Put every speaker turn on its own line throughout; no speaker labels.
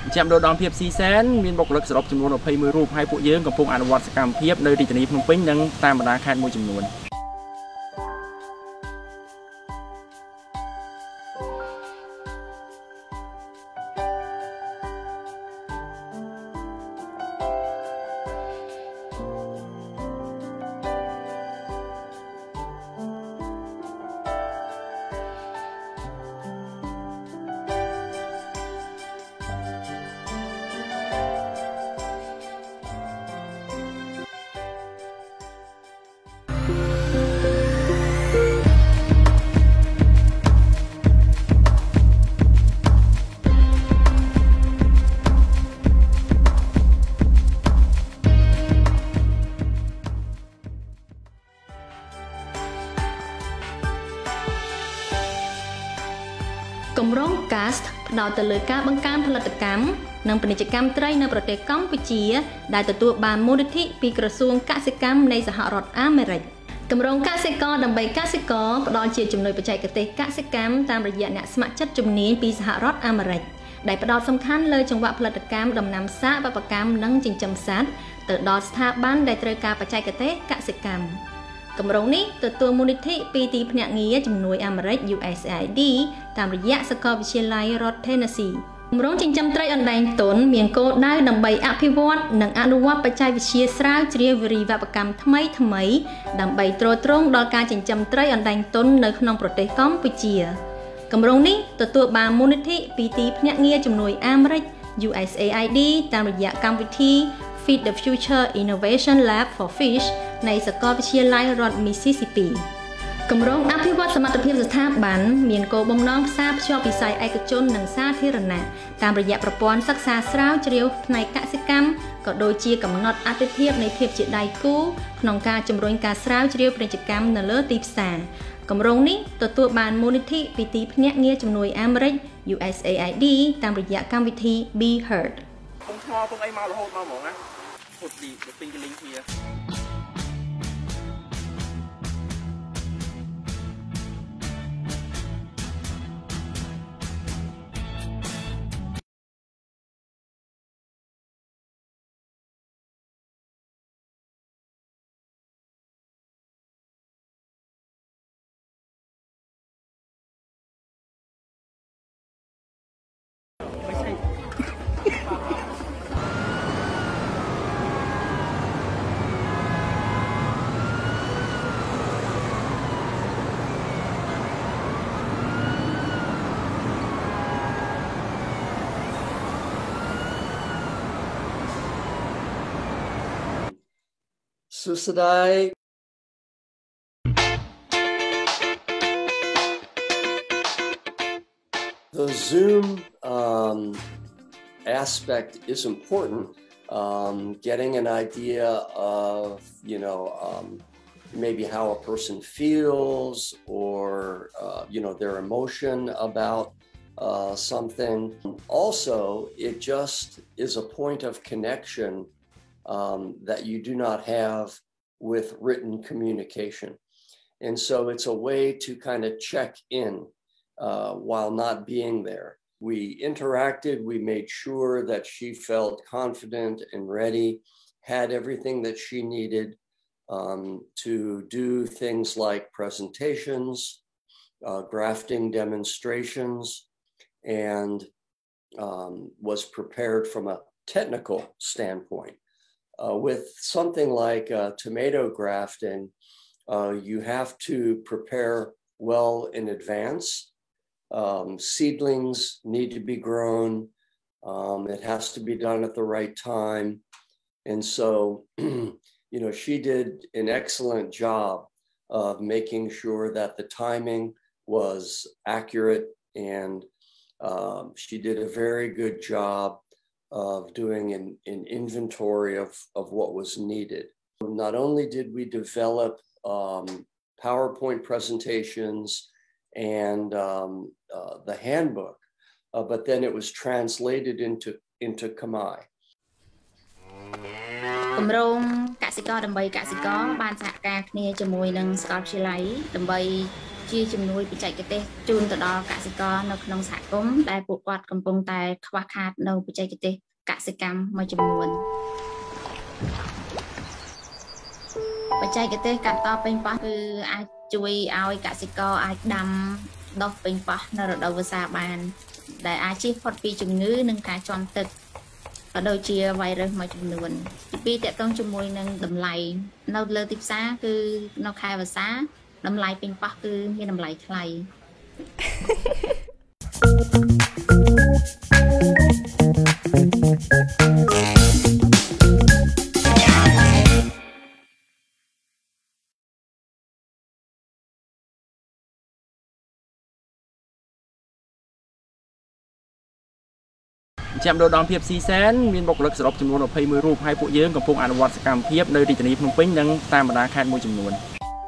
chạm đồ đòn phiệp xì xén miền bọc lực sập chấm nôn ở phây mười rùp hai phụ dưỡngกับพงอนุวัตสกรรมเพียบnơi địa phnom penh និងតាមបណ្ដាខេត្តមួយចំនួន
គម្រោង CAST ផ្ដោតទៅលើការបង្កើនផលិតកម្មនិងពាណិជ្ជកម្មត្រីនៅប្រទេសកម្ពុជាដែលទទួលបានមូលនិធិពីក្រសួងកសិកម្មនៃសហរដ្ឋអាមេរិកគម្រោងកសិករដើម្បីកសិករផ្ដល់ជាជំនួយបច្ចេកទេសកសិកម្មតាមរយៈអ្នកស្ម័គ្រចិត្តជំនាញពីសហរដ្ឋអាមេរិកដែលផ្ដោតសំខាន់លើចង្វាក់ផលិតកម្មដំណាំសាកបបកម្មនិងចិញ្ចឹមសត្វទៅដល់ស្ថាប័នដែលត្រូវការបច្ចេកទេសកសិកម្មគម្រោងនេះទទួលមូលនិធិពីទីភ្នាក់ងារជំនួយអាមេរិក USAID តាមរយៈសាកលវិទ្យាល័យរដ្ឋ Tennessee គម្រោងចិញ្ចឹមត្រីអណ្ដែងទុនមានគោលដៅដើម្បីអភិវឌ្ឍនិងអនុវត្តបច្ចេកវិទ្យាស្រាវជ្រាវវិរិយវប្បកម្មថ្មីៗដើម្បីទ្រទ្រង់ដល់ការចិញ្ចឹមត្រីអណ្ដែងទុននៅក្នុងប្រទេសកម្ពុជាគម្រោងនេះទទួលបានមូលនិធិពីទីភ្នាក់ងារជំនួយអាមេរិក USAID តាមរយៈកម្មវិធី Feed the Future Innovation Lab for Fish នៃសាកលវិទ្យាល័យរដ្ឋ Mississippi គម្រោងអភិវឌ្ឍសមត្ថភាពស្ថាប័នមានគោលបំណងផ្សារភ្ជាប់វិស័យឯកជននិងសាធារណៈតាមរយៈប្រព័ន្ធសិក្សាស្រាវជ្រាវផ្នែកកសិកម្មក៏ដូចជាកំណត់អត្ថប្រយោជន៍នៃភាពជាដៃគូក្នុងការជំរុញការស្រាវជ្រាវពាណិជ្ជកម្មនៅលើទីផ្សារគម្រោងនេះទទួលបានមូលនិធិពីទីភ្នាក់ងារជំនួយអាមេរិក USAID តាមរយៈកម្មវិធី Be Heard
ពងថ្មពងអីមករហូតមកហ្មងណាហូតពីពេញកលីងគ្នា
Susadai. The Zoom aspect is important. Getting an idea of, maybe how a person feels or, their emotion about something. Also, it just is a point of connection that you do not have with written communication. And so it's a way to kind of check in while not being there. We interacted, we made sure that she felt confident and ready, had everything that she needed to do things like presentations, grafting demonstrations, and was prepared from a technical standpoint. With something like tomato grafting, you have to prepare well in advance. Seedlings need to be grown. It has to be done at the right time. And so, she did an excellent job of making sure that the timing was accurate, and she did a very good job of doing an inventory of what was needed. Not only did we develop PowerPoint presentations and the handbook, but then it was translated into Khmer.
គម្រោងកសិករដើម្បីកសិករបានសហការគ្នាជាមួយនឹងសាកលវិទ្យាល័យដើម្បីជាជំនួយបច្ចេកទេសជូនទៅដល់កសិករនៅក្នុងសហគមន៍ដែលពួកគាត់កំពុងតែខ្វះខាតនៅបច្ចេកទេសកសិកម្មមួយចំនួនបច្ចេកទេសកាត់តពេញប៉ោះគឺអាចជួយឲ្យកសិករអាចដាំដុះពេញប៉ោះនៅរដូវវស្សាបានដែលអាចជៀសផុតពីជំងឺនិងការជាំទឹកក៏ដូចជាវ៉ៃរុសមួយចំនួនទី2តកតងជាមួយនឹងតម្លៃនៅលើទីផ្សារគឺនៅខែវស្សាតម្លៃពេញប៉ោះគឺមានតម្លៃថ្លៃ
ចាំដូរដល់ភាពស៊ីសែនមានបុគ្គលិកសរុបចំនួន21រូបហើយពួកយើងកំពុងអនុវត្តសកម្មភាពនៅរាជធានីភ្នំពេញនិងតាមបណ្ដាខេត្តមួយចំនួន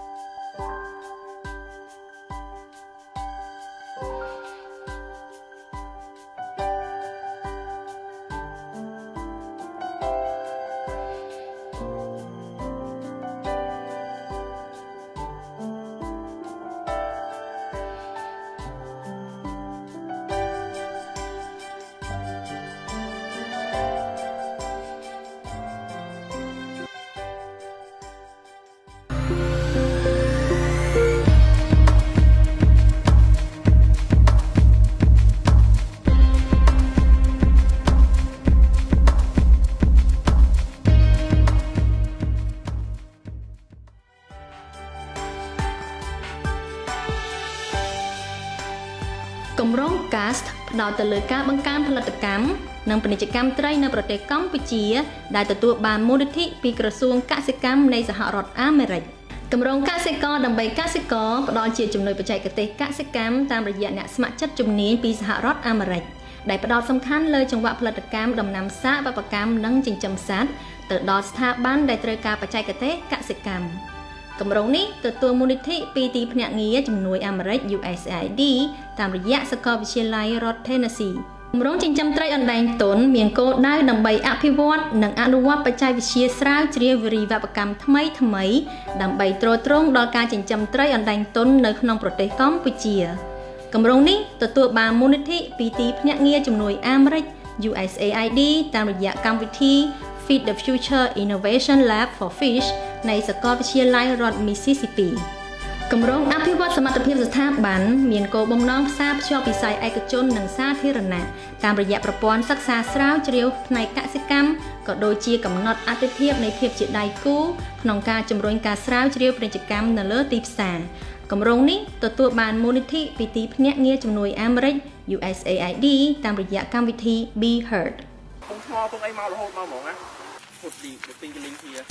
គម្រោង CAST ផ្ដោតទៅលើការបង្កើនផលិតកម្មនិងពាណិជ្ជកម្មត្រីនៅប្រទេសកម្ពុជាដែលទទួលបានមូលនិធិពីក្រសួងកសិកម្មនៃសហរដ្ឋអាមេរិកគម្រោងកសិករដើម្បីកសិករផ្ដល់ជាជំនួយបច្ចេកទេសកសិកម្មតាមរយៈអ្នកស្ម័គ្រចិត្តជំនាញពីសហរដ្ឋអាមេរិកដែលផ្ដោតសំខាន់លើចង្វាក់ផលិតកម្មដំណាំសាកបបកម្មនិងចិញ្ចឹមសត្វទៅដល់ស្ថាប័នដែលត្រូវការបច្ចេកទេសកសិកម្មគម្រោងនេះទទួលមូលនិធិពីទីភ្នាក់ងារជំនួយអាមេរិក USAID តាមរយៈសាកលវិទ្យាល័យរដ្ឋ Tennessee គម្រោងចិញ្ចឹមត្រីអណ្ដែងទុនមានគោលដៅដើម្បីអភិវឌ្ឍនិងអនុវត្តបច្ចេកវិទ្យាស្រាវជ្រាវវិរិយវប្បកម្មថ្មីដើម្បីទ្រទ្រង់ដល់ការចិញ្ចឹមត្រីអណ្ដែងទុននៅក្នុងប្រទេសកម្ពុជាគម្រោងនេះទទួលបានមូលនិធិពីទីភ្នាក់ងារជំនួយអាមេរិក USAID តាមរយៈកម្មវិធី Feed the Future Innovation Lab for Fish នៃសាកលវិទ្យាល័យរដ្ឋ Mississippi គម្រោងអភិវឌ្ឍសមត្ថភាពស្ថាប័នមានគោលបំណងផ្សារភ្ជាប់វិស័យឯកជននិងសាធារណៈតាមរយៈប្រព័ន្ធសិក្សាស្រាវជ្រាវផ្នែកកសិកម្មក៏ដូចជាកំណត់អាទិភាពនៃភាពជាដៃគូក្នុងការជំរុញការស្រាវជ្រាវពាណិជ្ជកម្មនៅលើទីផ្សារគម្រោងនេះទទួលបានមូលនិធិពីទីភ្នាក់ងារជំនួយអាមេរិក USAID តាមរយៈកម្មវិធី Be Heard
ពុំថ្មពុំអីមករហូតមកហ្មងណាពុតទីពីកលីងគ្នា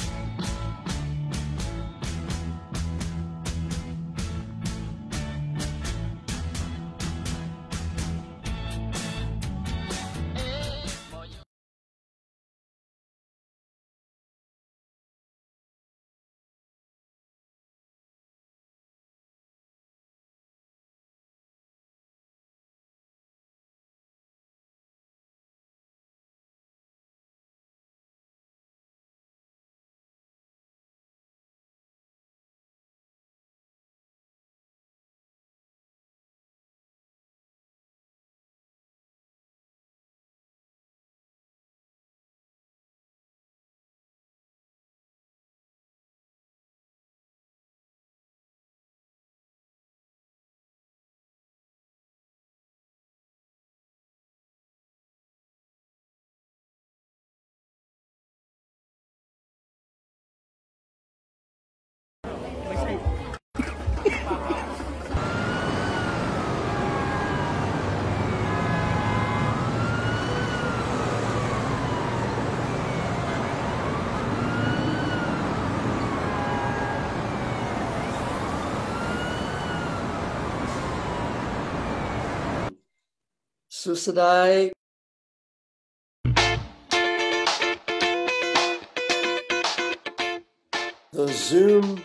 Susadai. The Zoom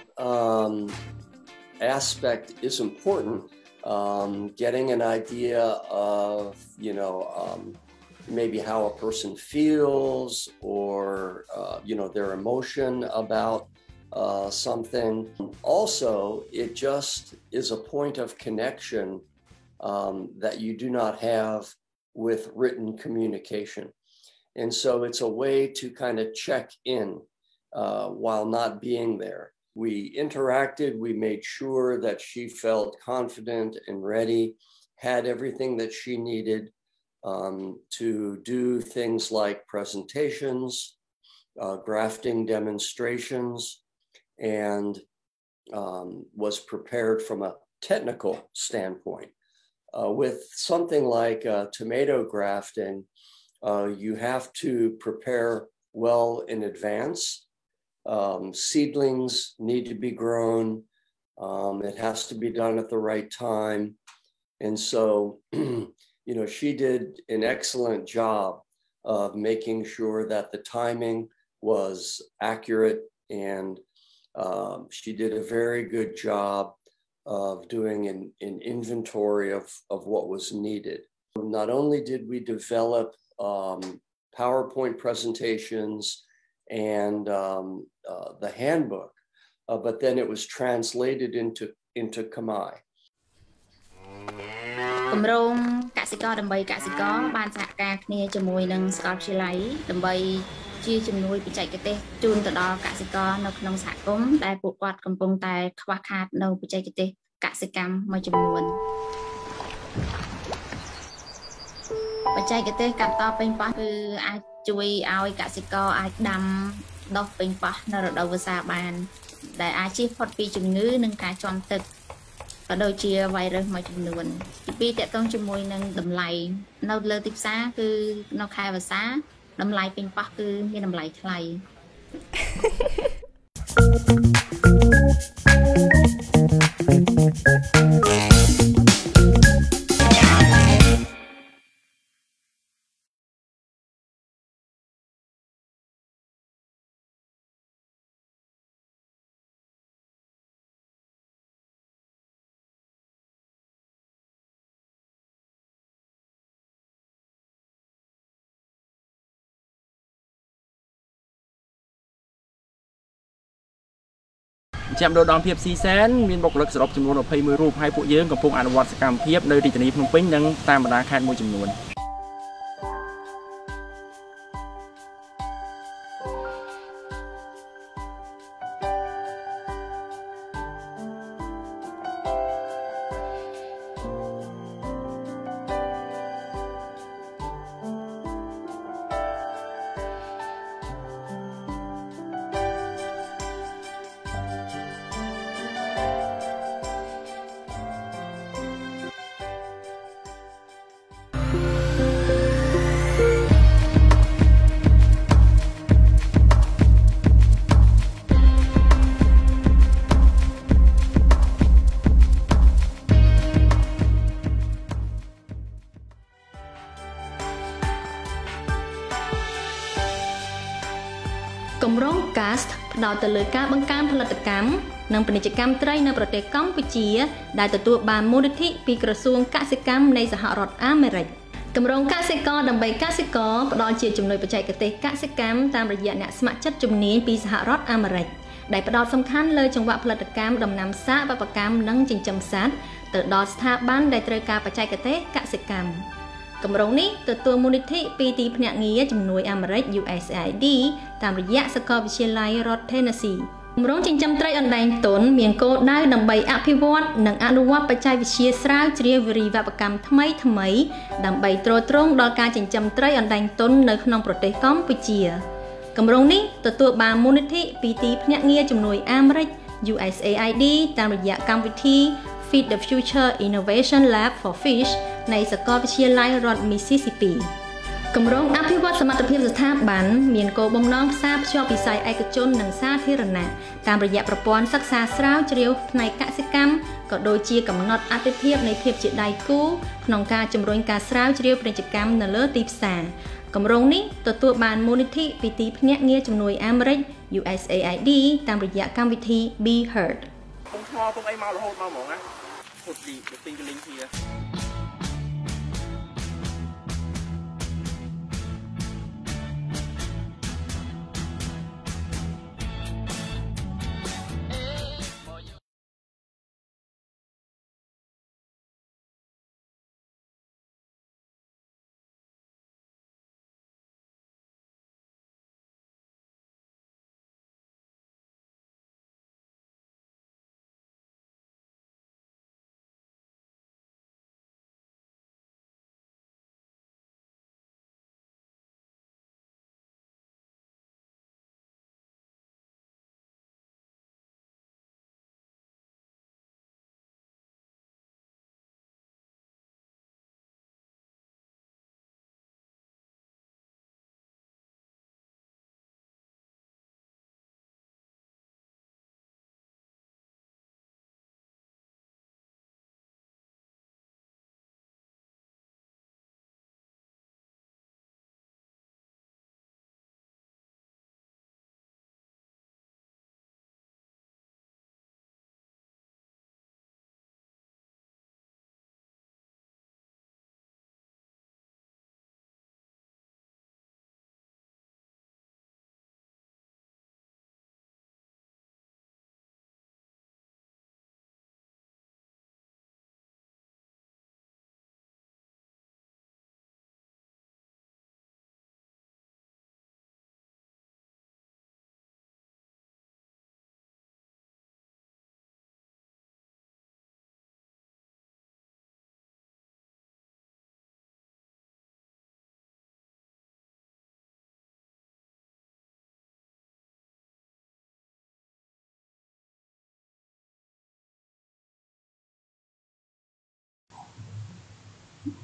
aspect is important. Getting an idea of, maybe how a person feels or, their emotion about something. Also, it just is a point of connection that you do not have with written communication. And so it's a way to kind of check in while not being there. We interacted, we made sure that she felt confident and ready, had everything that she needed to do things like presentations, grafting demonstrations, and was prepared from a technical standpoint. With something like tomato grafting, you have to prepare well in advance. Seedlings need to be grown. It has to be done at the right time. And so, you know, she did an excellent job of making sure that the timing was accurate, and she did a very good job of doing an inventory of what was needed. Not only did we develop PowerPoint presentations and the handbook, but then it was translated into Khmer.
គម្រោងកសិករដើម្បីកសិករបានសហការគ្នាជាមួយនឹងសាកលវិទ្យាល័យដើម្បីជាជំនួយបច្ចេកទេសជូនទៅដល់កសិករនៅក្នុងសហគមន៍ដែលពួកគាត់កំពុងតែខ្វះខាតនៅបច្ចេកទេសកសិកម្មមួយចំនួនបច្ចេកទេសកាត់តពេញប៉ោះគឺអាចជួយឲ្យកសិករអាចដាំដុះពេញប៉ោះនៅរដូវវស្សាបានដែលអាចជៀសផុតពីជំងឺនិងការជាំទឹកក៏ដូចជាវ៉ៃរុសមួយចំនួនទីពីរតកតងជាមួយនឹងតម្លៃនៅលើទីផ្សារគឺនៅខែវស្សាតម្លៃពេញប៉ោះគឺមានតម្លៃថ្លៃ
ចាំដល់ភាពស៊ីសែនមានបុគ្គលិកសរុបចំនួន21រូបហើយពួកយើងកំពុងអនុវត្តសកម្មភាពនៅរាជធានីភ្នំពេញនិងតាមបណ្ដាខេត្តមួយចំនួន
គម្រោង CAST ផ្ដោតទៅលើការបង្កើនផលិតកម្មនិងពាណិជ្ជកម្មត្រីនៅប្រទេសកម្ពុជាដែលទទួលបានមូលនិធិពីក្រសួងកសិកម្មនៃសហរដ្ឋអាមេរិកគម្រោងកសិករដើម្បីកសិករផ្ដល់ជាជំនួយបច្ចេកទេសកសិកម្មតាមរយៈអ្នកស្ម័គ្រចិត្តជំនាញពីសហរដ្ឋអាមេរិកដែលផ្ដោតសំខាន់លើចង្វាក់ផលិតកម្មដំណាំសាកបបកម្មនិងចិញ្ចឹមសត្វទៅដល់ស្ថាប័នដែលត្រូវការបច្ចេកទេសកសិកម្មគម្រោងនេះទទួលមូលនិធិពីទីភ្នាក់ងារជំនួយអាមេរិក USAID តាមរយៈសាកលវិទ្យាល័យរដ្ឋ Tennessee គម្រោងចិញ្ចឹមត្រីអណ្ដែងទុនមានគោលដៅដើម្បីអភិវឌ្ឍនិងអនុវត្តបច្ចេកវិទ្យាស្រាវជ្រាវវិរិយវប្បកម្មថ្មីដើម្បីទ្រទ្រង់ដល់ការចិញ្ចឹមត្រីអណ្ដែងទុននៅក្នុងប្រទេសកម្ពុជាគម្រោងនេះទទួលបានមូលនិធិពីទីភ្នាក់ងារជំនួយអាមេរិក USAID តាមរយៈកម្មវិធី Feed the Future Innovation Lab for Fish នៃសាកលវិទ្យាល័យរដ្ឋ Mississippi គម្រោងអភិវឌ្ឍសមត្ថភាពស្ថាប័នមានគោលបំណងផ្សារភ្ជាប់វិស័យឯកជននិងសាធារណៈតាមរយៈប្រព័ន្ធសិក្សាស្រាវជ្រាវផ្នែកកសិកម្មក៏ដូចជាកំណត់អត្ថប្រយោជន៍នៃភាពជាដៃគូក្នុងការជំរុញការស្រាវជ្រាវពាណិជ្ជកម្មនៅលើទីផ្សារគម្រោងនេះទទួលបានមូលនិធិពីទីភ្នាក់ងារជំនួយអាមេរិក USAID តាមរយៈកម្មវិធី Be Heard
ពុំថ្មពុំអីមករហូតមកហ្មងណាពុតទីពីកលីងគ្នា
គ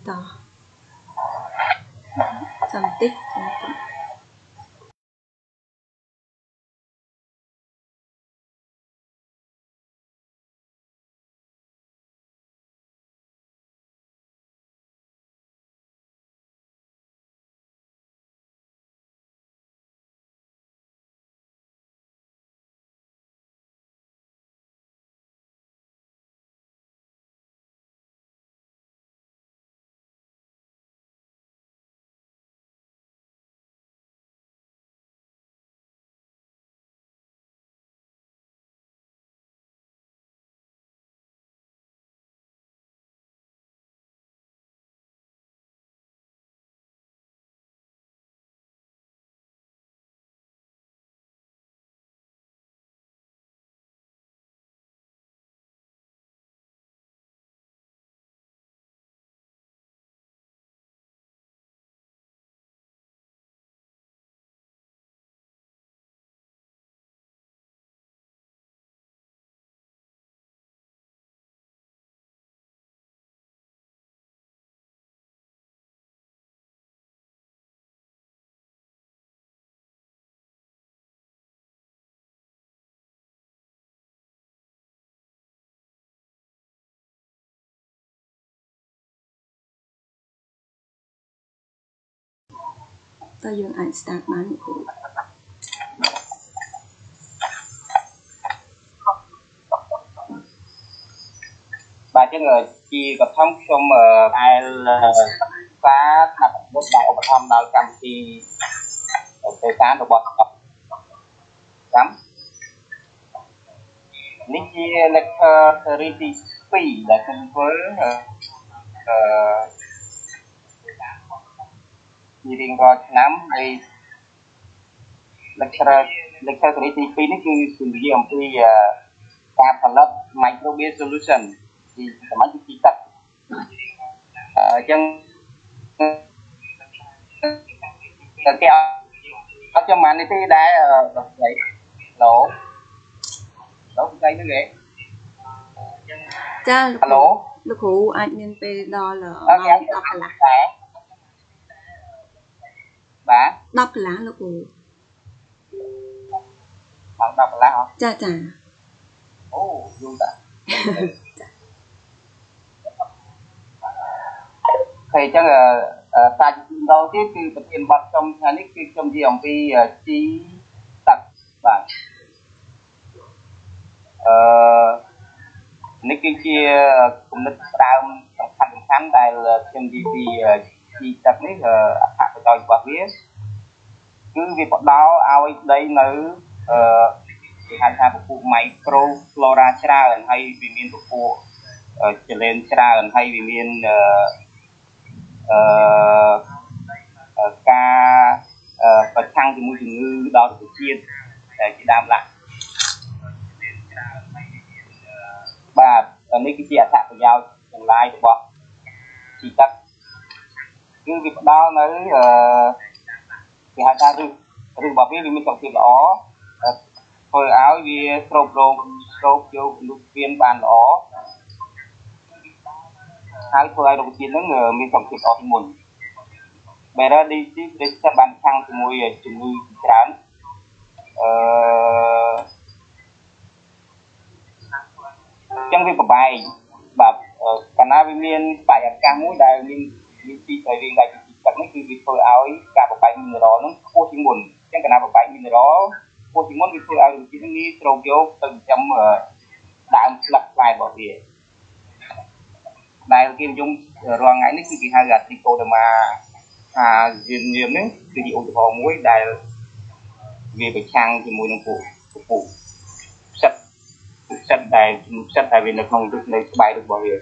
tỏ Chăm tích ta dương ảnh start bán của
bà chứ người chi có thông trong ai là phá đặt đất đạo và thông đạo cầm thì thời gian được bọn lắm ní chi lecture series phí là cùng với gì riêng rồi nắm thì lecture series phí ní cứ sử dụng thìการผลิต microwave solution ที่สมัยที่ตัดยังแต่เอาcho mà này thì đã vậy lỗ cái nữa vậy
cha
lỗ
lúc hữu anh nên về đo là đọc lá
bà
đọc lá lúc hữu
bạn đọc lá hả
cha cha
ồ vui ta thì chắc là ta đầu tiênคือประเทศบัดจอมอันนี้คือจอมที่ของพี่ชี้ตัดบาทนี่คือchia cùng lịch đào song khăn đại là trong đi chiตัดនេះអត្ថប្រយោជន៍របស់វាគឺវាបដោឲ្យដីនៅគេហៅថាពពុះ micro flora ច្រើនហើយវាមានពពុះចលែនច្រើនហើយវាមានការប្រឆាំងជាមួយជំងឺដល់ទៅជាតិតែជាដើមឡាក់បាទនេះគឺជាអត្ថប្រយោជន៍ទាំងឡាយរបស់ជីទឹកគឺវាផ្ដល់នៅគេហៅថាឬរបស់វាមានសុខភាពល្អធ្វើឲ្យវាស្រូបយកនុទ្រីនបានល្អហើយធ្វើឲ្យរុក្ខជាតិនឹងមានសុខភាពល្អជាងមុន Better disease resistance បានខាងជាមួយជំងឺច្រើនចឹងវាប្របែកបាទកាលណាវាមានបរិយាកាសមួយដែលមានទីស្រីរៀងដែលជាទឹកនេះគឺវាធ្វើឲ្យការប្របែកមីនរ៉លនឹងខ្ពស់ជាងមុនចឹងកាលណាប្របែកមីនរ៉លខ្ពស់ជាងមុនវាធ្វើឲ្យរុក្ខជាតិនេះស្រូបយកទៅចិញ្ចឹមដើមស្លឹកផ្លែរបស់វាដែលគេនិយមរាល់ថ្ងៃនេះគឺគេហៅថា Trichoderma យាមនេះគឺជាឧទាហរណ៍មួយដែលវាប្រឆាំងជាមួយនឹងពួកផ្សិតដែលវានៅក្នុងទឹកនៅក្បែររបស់វា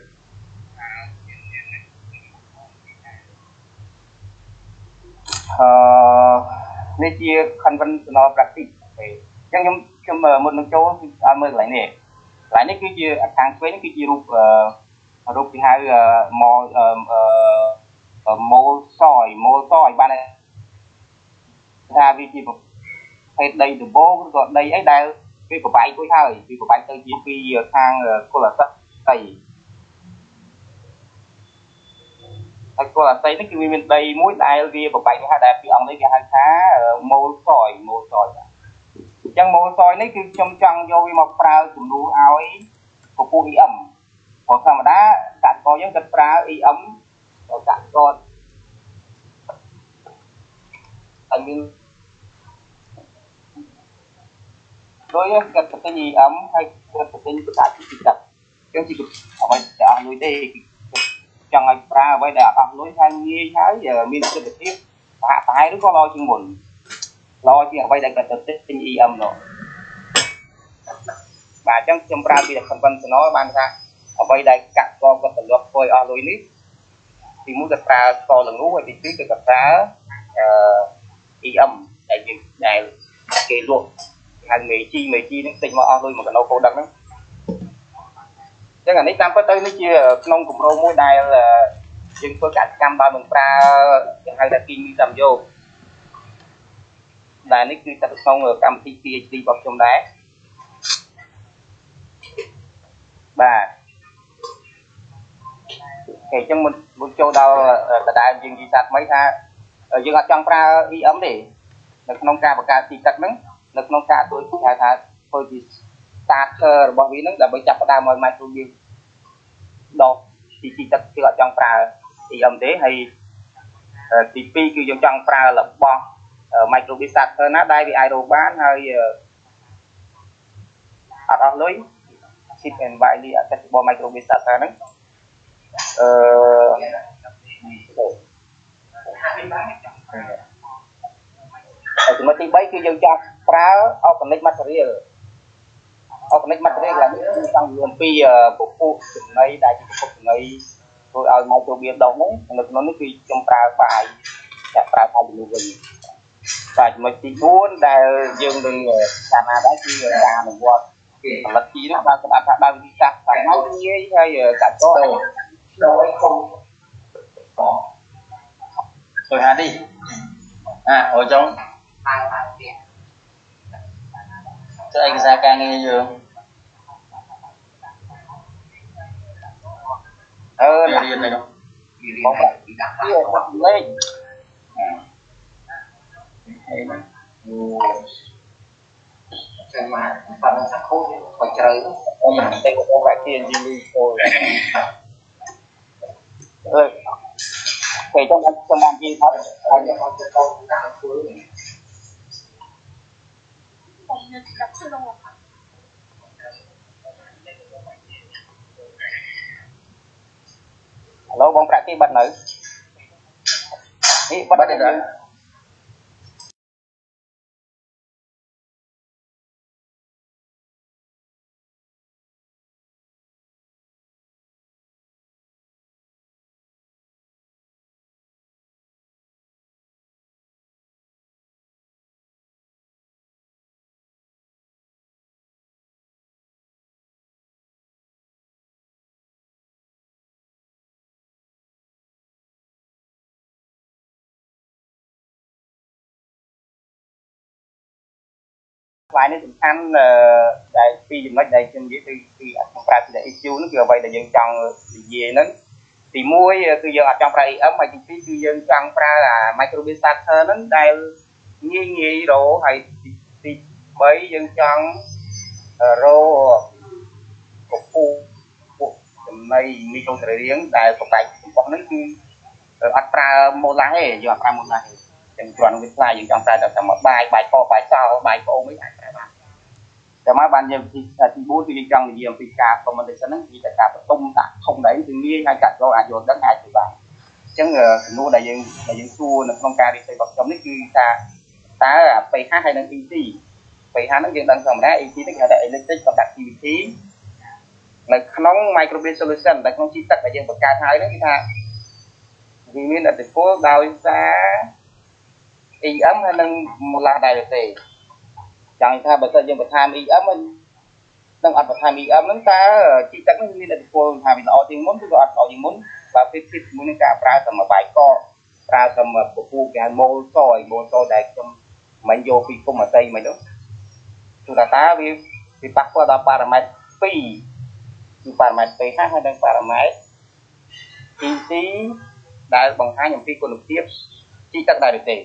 នេះជា conventional practice អញ្ចឹងខ្ញុំមុននឹងចូលគឺឲ្យមើលកន្លែងនេះគឺជាខាងឆ្វេងនេះគឺជារូបគេហៅmol soil បានថាវាជាប្រភេទដីដំបូងឬក៏ដីអីដែលវាប្របែករួចហើយវាប្របែកទៅជាពីខាងគុលអស័ក្តិហើយគាត់អាស័យនេះគឺវាមានដីមួយដែលវាប្របែកវាហៅដែលពីអង្គនេះគេហៅថាម៉ូលសយអញ្ចឹងម៉ូលសយនេះគឺខ្ញុំចង់យកវាមកប្រើជំនួសឲ្យពពុះ EM ព្រោះធម្មតាកសិករយើងគាត់ប្រើ EM កសិករហើយមានដោយគាត់ទៅទិញ EM ហើយគាត់ទៅទិញផ្សាយពីទឹកអញ្ចឹងជីអ្វីដែលអស់លុយទេចង់ឲ្យប្រើអ្វីដែលអត់អស់លុយហើយងាយហើយមានប្រសិទ្ធភាពប្រហាក់ប្រហែលឬក៏ល្អជាងមុនល្អជាងអ្វីដែលគាត់ទៅទិញ EM នោះបាទអញ្ចឹងខ្ញុំប្រើពី conventional បានថាអ្វីដែលកសិករគាត់ទម្លាប់ធ្វើឲ្យអស់លុយនេះទីមួយគាត់ប្រើស្ករល្ងហើយទីពីរគឺគាត់ប្រើEM ដែលគេលក់ហើយមេជីនេះទិញមកអស់លុយ1គីឡូកោដឹកហ្នឹងចឹងអានេះតាមពិតទៅនេះជាក្នុងគម្រោងមួយដែលយើងធ្វើកសិកម្មដោយមិនប្រើគេហៅថាគីមីតាមយកដែលនេះគឺស្ថិតក្នុងកម្មវិធី PhD របស់ខ្ញុំដែរបាទអញ្ចឹងមុនចូលដល់ដដែលយើងនិយាយថាថ្មីថាយើងអត់ចង់ប្រើ EM ទេនៅក្នុងការបង្កើតទីទឹកហ្នឹងនៅក្នុងការដូចគេហៅថាធ្វើជា starter របស់វាហ្នឹងដើម្បីចាប់ផ្ដើមឲ្យ microbial ដកទីទឹកគឺអត់ចង់ប្រើ EM ទេហើយទី2គឺយើងចង់ប្រើរបស់ microbial starter ណាដែលវាអាចរកបានហើយអត់អស់លុយ cheap and widely accessible microbial starter ហ្នឹងចំណុចទី3គឺយើងចង់ប្រើ organic material là những trong nguồn pi của phụចំណីដែលជាប្រភពចំណីធ្វើឲ្យ microbial ដុះហ្នឹងនៅក្នុងនេះគឺខ្ញុំប្រើបាយចាក់ប្រើបាយជំនួសវិញបាទចំណុចទី4ដែលយើងនឹងតាមណាដែរគឺការអនុវត្តផលិតជីហ្នឹងបើសម្រាប់ថាដើមវិធីសាស្ត្រតាមមកងាយហើយកសិករដោយkhông rồi hả đi ở trong cho anh ra ca nghe chưa điền này đâu bóng lên mà phần sắc khối phải trời đây của cô bạn kia Jimmy thôi thì trong ban chi thôi Hello, bông cái bật nữ. Ý, bật đây rồi. Cái này សំខាន់ដែលពីចំណុចដែលខ្ញុំនិយាយគឺខ្ញុំប្រើពី issue នោះគឺអ្វីដែលយើងចង់និយាយហ្នឹងទី1គឺយើងអត់ចង់ប្រើ EM ហើយទី2គឺយើងចង់ប្រើអា microbial starter ហ្នឹងដែលងាយរកហើយទី3យើងចង់រកកពុះពួកចំណីមីក្រូសរីរាង្គដែលប្រកែករបស់ហ្នឹងគឺអត់ប្រើ molar ទេយើងអត់ប្រើ molar ទេចឹងគ្រាន់តែវាខ្លាយយើងចង់ប្រើតែមកបាយកបាយសបាយប្អូនអីអាចប្រើបានតែមកបានយើងទី4គឺយើងចង់និយាយអំពីការ fermentation ហ្នឹងគឺតែការបន្ទុំដាក់ធំដែរគឺងាយហើយកសិករអាចយល់ដឹងអាចធ្វើបានអញ្ចឹងសំណួរដែលយើងសួរនៅក្នុងការ research របស់ខ្ញុំនេះគឺថាតើ pH ហើយនិង EC pH ហ្នឹងយើងដឹងធម្មតា EC នេះគេហៅថា electric conductivity នៅក្នុង microbial solution ដែលក្នុងជីទឹកដែលយើងបង្កើតហើយហ្នឹងគឺថាវាមានឥទ្ធិពលដោយសារ EM ហើយនឹង molar ដែរទេចង់ថាបើសិនយើងបន្ថែម EM នឹងអត់បន្ថែម EM ហ្នឹងតើជីទឹកនេះមានឥទ្ធិពលថាវាល្អជាងមុនឬក៏អត់ល្អជាងមុនបើពីជាមួយនឹងការប្រើសម្រាប់បាយកកប្រើសម្រាប់ពពុះគេហៅ mol soy ដែលខ្ញុំមិនយកពីគុំអតីមិននោះគឺថាតើវាប៉ះពាល់ដល់ប៉ារ៉ាម៉ែត្រ2គឺប៉ារ៉ាម៉ែត្រ pH ហើយនិងប៉ារ៉ាម៉ែត្រ EC ដែលបង្ហាញអំពីគុណភាពជីទឹកដែរទេ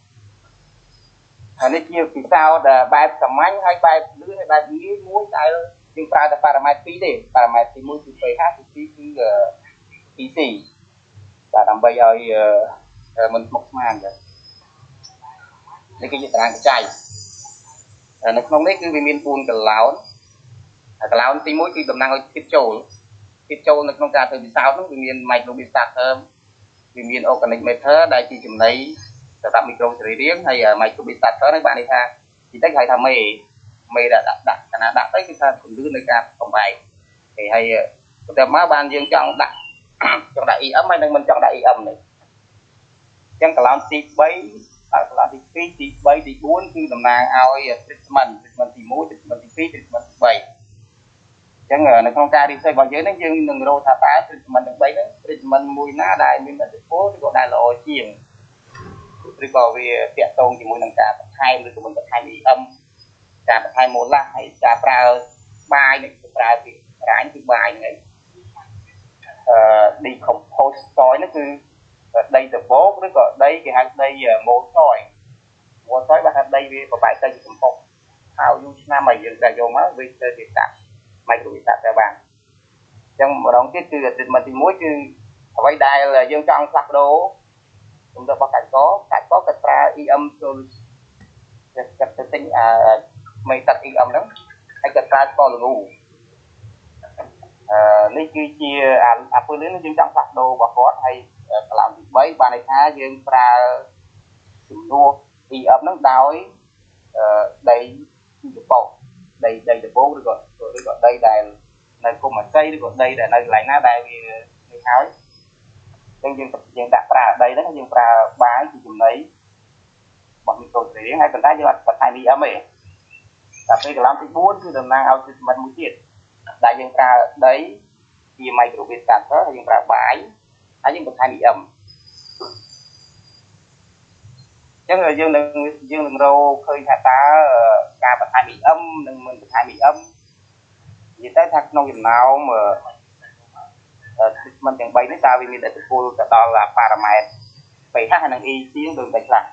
ហើយនេះជាពិសោធន៍បែបសាមញ្ញហើយបែបលឿនហើយបែបងាយមួយដែលយើងប្រើតែប៉ារ៉ាម៉ែត្រ2ទេប៉ារ៉ាម៉ែត្រទី1គឺ pH ទី2គឺ PC តែដើម្បីឲ្យមិនស្មុគស្មាញទៅនេះគឺជាតារាងបច្ច័យនៅក្នុងនេះគឺវាមាន4កឡោនកឡោនទី1គឺតំណាងឲ្យភាពចូលនៅក្នុងការធ្វើពិសោធន៍នោះវាមាន microbial starter វាមាន organic matter ដែលជាចំណីសម្រាប់មីក្រូសរីរាង្គហើយ microbial starter នេះបានន័យថាទីតិចហៅថាមេដាក់កណាដាក់ទៅគឺថាពន្លឺនៃការបំបែកហើយបន្ទាប់មកបានយើងចង់ដាក់ EM ហើយនឹងមិនចង់ដាក់ EM នេះអញ្ចឹងកឡោនទី3កឡោនទី2ទី3ទី4គឺតំណាងឲ្យ treatment ទី1 treatment ទី2 treatment ទី3អញ្ចឹងនៅក្នុងការ research របស់យើងនេះយើងនឹងរកថាតើ treatment ទាំង3ហ្នឹង treatment មួយណាដែលមានឥទ្ធិពលឬក៏ដែលល្អជាងឬក៏វាតាក់ទងជាមួយនឹងការបន្ថែមឬក៏មិនបន្ថែម EM ការបន្ថែម molas ហើយការប្រើបាយនេះប្រើពីរាញគឺបាយហ្នឹងឯងdecompose soil ហ្នឹងគឺដីដបោកឬក៏ដីគេហៅដី mold soil បើថាដីវាប្របែកទៅជាកំប៉ុកហើយយូរឆ្នាំហើយយើងតែយកមកវាទៅជាដាក់ microbial starter បានអញ្ចឹងម្ដងទៀតគឺ treatment ទី1គឺអ្វីដែលយើងចង់ផ្លាស់ប្ដូរជំរឿរបស់កសិករគាត់ប្រើ EM solution គាត់ទៅទិញមេទឹក EM ហ្នឹងហើយគាត់ប្រើស្ករល្ងនេះគឺជាអាពលឿនយើងចង់ផ្លាស់ប្ដូររបស់គាត់ហើយកន្លងទី3បានន័យថាយើងប្រើជំនួស EM ហ្នឹងដោយដីដបោកដីដបោកឬក៏ដីដែលនៅគុំអាស័យឬក៏ដីដែលនៅកន្លែងណាដែលវានេះហើយអញ្ចឹងយើងដាក់ប្រើដីហ្នឹងយើងប្រើបាយជាចំណីរបស់មីក្រូសរីរាង្គហើយប៉ុន្តែយើងអត់បន្ថែម EM ទេតែពេលកន្លងទី4គឺតំណាងឲ្យ treatment មួយទៀតដែលយើងប្រើដីជា microbial starter ហើយយើងប្រើបាយហើយយើងបន្ថែម EM អញ្ចឹងយើងនឹងរកឃើញថាតើការបន្ថែម EM និងមិនបន្ថែម EM និយាយទៅថាក្នុងចំណោមtreatment ទាំង3នេះតើវាមានឥទ្ធិពលទៅដល់ប៉ារ៉ាម៉ែត្រ pH ហើយនិង E ជាងដូចតែខ្លះ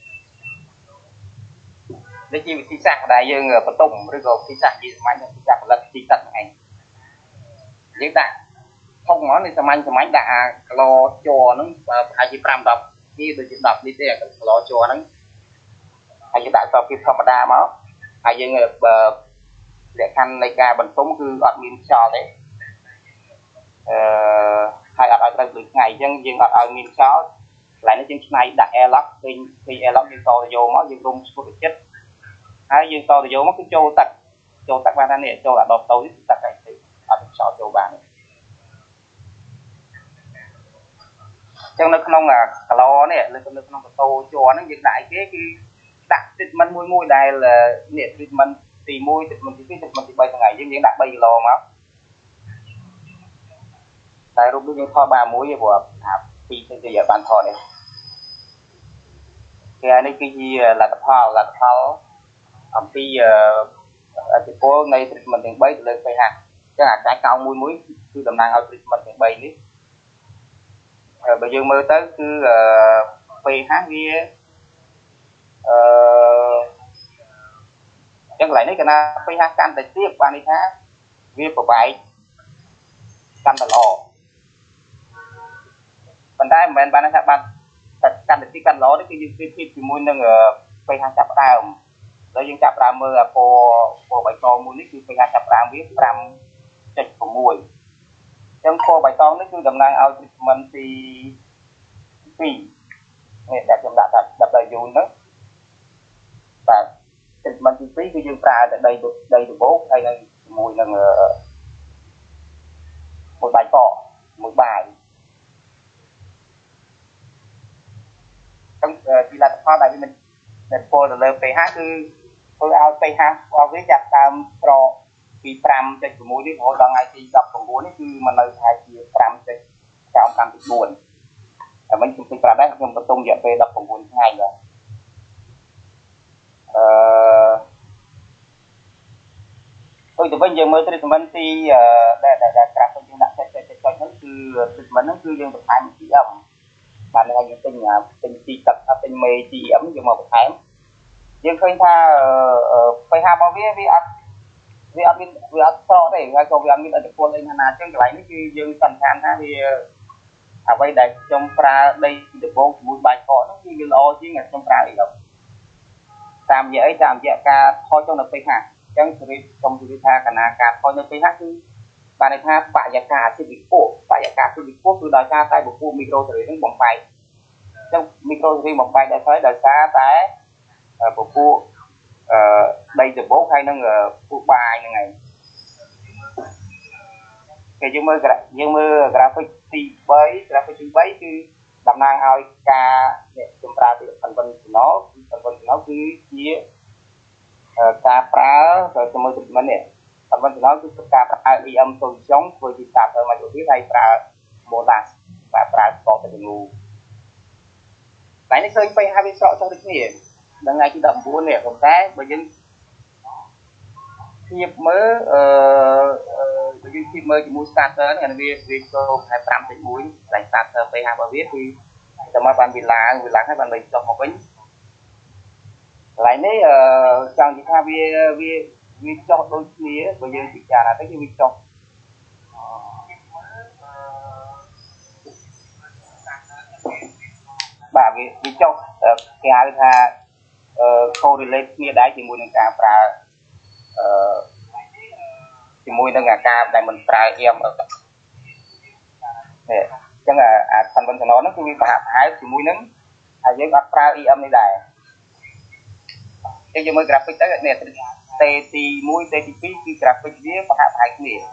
នេះជាវិធីសាស្ត្រដែលយើងបន្ទុំឬក៏វិធីសាស្ត្រជាសាមញ្ញវិធីសាស្ត្រផលិតជីទឹកហ្នឹងឯងយើងដាក់ធំហ្មងនេះសាមញ្ញដាក់អាក្លោជ័រហ្នឹងប្រហែលជា5-10នេះដូចជា10នេះទេអាក្លោជ័រហ្នឹងហើយយើងដាក់សភាពធម្មតាមកហើយយើងលក្ខខណ្ឌនៃការបន្ទុំគឺអត់មានខ្យល់ទេហើយអត់ឲ្យត្រូវព្រឹកថ្ងៃអញ្ចឹងយើងអត់ឲ្យមានខ្យល់កន្លែងនេះយើងឆ្នៃដាក់ airlock ពេញ airlock យើងតទៅយកមកយើងរុំស្ពុតចិត្តហើយយើងតទៅយកមកគឺចូលទឹកបានថានេះចូលអាដបតូចនេះទឹកឯងទៅអត់ខ្យល់ចូលបានអញ្ចឹងនៅក្នុងកឡនេះនៅក្នុងកតោជ័រហ្នឹងយើងដាក់អីគេគឺដាក់ treatment មួយដែលនេះ treatment ទី1 treatment ទី2 treatment ទី3ថ្ងៃយើងដាក់3គីឡូមកតែរូបដូចយើងថតបានមួយព្រោះអា2ទៅជាបានថតនេះគេនេះគឺជាលទ្ធផលអំពីអតិពលនៃ treatment ទាំង3ទៅលើ pH អញ្ចឹងអាកាយកោងមួយគឺតំណាងឲ្យ treatment ទាំង3នេះបើយើងមើលទៅគឺ pH វាអញ្ចឹងកន្លែងនេះគឺថា pH កាន់តែទាបបានន័យថាវាប្របែកកាន់តែល្អប៉ុន្តែមិនមែនបានថាបានកាន់តែកាន់ល្អនេះគឺយើងប្រៀបធៀបជាមួយនឹង pH ចាប់ដើមដល់យើងចាប់ដើមមើលអាពណ៌បៃតងមួយនេះគឺ pH ចាប់ដើមវា 5.6 អញ្ចឹងពណ៌បៃតងនេះគឺតំណាងឲ្យ treatment ទី2នេះដែលខ្ញុំដាក់ថា W ហ្នឹងបាទ treatment ទី2គឺយើងប្រើតែដីដបោកហើយនៅជាមួយនឹងមួយបាយកកមួយបាយទាំងជាលទ្ធផលដែលវាមានតែពលទៅលើ pH គឺធ្វើឲ្យ pH របស់វាចាប់តាមស្រកពី 5.6 នេះរហូតដល់ថ្ងៃទី19នេះគឺមកនៅថាជា 5.54 តែមិនខ្ញុំប្រាប់ដែរខ្ញុំបន្ទុំរយៈពេល19ថ្ងៃបាទដូចទៅវិញយើងមើល treatment ទីដែលក្រាស់យើងដាក់ចុចហ្នឹងគឺ treatment ហ្នឹងគឺយើងបន្ថែម EM bạn này những tình chi tập tình mê chi ấm nhưng mà một tháng nhưng khơi tha phải ham bao vì ăn to đấy ngay câu vì ăn ở quân lên hà chân cái này như dương tần than ha thì vậy đây trong pra đây được vô một bài cọ nó như lo chứ ngày trong pra gì đâu làm dễ ca thôi trong được ph chẳng trong thì tha cả na ca thôi được ph cứ bạn này tha bạn giả ca thì bị cổ bạn giả ca thì bị cổ từ đời ca tay một khu micro thì đến vòng bài trong micro thì một bài đã thấy đời xa tại một khu đây được bố hay năng khu bài này cái dương mơ graphic thì với graphic với cứ làm năng ao ca chúng ta thì thành phần nó cứ chia ca pra rồi cho mơ mình nè thành phần nó cứ ca pra đi âm tôi sống với chỉ tạm thời mà chủ yếu hay pra mô las và pra còn cái ngu cái này khơi phải hai bên sọ cho được nghỉ đằng ngày chỉ đậm buôn nè không té bởi vì khi mới khi mới chỉ mua starter này là việc cho 25 tỷ muối lại starter P2 và viết thì cho mấy bạn bị lá hay bạn bị cho một bánh lại đấy chàng chỉ tha vì cho đôi khi bây giờ chị trà là tới cái việc cho bà vì cho cái hai tha correlate nghĩa đáy thì mua được cả và thì mùi nó ngà ca đại mình trai em ở nè chẳng là thành phần của nó cứ bạc hái thì mùi nứng với bạc trai em này đại cái mới graphic tới nè thì mùi thì cái graphic dưới bạc hái cái gì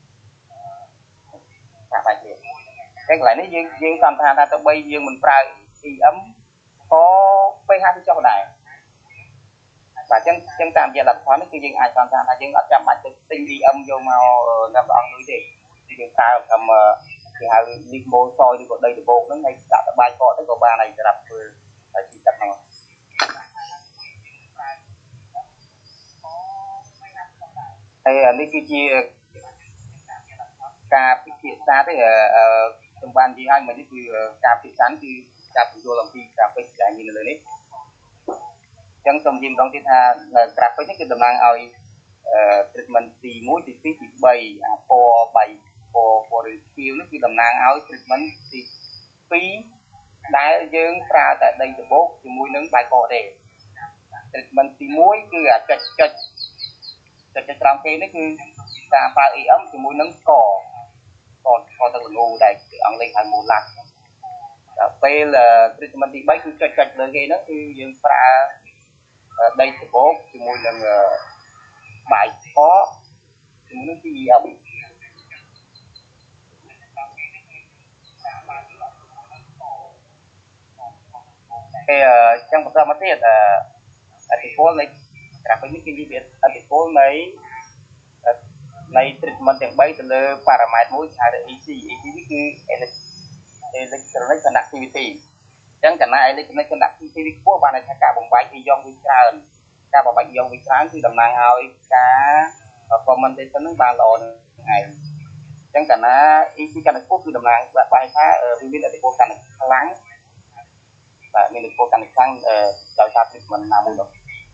bạc hái gì cái lại nó dương toàn than ta bây dương mình trai ấm có pH cho này và chân tạm giờ lập thoáng cái dân ai toàn là dân ở trong mặt tinh đi âm vô màu làm đoạn núi thì chúng ta cầm thì hai đi mô soi đi vào đây thì vô nó ngay đặt ở bài cọ tới cầu ba này đập phải chỉ tập nào đây đi kia chia ca phía xa tới trong ban gì hai mình thì ca phía sáng thì ca phía vô làm gì ca phía lại nhìnเลยđấy chẳng trong dìm trong thì tha là graphic cái tầm năng ơi treatment thì mũi thì phí thì bày for review nó cái tầm năng ơi treatment thì phí đá dương ra tại đây từ bố thì mũi nướng bài cọ để treatment thì mũi cứ chật trong cái nó cứ ta pha y ấm thì mũi nướng cọ còn thật là ngu đây ăn lên thành một lạc phê là treatment thì bấy cứ chật lên cái nó cứ dương ra đây thì bố thì mùi lần bài có thì muốn cái gì ẩm cái trong một thời tiết ở thành phố này cả với những cái gì biết ở thành phố này treatment yang baik adalah parameter mũi ada EC itu electronic conductivity chẳng cả này electronic conductivity của bạn này cả bằng bài thì dòng viết ca bảo bệnh dòng viết thì tầm năng ao cá fermentation nó ba lò này chẳng cả na EC conductivityคือตำนานbài khácวินở chỗ cảnh lắng và mình được cô cảnh sang đào tạo thì mình làm được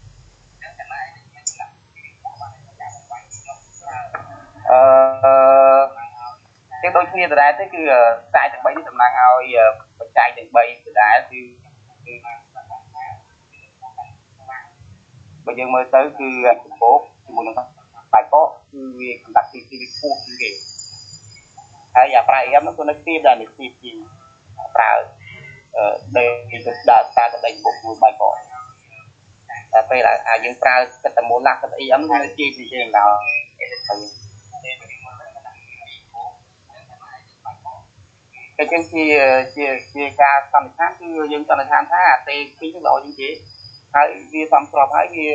cái đôi khi từ đây tới cứ sai từ bảy tầm năng ao phải chạy từ bảy từ đây thì bây giờ mới tới cứ thành phố thì muốn phải có việc đặt thì phụ gì hay là phải em nó có nói tiếp là được gì phải đây thì đã ta có đánh buộc một bài cọ phải là những phải cái tầm muốn lạc cái em nó chi thì trên nào cái chương chia ca phần tháng cứ dân toàn là tham thá tê khí lỗi những chế hay vì phòng sọp hay vì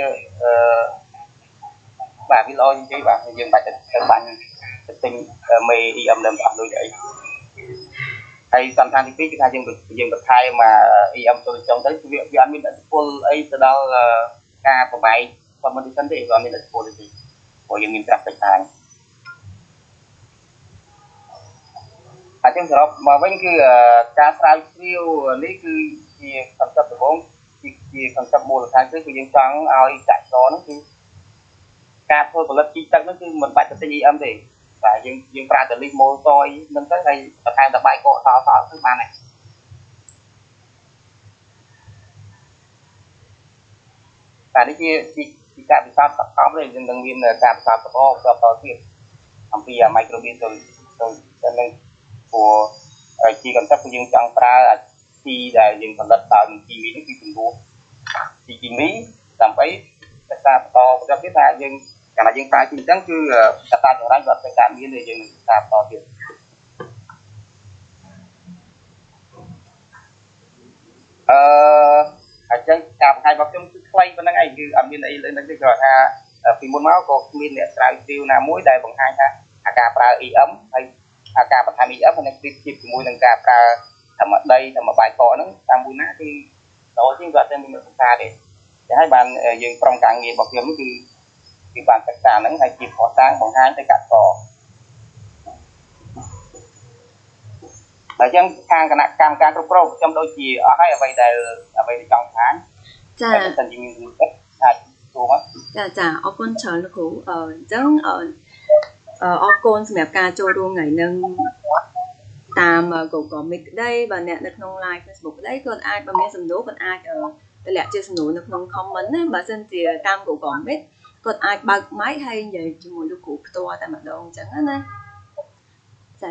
và vì lo những chế và dân bài tình bạn tình mê y âm đầm phạm đôi vậy hay toàn tham thì cái hai dân được hai mà y âm tôi trong tới việc vì anh mình đã full ấy từ đó ca của bài còn mình thân thì còn mình đã full thì của dân mình gặp phải hàng ចឹងសរុបមកវិញគឺការស្រាវជ្រាវនេះគឺជា concept ដំបូងជា concept មូលដ្ឋានគឺយើងចង់ឲ្យកសិករហ្នឹងគឺការធ្វើផលិតជីទឹកហ្នឹងគឺមិនបាច់ទៅទិញ EM ទេតែយើងប្រើតែលីសម៉ូសយហ្នឹងទៅហើយបន្ថែមតែបាយកកសគឺបានហើយតែនេះជាការពិសោធន៍សកលទេយើងនឹងមានការពិសោធន៍បន្តទៀតអំពី microbial ទៅនឹងព្រោះជា concept យើងចង់ប្រើជីដែលយើងផលិតដោយគីមីនេះគឺជំនួសជីគីមីដើម្បីតែបន្តទៀតថាយើងកាលណាយើងប្រើជីអញ្ចឹងគឺកត្តាចម្រាញ់វាអត់ទៅកើតមានទេយើងនឹងតាមបន្តទៀតអញ្ចឹងការបង្ហាញរបស់ខ្ញុំគឺខ្លីប៉ុណ្្នឹងឯងគឺអត់មានអីលើនេះទេគ្រាន់ថាពីមុនមកក៏គ្មានអ្នកស្រាវជ្រាវណាមួយដែលបង្ហាញថាការប្រើ EM ហើយការបន្ថែម EM ហើយប្រៀបធៀបជាមួយនឹងការប្រើធម្មដីធម្មបាយកកហ្នឹងតាមមួយណាគឺដល់ជាងគាត់តែមានសិក្សាទេតែហើយបានយើងក្រុមការងាររបស់ខ្ញុំគឺបានសិក្សាហ្នឹងហើយជាផុសតាងបង្ហាញទៅកសិករតែអញ្ចឹងខាងគណៈកម្មការគ្រប់គ្រងខ្ញុំដូចជាអស់ហើយអ្វីដែលចង់បង្ហាញចា៎តែយើងមានគំនិតអាចចូលមក
ចាអរគុណច្រើនលោកគ្រូអញ្ចឹងអរគុណសម្រាប់ការចូលរួមថ្ងៃនេះតាម Google Meet ក្តីបើអ្នកនៅក្នុង Live Facebook ក្តីគាត់អាចបើមានសំណួរគាត់អាចតម្លាក់ជាសំណួរនៅក្នុង comment ណាបើសិនជាតាម Google Meet គាត់អាចបើក mic ហើយនិយាយជាមួយលោកគ្រូផ្ទាល់តែម្ដងអញ្ចឹងណាចា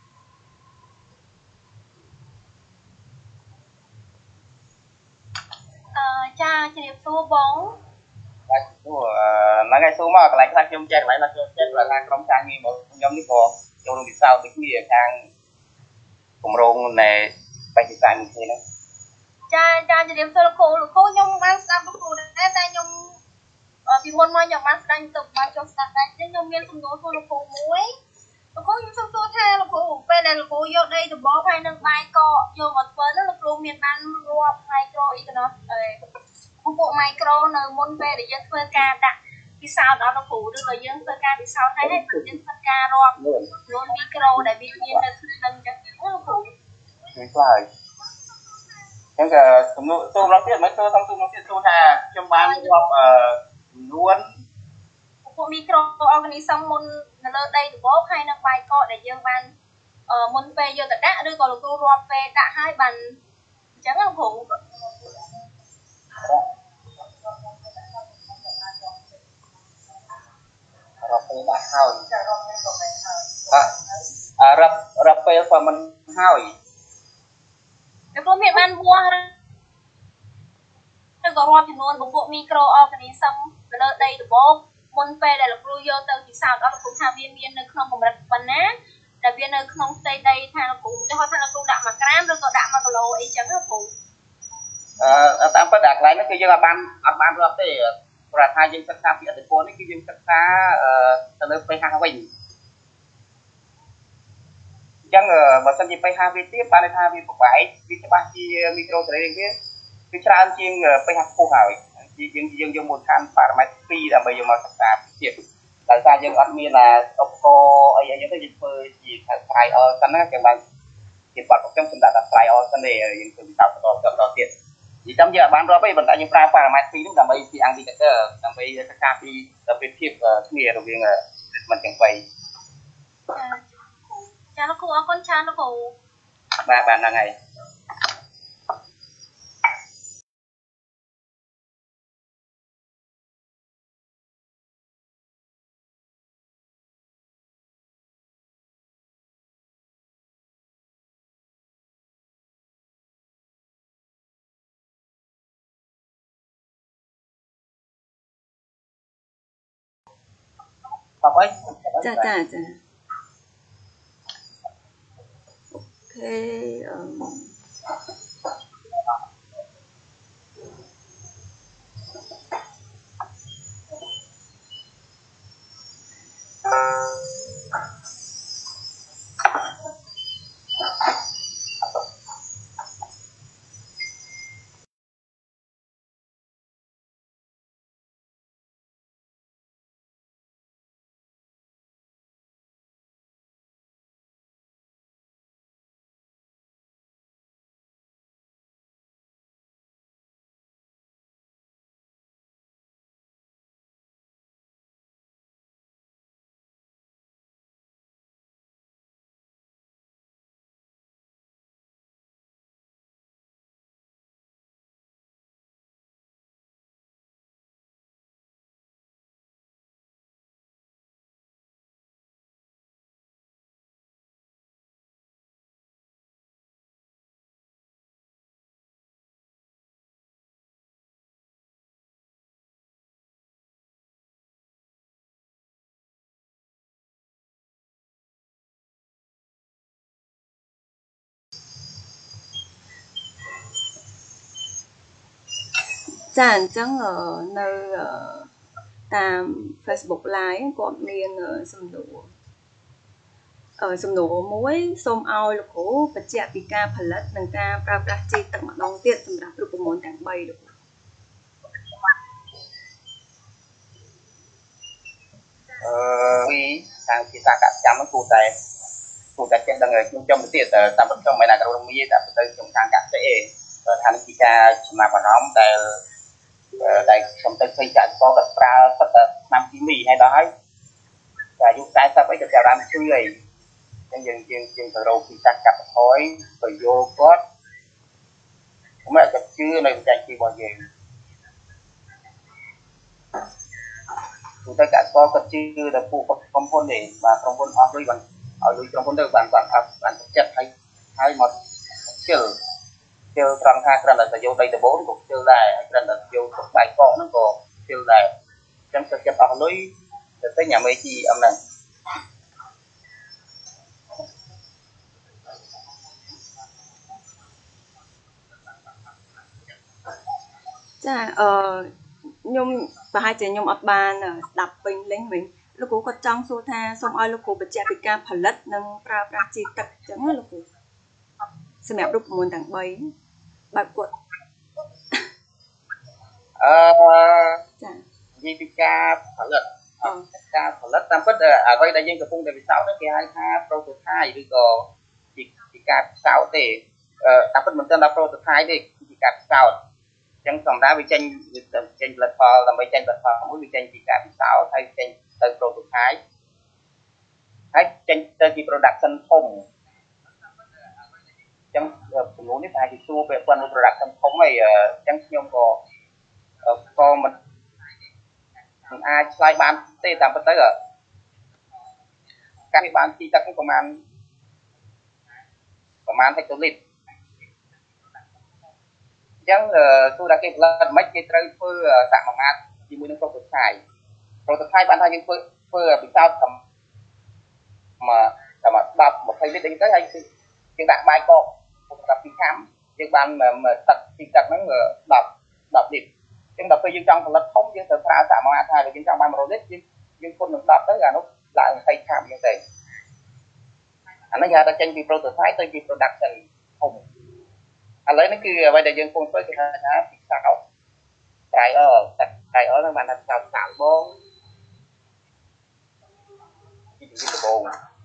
ចាជំរាបសួរបង
បាទសួរហ្នឹងហើយសួរមកកន្លែងខ្លះខ្ញុំចេះកន្លែងខ្លះខ្ញុំចេះថាក្រុមការងាររបស់ខ្ញុំនេះក៏ចូលរួមពិសោធន៍ដូចគ្នាខាងគម្រោងនៃបេតិកភណ្ឌមួយគ្នាហ្នឹង
ចាជំរាបសួរលោកគ្រូខ្ញុំបានស្ដាប់លោកគ្រូដែរតែខ្ញុំពីមុនមកខ្ញុំបានស្ដាប់ទៅបានចុះស្ដាប់ដែរខ្ញុំមានសំណួរសួរលោកគ្រូមួយលោកគ្រូខ្ញុំសូមសួរថាលោកគ្រូពេលដែលលោកគ្រូយកដីដំបូងហើយនឹងបាយកកយកមកធ្វើនោះលោកគ្រូមានបានរាប់ micro economic ពពួក micro នៅមុនពេលដែលយើងធ្វើការដាក់ពិសោធន៍ដល់លោកគ្រូឬក៏យើងធ្វើការពិសោធន៍ហើយយើងធ្វើការរាប់ចំនួន micro ដែលវាមាននៅក្នុងអញ្ចឹងលោកគ្រូ
មានខ្លះហើយអញ្ចឹងក៏សំណួរទូរងទៀតមិនទូសំទូរងទៀតទូថាខ្ញុំបានរាប់ចំនួន
ពួក micro organism មុននៅលើដីដំបូងហើយនឹងបាយកកដែលយើងបានមុនពេលយកទៅដាក់ឬក៏លោកគ្រូរាប់ពេលដាក់ហើយបានអញ្ចឹងលោកគ្រូ
រាប់ពេលដាក់ហើយរាប់ពេលក៏មិនហើយ
លោកគ្រូមានបានវាស់ឬក៏រាប់ចំនួនពពួក micro organism នៅលើដីដំបូងមុនពេលដែលលោកគ្រូយកទៅពិសោធន៍ដល់លោកគ្រូថាវាមាននៅក្នុងកម្រិតប៉ុណ្ណាដែលវានៅក្នុងផ្ទៃដីថាលោកគ្រូទៅថាលោកគ្រូដាក់1ក្រាមឬក៏ដាក់1គីឡូអីចឹងលោកគ្រូ
តាមពិតអាកន្លែងនេះគឺយើងអត់បានរាប់ទេព្រោះថាយើងសិក្សាពីឥទ្ធិពលនេះគឺយើងសិក្សាទៅលើ pH វិញអញ្ចឹងបើសិនជា pH វាទាបបានន័យថាវាប្របែកវាច្បាស់ជាមីក្រូសេរីវាគឺច្រើនជាង pH ខ្ពស់ហើយយើងយកមូលដ្ឋានប៉ារ៉ាម៉ែត្រ2ដើម្បីយកមកសិក្សាទៀតដោយសារយើងអត់មានឧបករណ៍អីចឹងទៅយើងធ្វើជា trial សិនណាគេបានជាបាត់របស់ខ្ញុំសម្រាប់តែ trial សិនទេយើងធ្វើវិសោធន៍បន្តទៀតនិយាយយើងអត់បានរាប់ទេប៉ុន្តែយើងប្រើប៉ារ៉ាម៉ែត្រ2នេះដើម្បីជា indicator ដើម្បីសិក្សាពីប្រៀបធៀបគ្នារវាង treatment ទាំង3
ចាលោកគ្រូអរគុណច្រើនលោកគ្រូ
បាទហ្នឹងហើយ
ចាអូខេចាអញ្ចឹងនៅតាម Facebook Live គាត់មានសំណួរមួយសូមឲ្យលោកគ្រូបញ្ជាក់ពីការផលិតនិងការប្រើប្រាស់ជីទឹកម្ដងទៀតសម្រាប់រូបមន្តទាំង3លោកគ្រូ
ពីខាងភាសាកសិកម្មហ្នឹងគួរតែចេះដឹងខ្ញុំទៅទៀតតាមពិតខ្ញុំមិនណាក្រមមីតែទៅខ្ញុំខាងកសិឯងថានេះជាការចំណាប់អារម្មណ៍ដែលខ្ញុំទៅឃើញកសិករគាត់ប្រើសិតតែឆ្នាំគីមីហើយដល់ហើយតែអាយុ40អីក៏ចាប់បានជឿអីអញ្ចឹងយើងទៅរកពីសាស្ត្រកាត់បន្ថយទៅយល់គាត់មិនក៏ជឿនៅបច្ចេកទេសរបស់យើងទូទៅកសិករគាត់ជឿដល់ពួកក្រុមហ៊ុននេះបាទក្រុមហ៊ុនអស់លុយបានឲ្យលុយក្រុមហ៊ុនទៅបានចិត្តហើយមកជឿត្រង់ថាគ្រាន់តែទៅយកដីដបូនក៏ជឿដែរហើយគ្រាន់តែយកទឹកបាយកកហ្នឹងក៏ជឿដែរអញ្ចឹងចិត្តអស់លុយទៅទិញអាមេជីអឹមហ្នឹង
ចាខ្ញុំប្រហែលជាខ្ញុំអត់បានស្ដាប់ពេញលេញវិញលោកគ្រូគាត់ចង់សួរថាសូមឲ្យលោកគ្រូបញ្ជាក់ពីការផលិតនិងប្រើប្រាស់ជីទឹកអញ្ចឹងណាលោកគ្រូសម្រាប់រូបមន្តទាំង3បែបគាត់ចា
និយាយពីការផលិតតាមពិតអ្វីដែលយើងកំពុងតែពិសោធន៍នោះគេហៅថា prototype ឬក៏ជាការពិសោធន៍ទេតាមពិតមិនទាន់ដល់ prototype ទេជាការពិសោធន៍អញ្ចឹងធម្មតាវាចេញផលិតផលដើម្បីចេញផលិតផលមួយវាចេញពីការពិសោធន៍ហើយចេញទៅ prototype ហើយចេញទៅជា production ធំអញ្ចឹងចំនួននេះប្រហែលជាសួរពាក់ព័ន្ធនឹង production ធំហើយអញ្ចឹងខ្ញុំក៏មិនអាចឆ្លើយបានទេតាមពិតទៅការបានជីទឹកនេះប្រហែលហិកតូលីត្រអញ្ចឹងទោះតែគេផលិតមិនគេត្រូវធ្វើសមាមាត្រជាមួយនឹង prototype បានថាយើងធ្វើពិសោធន៍តាម10 20លីត្រអីទៅហើយយើងដាក់បាយកកសម្រាប់ពីខាំយើងបានទឹកជីទឹកហ្នឹង10លីត្រអញ្ចឹងដល់ពេលយើងចង់ផលិតធំយើងត្រូវប្រើសមាមាត្រថាបើយើងចង់បាន100លីត្រយើងគុណនឹង10ទៅអានោះឡើង20ខាំអញ្ចឹងទៅអានេះគេហៅថាចេញពី prototype ទៅជា production ធំឥឡូវនេះគឺអ្វីដែលយើងកំពុងធ្វើគេហៅថាពិសោធន៍ trial ហ្នឹងបានថាពិសោធន៍សាកល្បងពីដំបូង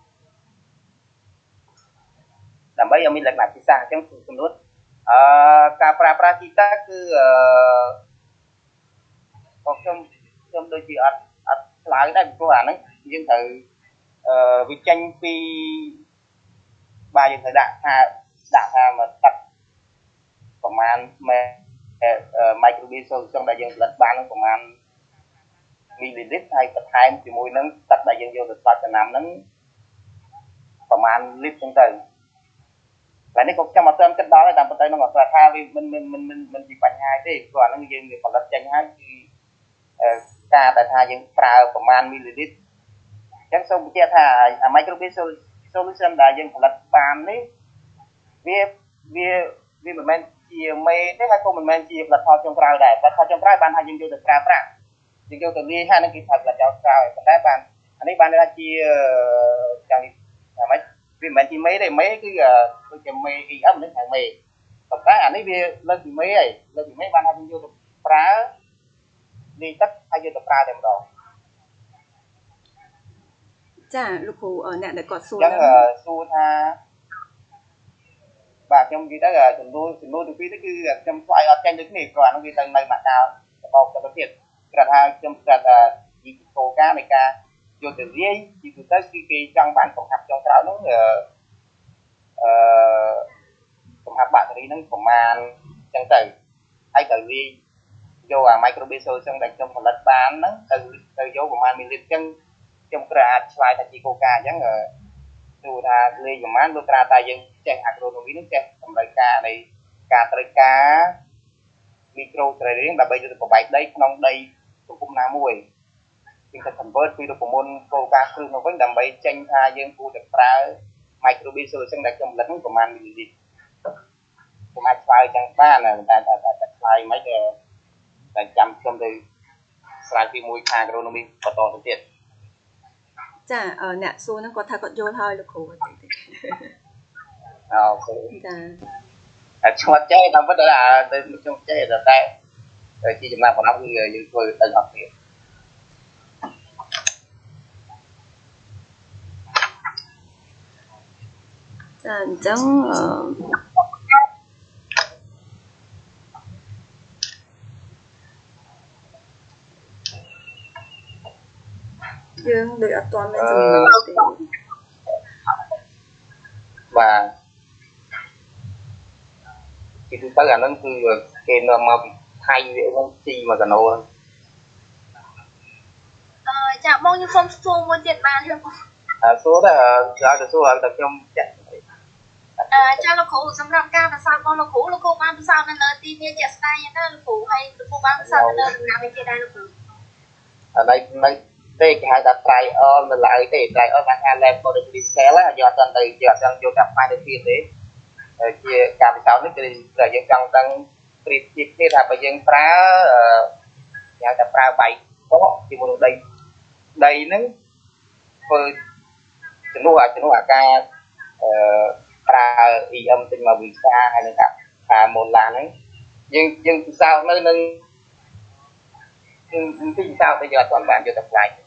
ដើម្បីឲ្យមានលក្ខណៈពិសេសអញ្ចឹងចំនួនការប្រើប្រាស់ជីទឹកគឺខ្ញុំដូចជាអត់ឆ្លើយដែរព្រោះអាហ្នឹងយើងត្រូវវាចេញពីបាទយើងត្រូវដាក់ថាមកទឹកប្រមាណmicrobial solution ដែលយើងផលិតបានប្រមាណមីលីលីត្រហើយបន្ថែមជាមួយនឹងទឹកដែលយើងយកទៅស្លាប់ចំណាំហ្នឹងប្រមាណលីត្រចឹងទៅតែនេះក៏ខ្ញុំអត់ទាន់គិតដល់ទេតាមប៉ុន្តែនឹងអត់ថាវាមិនជាបញ្ហាទេព្រោះអាហ្នឹងយើងផលិតចេញហើយគឺការដែលថាយើងប្រើប្រមាណមីលីលីត្រអញ្ចឹងសូមបញ្ជាក់ថាអា microbial solution ដែលយើងផលិតបាននេះវាមិនមែនជាមេទេហើយក៏មិនមែនជាផលិតផលចុងក្រោយដែរផលិតផលចុងក្រោយបានថាយើងយកទៅប្រើប្រាស់យើងយកទៅលាយហើយនឹងគេថាផលិតផលក្រោយប៉ុន្តែបានអានេះបានថាជាយ៉ាងថាម៉េចវាមិនមែនជាមេទេមេគឺដូចជាមេ EM នេះហៅមេប៉ុន្តែអានេះវាលើកពីមេហើយលើកពីមេបានថាយើងយកទៅប្រើលាយទឹកហើយយកទៅប្រើតែម្ដង
ចាលោកគ្រូអ្នកដែលគាត់សួរ
អញ្ចឹងសួរថាបាទខ្ញុំនិយាយទៅចំនួនទី2នេះគឺខ្ញុំស្វែងអត់ចេញដូចគ្នាព្រោះអានោះវាទៅនៅមកដល់របបទៅទៀតគាត់ថាខ្ញុំស្គាល់ថាពីគោលការណ៍នៃការយកទៅលាយទីទៅគឺគេចង់បានកំហាប់ចុងក្រោយនោះកំហាប់បាក់តេរីហ្នឹងប្រមាណអញ្ចឹងទៅហើយទៅលាយយកអា microbial solution ដែលខ្ញុំផលិតបានហ្នឹងទៅយកប្រមាណមីលីត្រអញ្ចឹងខ្ញុំគ្រាន់អាចឆ្លើយថាជាគោលការណ៍អញ្ចឹងទូថាលេខប្រមាណលោកគ្រាន់តែយើងចេះ agronomy នឹងចេះតម្រូវការនៃការត្រូវការ micro ត្រីរៀងដើម្បីយកទៅប្របែកដីក្នុងដីសង្គមណាមួយយើងទៅ convert ពីរូបមន្តគោលការណ៍គ្រឹះមកវិញដើម្បីចេញថាយើងគួរតែប្រើ microbial solution ដែលខ្ញុំផលិតនោះប្រមាណមីលីលីត្រខ្ញុំអាចឆ្លើយចឹងបានតែឆ្លើយមិនចាំខ្ញុំទៅស្រាវពីមួយខា agronomy បន្តទៅទៀត
ចាអ្នកសួរហ្នឹងគាត់ថាគាត់យល់ហើយលោកគ្រូតិចតិច
អូខេ
ចា
ឆ្មាត់ចេះតាមពិតទៅខ្ញុំចេះតែជាចំណាប់អារម្មណ៍គឺយើងធ្វើទៅអត់ទៀត
ចាអញ្ចឹងយើងដូចអត់ទាន់មានចំណុចទេ
បាទទីទៅអាហ្នឹងគឺគេនាំមកពីថៃវាហ្នឹងជីមកកាណូហ្នឹង
ចាបងខ្ញុំសុំសួរមួយទៀតបានទេបង
សួរតែឲ្យទៅសួរតែខ្ញុំចាក់
ចាលោកគ្រូសម្រាប់ការបន្សល់របស់លោកគ្រូបានបន្សល់នៅលើទីវាជាក់ស្ដែងណាលោកគ្រូហើយលោកគ្រូបានបន្សល់នៅលើដំណាំវិញទៀតដែរលោកគ្រូ
នៅទេគេហៅថា trial នៅឡើយទេ trial បានថា laboratory scale យកអត់ទៅយកអត់យកតែផ្នែកទៅទៀតទេជាការពិសោធន៍នេះគឺយើងចង់ដឹងប្រៀបធៀបគ្នាថាបើយើងប្រើយ៉ាងតែប្រើបៃកកជាមួយនឹងដីហ្នឹងធ្វើជំនួសអាការប្រើ EM ទិញមកវិសាហើយនឹងការម៉ូឡាហ្នឹងយើងពិសោធន៍នៅនឹងទីពិសោធន៍ដែលយកអត់បានយកទៅផ្សាយ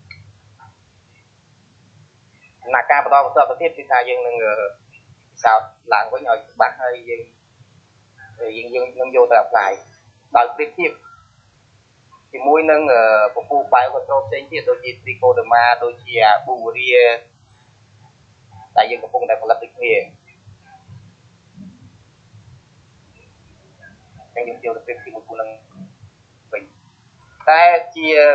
ដំណាក់កាលបន្តទៅទៀតគឺថាយើងនឹងពិសោធន៍ឡើងវិញឲ្យច្បាស់ហើយយើងនឹងយកទៅអប្លាយដោយប្រៀបធៀបជាមួយនឹងពពុះបាយគ្រប់គ្រងផ្សេងទៀតដូចជា Trichoderma ដូចជា Beauveria ដែលយើងកំពុងតែផលិតដូចគ្នាយើងយកទៅប្រៀបធៀបជាមួយនឹងវិញតែជា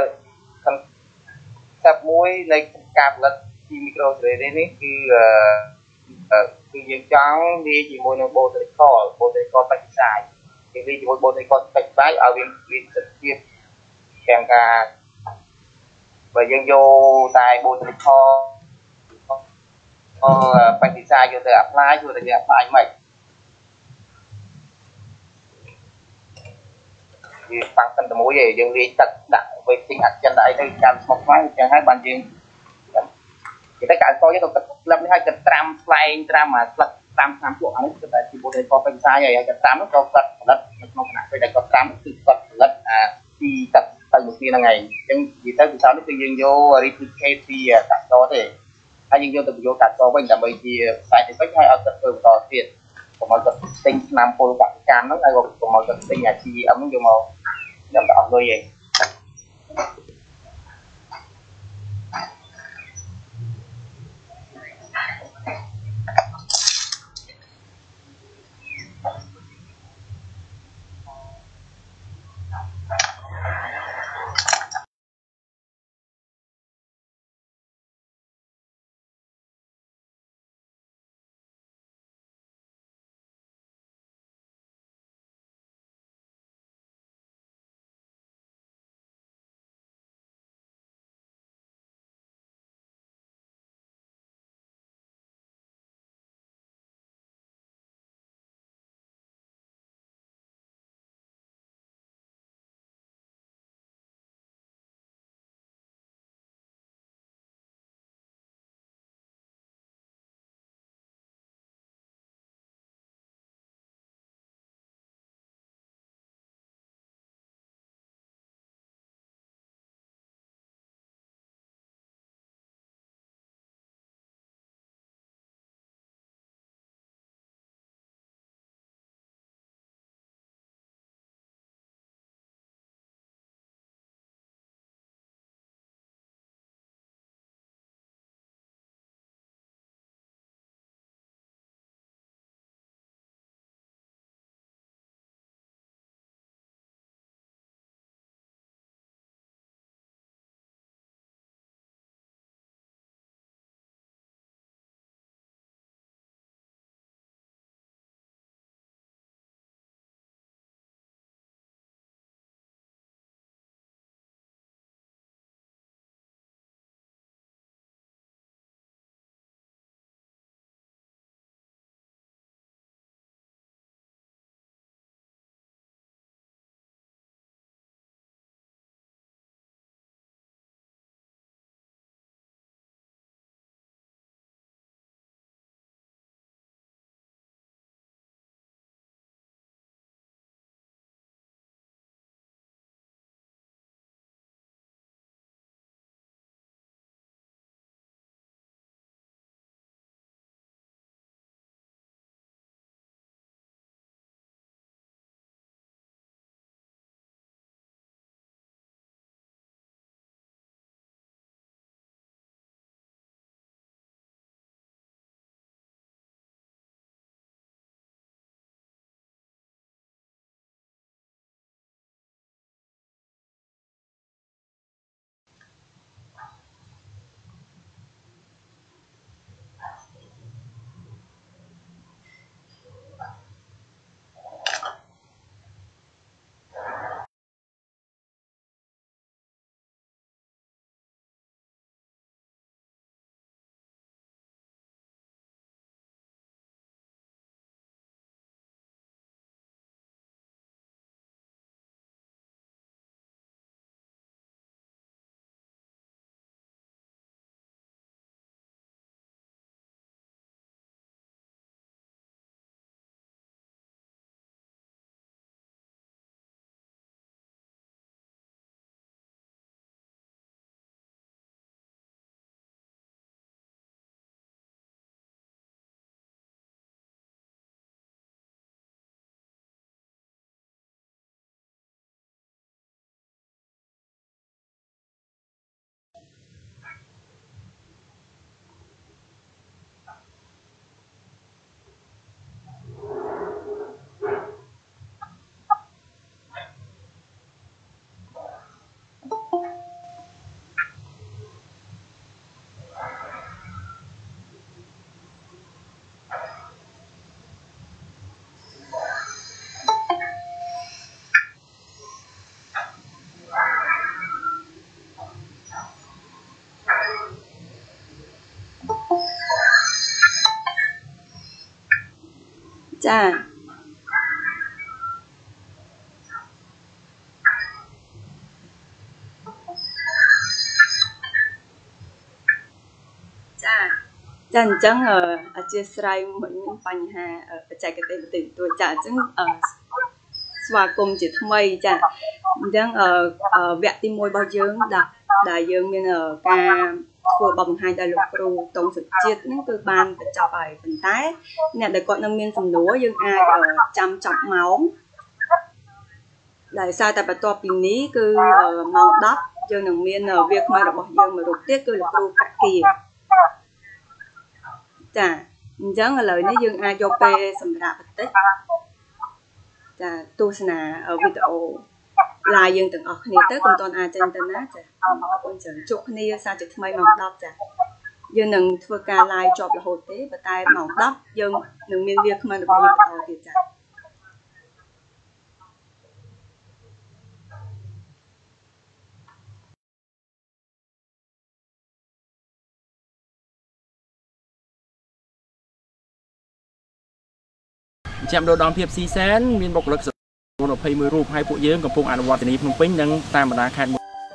concept មួយនៃការផលិតជីមីក្រូស្រេនេះគឺយើងចង់វាជាមួយនឹង botanical pesticide គេវាជាមួយ botanical pesticide ឲ្យវាសិទ្ធិទាំងការបើយើងយកតែ botanical pesticide យកទៅ apply ជួយតែ apply មិនវាតាំងតែមួយឯងយើងលាយទឹកដាក់វិញទិញអាចិនអីទៅចាំស្មុកខ្លាំងអញ្ចឹងហើយបានយើងគេតែកៅកោយើងទៅទឹកក្លឹបនេះឲ្យទឹកត្រាំស្លែងត្រាំអាស្លឹកត្រាំពួកអានេះគឺតែជាbotanical pesticide ហើយទឹកត្រាំនោះក៏គាត់ផលិតនៅក្នុងគណៈពេលដែលគាត់ត្រាំគឺគាត់ផលិតពីទឹកទៅមួយគ្នាហ្នឹងឯងអញ្ចឹងនិយាយទៅពិសោធន៍នេះគឺយើងយក replicate ពីកៅកោទេហើយយើងយកទៅបញ្ចូលកៅកោវិញដើម្បីជា scientific ហើយឲ្យគាត់ធ្វើបន្តទៀតកុំឲ្យគាត់ទិញថ្នាំពុលកសិកម្មហ្នឹងហើយកុំឲ្យគាត់ទិញអា GM ហ្នឹងយកមកខ្ញុំទៅអស់លុយឯង
ចា ចាអញ្ចឹងអធិស្ឋានមួយមានបញ្ហាបច្ចេកទេសបន្តិចបន្តួចចាអញ្ចឹងស្វាគមន៍ជាថ្មីចាអញ្ចឹងវគ្គទី1របស់យើងដែលយើងមានការធ្វើបង្ហាញដល់លោកគ្រូតុងសុជាតិហ្នឹងគឺបានបញ្ចប់ហើយប៉ុន្តែអ្នកដែលគាត់នៅមានសំណួរយើងអាចចាំចប់ម៉ោងដែលសារតែបន្ទាប់ពីនេះគឺម៉ោង10យើងនឹងមានវាគ្មិនរបស់យើងមួយរូបទៀតគឺលោកគ្រូកាក់គាចាអញ្ចឹងឥឡូវនេះយើងអាចយកពេលសម្រាប់បន្តិចចាទស្សនាវីដេអូ live យើងទាំងអស់គ្នាទៅកុំតន់អាចចេញទៅណាចាអរគុណច្រើនជួបគ្នាសារជាថ្មីម៉ោង10ចាយើងនឹងធ្វើការ live ជាប់រហូតទេប៉ុន្តែម៉ោង10យើងនឹងមានវាគ្មិនរបស់យើងបន្តទៀតចា
ចាំដូរដងភាពស៊ីសែនមានបុគ្គលិក21រូបហើយពួកយើងកំពុងអនុវត្តនីភ្នំពេញនិងតាមបណ្ដាខេត្ត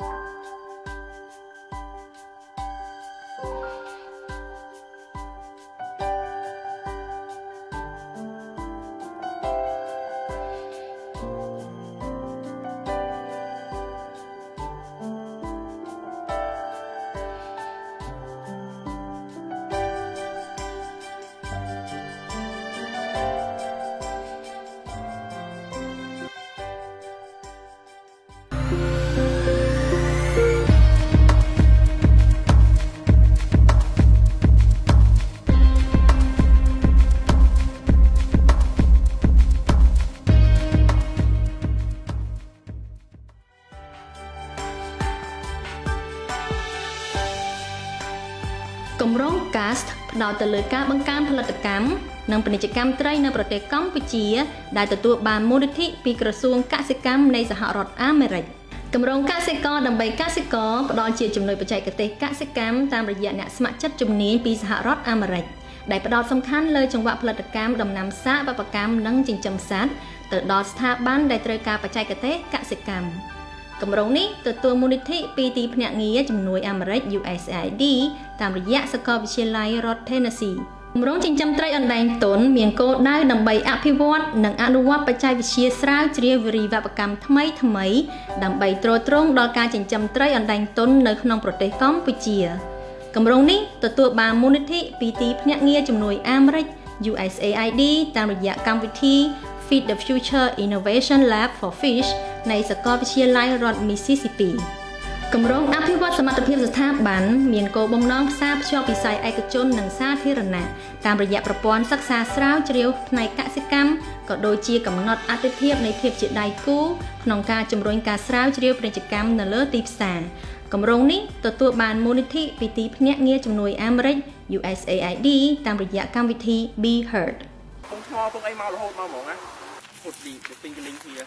គម្រោង CAST ផ្ដោតទៅលើការបង្កើនផលិតកម្មនិងពាណិជ្ជកម្មត្រីនៅប្រទេសកម្ពុជាដែលទទួលបានមូលនិធិពីក្រសួងកសិកម្មនៃសហរដ្ឋអាមេរិកគម្រោងកសិករដើម្បីកសិករផ្ដល់ជាជំនួយបច្ចេកទេសកសិកម្មតាមរយៈអ្នកស្ម័គ្រចិត្តជំនាញពីសហរដ្ឋអាមេរិកដែលផ្ដោតសំខាន់លើចង្វាក់ផលិតកម្មដំណាំសាកបបកម្មនិងចិញ្ចឹមសត្វទៅដល់ស្ថាប័នដែលត្រូវការបច្ចេកទេសកសិកម្មគម្រោងនេះទទួលមូលនិធិពីទីភ្នាក់ងារជំនួយអាមេរិក USAID តាមរយៈសាកលវិទ្យាល័យរដ្ឋ Tennessee គម្រោងចិញ្ចឹមត្រីអណ្ដែងទុនមានគោលដៅដើម្បីអភិវឌ្ឍនិងអនុវត្តបច្ចេកវិទ្យាស្រាវជ្រាវវិរិយវប្បកម្មថ្មីដើម្បីទ្រទ្រង់ដល់ការចិញ្ចឹមត្រីអណ្ដែងទុននៅក្នុងប្រទេសកម្ពុជាគម្រោងនេះទទួលបានមូលនិធិពីទីភ្នាក់ងារជំនួយអាមេរិក USAID តាមរយៈកម្មវិធី Feed the Future Innovation Lab for Fish នៃសាកលវិទ្យាល័យរដ្ឋ Mississippi គម្រោងអភិវឌ្ឍសមត្ថភាពស្ថាប័នមានគោលបំណងផ្សារភ្ជាប់វិស័យឯកជននិងសាធារណៈតាមរយៈប្រព័ន្ធសិក្សាស្រាវជ្រាវផ្នែកកសិកម្មក៏ដូចជាកំណត់អត្ថប្រយោជន៍នៃភាពជាដៃគូក្នុងការជំរុញការស្រាវជ្រាវពាណិជ្ជកម្មនៅលើទីផ្សារគម្រោងនេះទទួលបានមូលនិធិពីទីភ្នាក់ងារជំនួយអាមេរិក USAID តាមរយៈកម្មវិធី Be Heard
ពងថ្មពងអីមករហូតមកហ្មងណាហត់ទីពេញកលិញគ្នា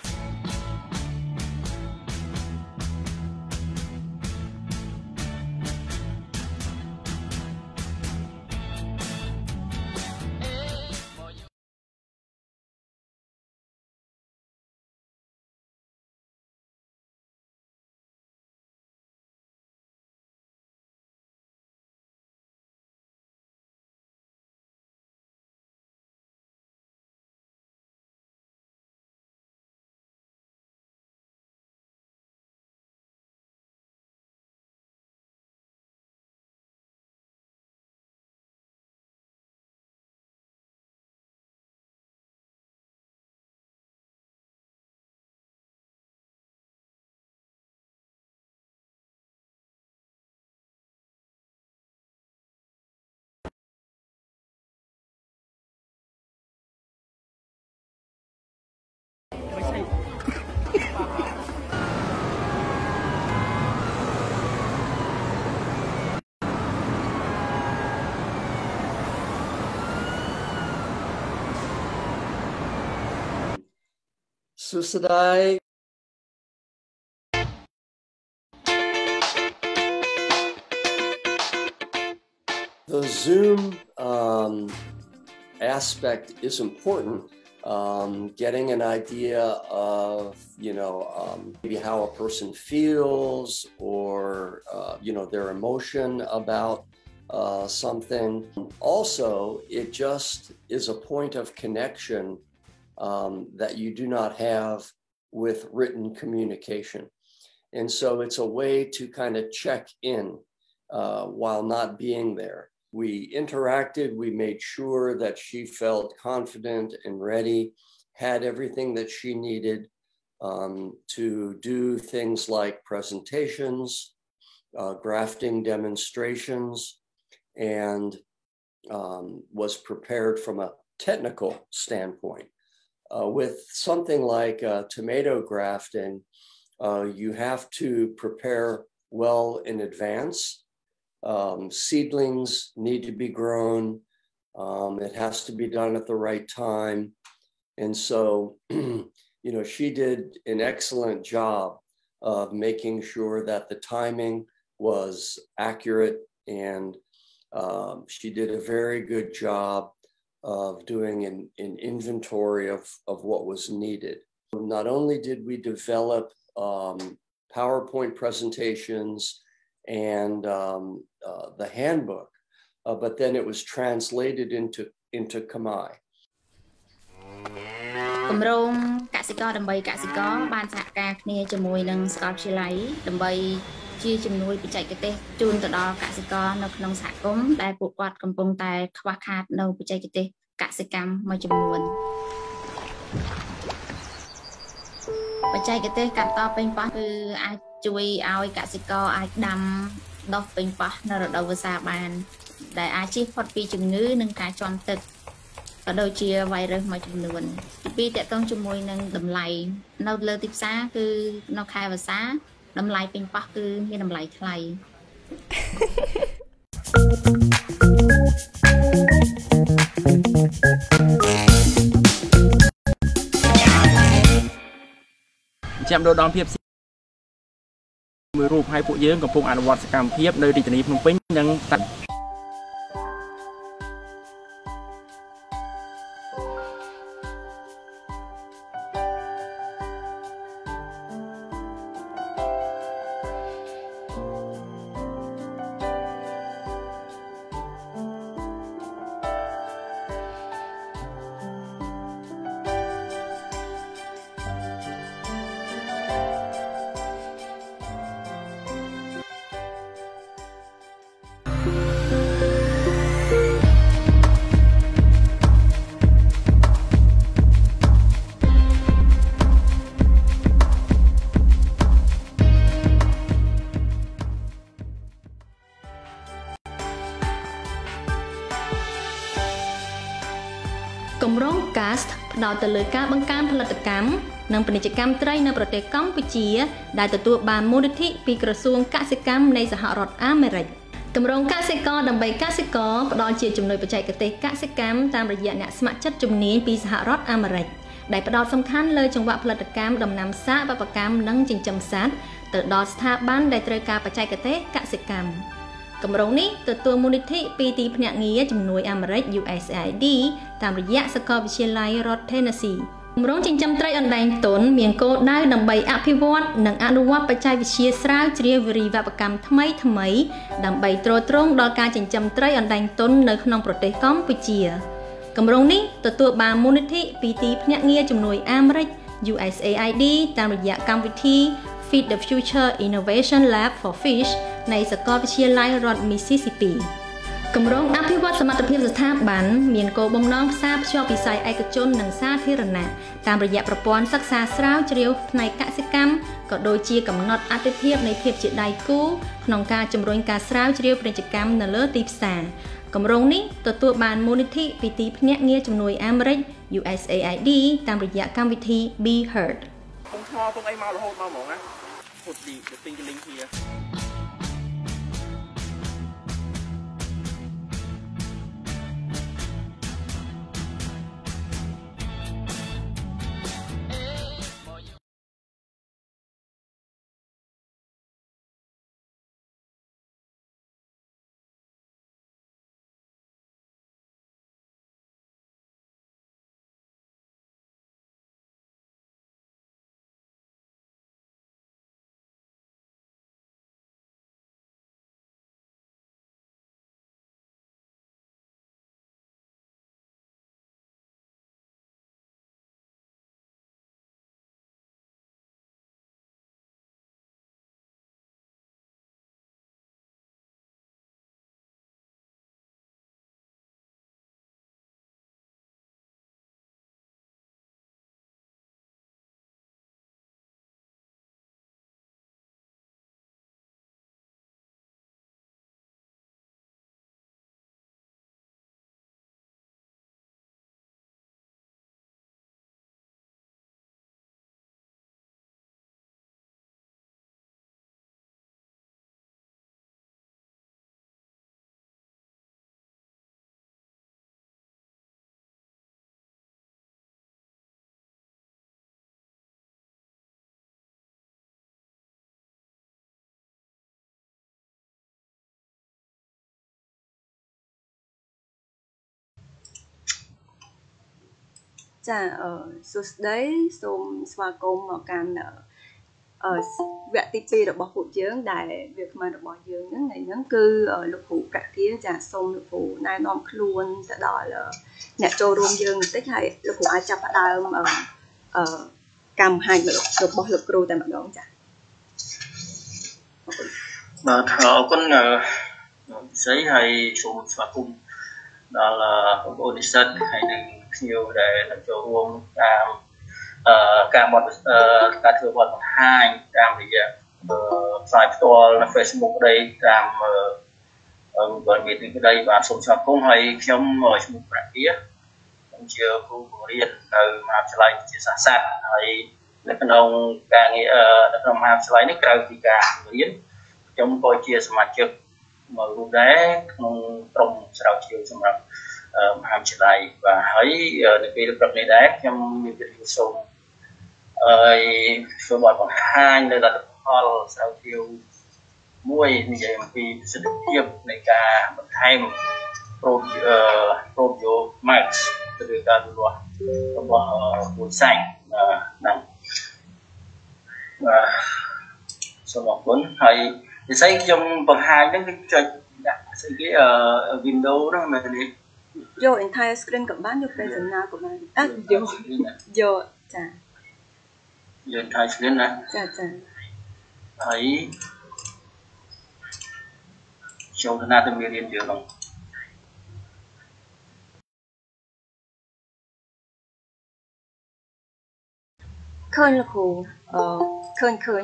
Susadai. The Zoom aspect is important. Getting an idea of, maybe how a person feels or, their emotion about something. Also, it just is a point of connection that you do not have with written communication. And so it's a way to kind of check in while not being there. We interacted, we made sure that she felt confident and ready, had everything that she needed to do things like presentations, grafting demonstrations, and was prepared from a technical standpoint. With something like tomato grafting, you have to prepare well in advance. Seedlings need to be grown. It has to be done at the right time. And so, she did an excellent job of making sure that the timing was accurate, and she did a very good job of doing an inventory of what was needed. Not only did we develop PowerPoint presentations and the handbook, but then it was translated into Khmer.
គម្រោងកសិករដើម្បីកសិករបានសហការគ្នាជាមួយនឹងសាកលវិទ្យាល័យដើម្បីជាជំនួយបច្ចេកទេសជូនទៅដល់កសិករនៅក្នុងសហគមន៍ដែលពួកគាត់កំពុងតែខ្វះខាតនៅបច្ចេកទេសកសិកម្មមួយចំនួនបច្ចេកទេសកាត់តពេញប៉ោះគឺអាចជួយឲ្យកសិករអាចដាំដុះពេញប៉ោះនៅរដូវវស្សាបានដែលអាចជៀសផុតពីជំងឺនិងការជាំទឹកក៏ដូចជាវ៉ៃរុសមួយចំនួនទី2តកតងជាមួយនឹងតម្លៃនៅលើទីផ្សារគឺនៅខែវស្សាតម្លៃពេញប៉ោះគឺមានតម្លៃថ្លៃ
ចាំដដងភាពមួយរូបឲ្យពួកយើងកំពុងអនុវត្តសកម្មភាពនៅរាជធានីភ្នំពេញនិងគម្រោង CAST ផ្ដោតទៅលើការបង្កើនផលិតកម្មនិងពាណិជ្ជកម្មត្រីនៅប្រទេសកម្ពុជាដែលទទួលបានមូលនិធិពីក្រសួងកសិកម្មនៃសហរដ្ឋអាមេរិកគម្រោងកសិករដើម្បីកសិករផ្ដល់ជាជំនួយបច្ចេកទេសកសិកម្មតាមរយៈអ្នកស្ម័គ្រចិត្តជំនាញពីសហរដ្ឋអាមេរិកដែលផ្ដោតសំខាន់លើចង្វាក់ផលិតកម្មដំណាំសាកបបកម្មនិងចិញ្ចឹមសត្វទៅដល់ស្ថាប័នដែលត្រូវការបច្ចេកទេសកសិកម្មគម្រោងនេះទទួលមូលនិធិពីទីភ្នាក់ងារជំនួយអាមេរិក USAID តាមរយៈសាកលវិទ្យាល័យរដ្ឋ Tennessee គម្រោងចិញ្ចឹមត្រីអណ្ដែងទុនមានគោលដៅដើម្បីអភិវឌ្ឍនិងអនុវត្តបច្ចេកវិទ្យាស្រាវជ្រាវវិរិយវប្បកម្មថ្មីដើម្បីទ្រទ្រង់ដល់ការចិញ្ចឹមត្រីអណ្ដែងទុននៅក្នុងប្រទេសកម្ពុជាគម្រោងនេះទទួលបានមូលនិធិពីទីភ្នាក់ងារជំនួយអាមេរិក USAID តាមរយៈកម្មវិធី Feed the Future Innovation Lab for Fish នៃសាកលវិទ្យាល័យរដ្ឋ Mississippi គម្រោងអភិវឌ្ឍសមត្ថភាពស្ថាប័នមានគោលបំណងផ្សារភ្ជាប់វិស័យឯកជននិងសាធារណៈតាមរយៈប្រព័ន្ធសិក្សាស្រាវជ្រាវផ្នែកកសិកម្មក៏ដូចជាកំណត់អាទិភាពនៃភាពជាដៃគូក្នុងការជំរុញការស្រាវជ្រាវពាណិជ្ជកម្មនៅលើទីផ្សារគម្រោងនេះទទួលបានមូលនិធិពីទីភ្នាក់ងារជំនួយអាមេរិក USAID តាមរយៈកម្មវិធី Be Heard ពងថ្មពងអីមករហូតមកហ្មងណាពុតទីទៅទិញកលិញគ្នា
ចាសួស្តីសូមស្វាគមន៍មកកាន់វគ្គទី2របស់ពួកយើងដែលវាគ្មិនរបស់យើងហ្នឹងថ្ងៃហ្នឹងគឺលោកគ្រូប្រាក់គាចាសូមលោកគ្រូណែនាំខ្លួនទៅដល់អ្នកចូលរួមយើងបន្តិចហើយលោកគ្រូអាចចាប់ផ្ដើមកម្មហាញរបស់លោកគ្រូតែម្ដងចា
បាទអរគុណពិសេសហើយសូមស្វាគមន៍ដល់បងប្អូននិស្សិតហើយនិងភ្ញៀវដែលនឹងចូលរួមតាមការធ្វើបទបង្ហាញតាមរយៈផ្សាយផ្ទាល់នៅ Facebook ក្តីតាម Google Meeting ក្តីបាទសូមស្វាគមន៍ហើយខ្ញុំឈ្មោះប្រាក់គាខ្ញុំជាគ្រូបង្រៀននៅមហាវិទ្យាល័យវិទ្យាសាស្ត្រសាស្ត្រហើយនៅក្នុងការងារនៅក្នុងមហាវិទ្យាល័យនេះក្រៅពីការបង្រៀនខ្ញុំក៏ជាសមាជិកមួយរូបដែរក្នុងក្រុមស្រាវជ្រាវសម្រាប់មហាវិទ្យាល័យបាទហើយនៅពេលព្រឹកនេះដែរខ្ញុំមានវិទ្យាសូមធ្វើបទបង្ហាញនៅលទ្ធផលស្រាវជ្រាវមួយនិយាយអំពីប្រសិទ្ធភាពនៃការបន្ថែមប្រូបយោម៉ាក់ទៅលើការលូតលាស់របស់មួយសាច់ហ្នឹងសូមអរគុណហើយនិយាយខ្ញុំបង្ហាញហ្នឹងគឺចុចដាក់ស្អីគេwindow ហ្នឹងមែនទេ
យក entire screen ក៏បានយក presenter ក៏បានយកចា
យក entire screen ណា
ចា
ហើយចូលទៅណាទៅមេរៀនយើងហ្នឹង
ឃើញលោកគ្រូឃើញលោកគ្រូ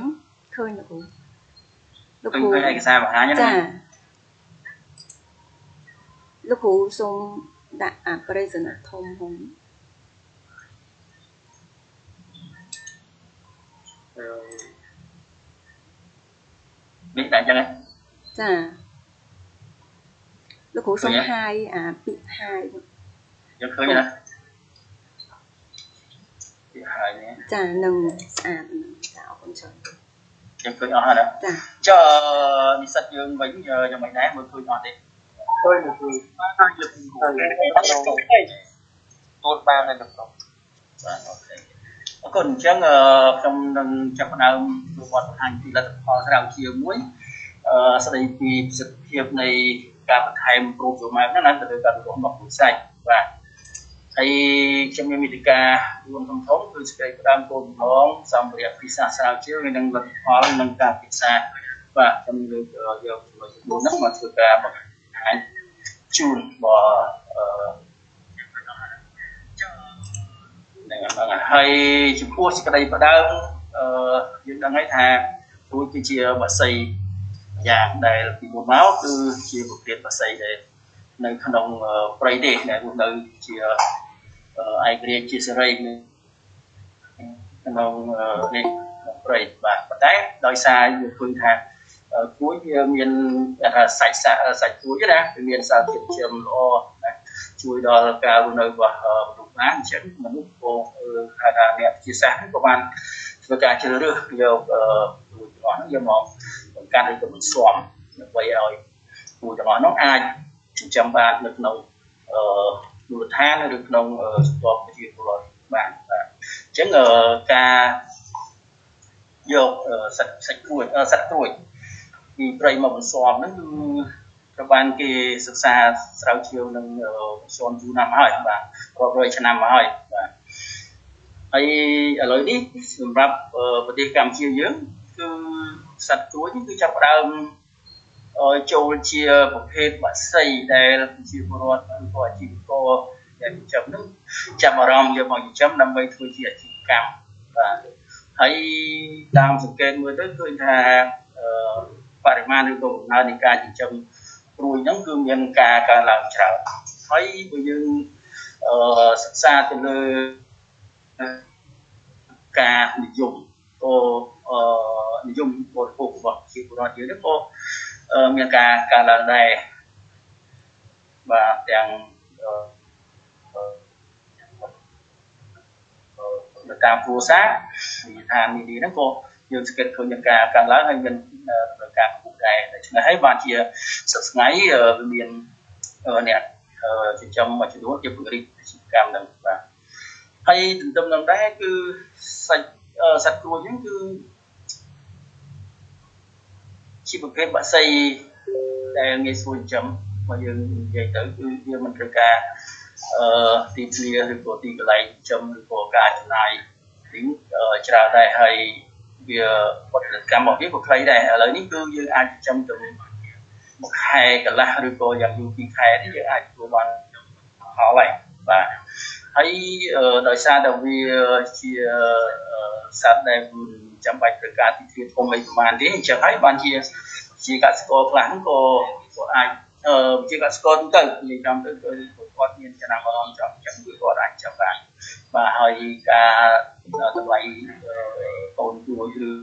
ឯកសារបង្ហាញណា
ចាលោកគ្រូសូមដាក់អា presenter ធំហ្នឹង
នេះដាក់ចឹង
ចាលោកគ្រូសូមហាយអាពាក្យហាយ
យកឃើញណាពាក្យហាយនេះ
ចានឹងស្អាតចាអរគុណច្រើន
ខ្ញុំឃើញអស់ហើយណា
ចា
ចុះនិស្សិតយើងវិញយ៉ាងម៉េចដែរមើលឃើញអត់ទេ
ឃើញលោកគ្រូតាមយកទៅទូលបាននៅក្នុង
បាទអូខេអរគុណអញ្ចឹងខ្ញុំនឹងចាប់ផ្ដើមធ្វើបទបង្ហាញពីលទ្ធផលស្រាវជ្រាវមួយស្ដីពីប្រសិទ្ធភាពនៃការបន្ថែមប្រូបយោម៉ាក់ហ្នឹងណាទៅលើការលូតលាស់របស់មួយសាច់បាទហើយខ្ញុំមានវិធីការរួមធំគឺសេចក្តីផ្ដើមគោលបំណងសម្រាប់ពិសាស្រាវជ្រាវហើយនឹងលទ្ធផលនិងការពិសាបាទខ្ញុំលើកយកចំណុច4ហ្នឹងមកធ្វើការបង្ហាញជូនហ្នឹងហើយចំពោះសេចក្តីផ្ដើមយើងដឹងហើយថារួចគឺជាបក្សីយ៉ាងដែលពីមុនមកគឺជាប្រភេទបក្សីដែលនៅក្នុងព្រៃទេដែលនៅជាឯករាជ្យជាសេរីក្នុងនេះព្រៃបាទប៉ុន្តែដោយសារយើងឃើញថាគួយវាមានសាច់គួយណាវាមានសារធាតុចិញ្ចឹមល្អណាជួយដល់ការរស់នៅរបស់មនុស្សបានអញ្ចឹងមនុស្សក៏ហៅថាអ្នកវិទ្យាសាស្ត្រក៏បានធ្វើការជ្រើសរើសយកគួយទាំងអស់ហ្នឹងយកមកបង្កើតឲ្យទៅមិនស្មដើម្បីឲ្យគួយទាំងអស់ហ្នឹងអាចចិញ្ចឹមបាននៅក្នុងមូលដ្ឋានឬក្នុងស្ទាប់ប្រជាពលរដ្ឋបានបាទអញ្ចឹងការយកសាច់ក្រួយសត្វក្រួយពីព្រៃមកបន្សំហ្នឹងគឺត្រូវបានគេសិក្សាស្រាវជ្រាវនឹងបន្សំយូរណាស់ហើយបាទរាប់រយឆ្នាំមកហើយបាទហើយឥឡូវនេះសម្រាប់ប្រទេសកម្ពុជាយើងគឺសត្វក្រួយគឺចាប់ផ្ដើមចូលជាប្រភេទបក្សីដែលប្រជាពលរដ្ឋឬក៏អាជីវករដែលចិញ្ចឹមនោះចាប់អារម្មណ៍យកមកចិញ្ចឹមដើម្បីធ្វើជាអាជីវកម្មបាទហើយតាមសង្កេតមើលទៅឃើញថាបរិមាណឬក៏កំណើននៃការចិញ្ចឹមព្រួយហ្នឹងគឺមានការកើនឡើងច្រើនហើយបើយើងសិក្សាទៅលើការនិយមក៏និយមបរិភោគរបស់ប្រជាពលរដ្ឋយើងនេះក៏មានការកើនឡើងដែរបាទទាំងតាមគ្រួសារវិធាននេះហ្នឹងក៏យើងសង្កេតឃើញមានការកើនឡើងហើយមានការគូដែរដូច្នេះហើយបានជាសប្តាហ៍ថ្ងៃវាមានអ្នកចិញ្ចឹមមួយចំនួនជាពង្រីកអាជីវកម្មហ្នឹងបាទ hay tình tâm làm đá cứ sạch cua chứ cứ chỉ một cái bả xây để nghe xuôi chấm mà dừng vậy tới cứ như mình cái ca tí clear thì có tí cái này chấm thì có ca này tính chào đây hay việc một cái một cái của cây này ở lấy những cứ như ai chấm từ một hai cái là được có dạng như cái hai thì ai của bạn họ vậy và thấy đời xa đầu vì chia sát đây chấm bài từ ca thì thiệt không mấy mà thế chẳng thấy ban chia chỉ cả score lắng của ai chỉ cả score chúng tôi thì trong tôi có nhiên cho nào mà chọn chấm của có đánh chấm bạn và hơi cả tầm lại tồn của từ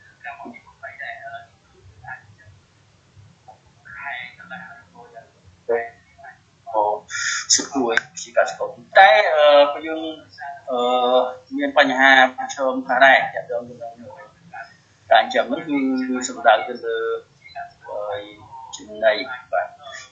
sự cuối chỉ cả score tay bây giờ miền Pành Hà chôm khá này chậm chậm cả chậm mất như sự đại từ chuyện này và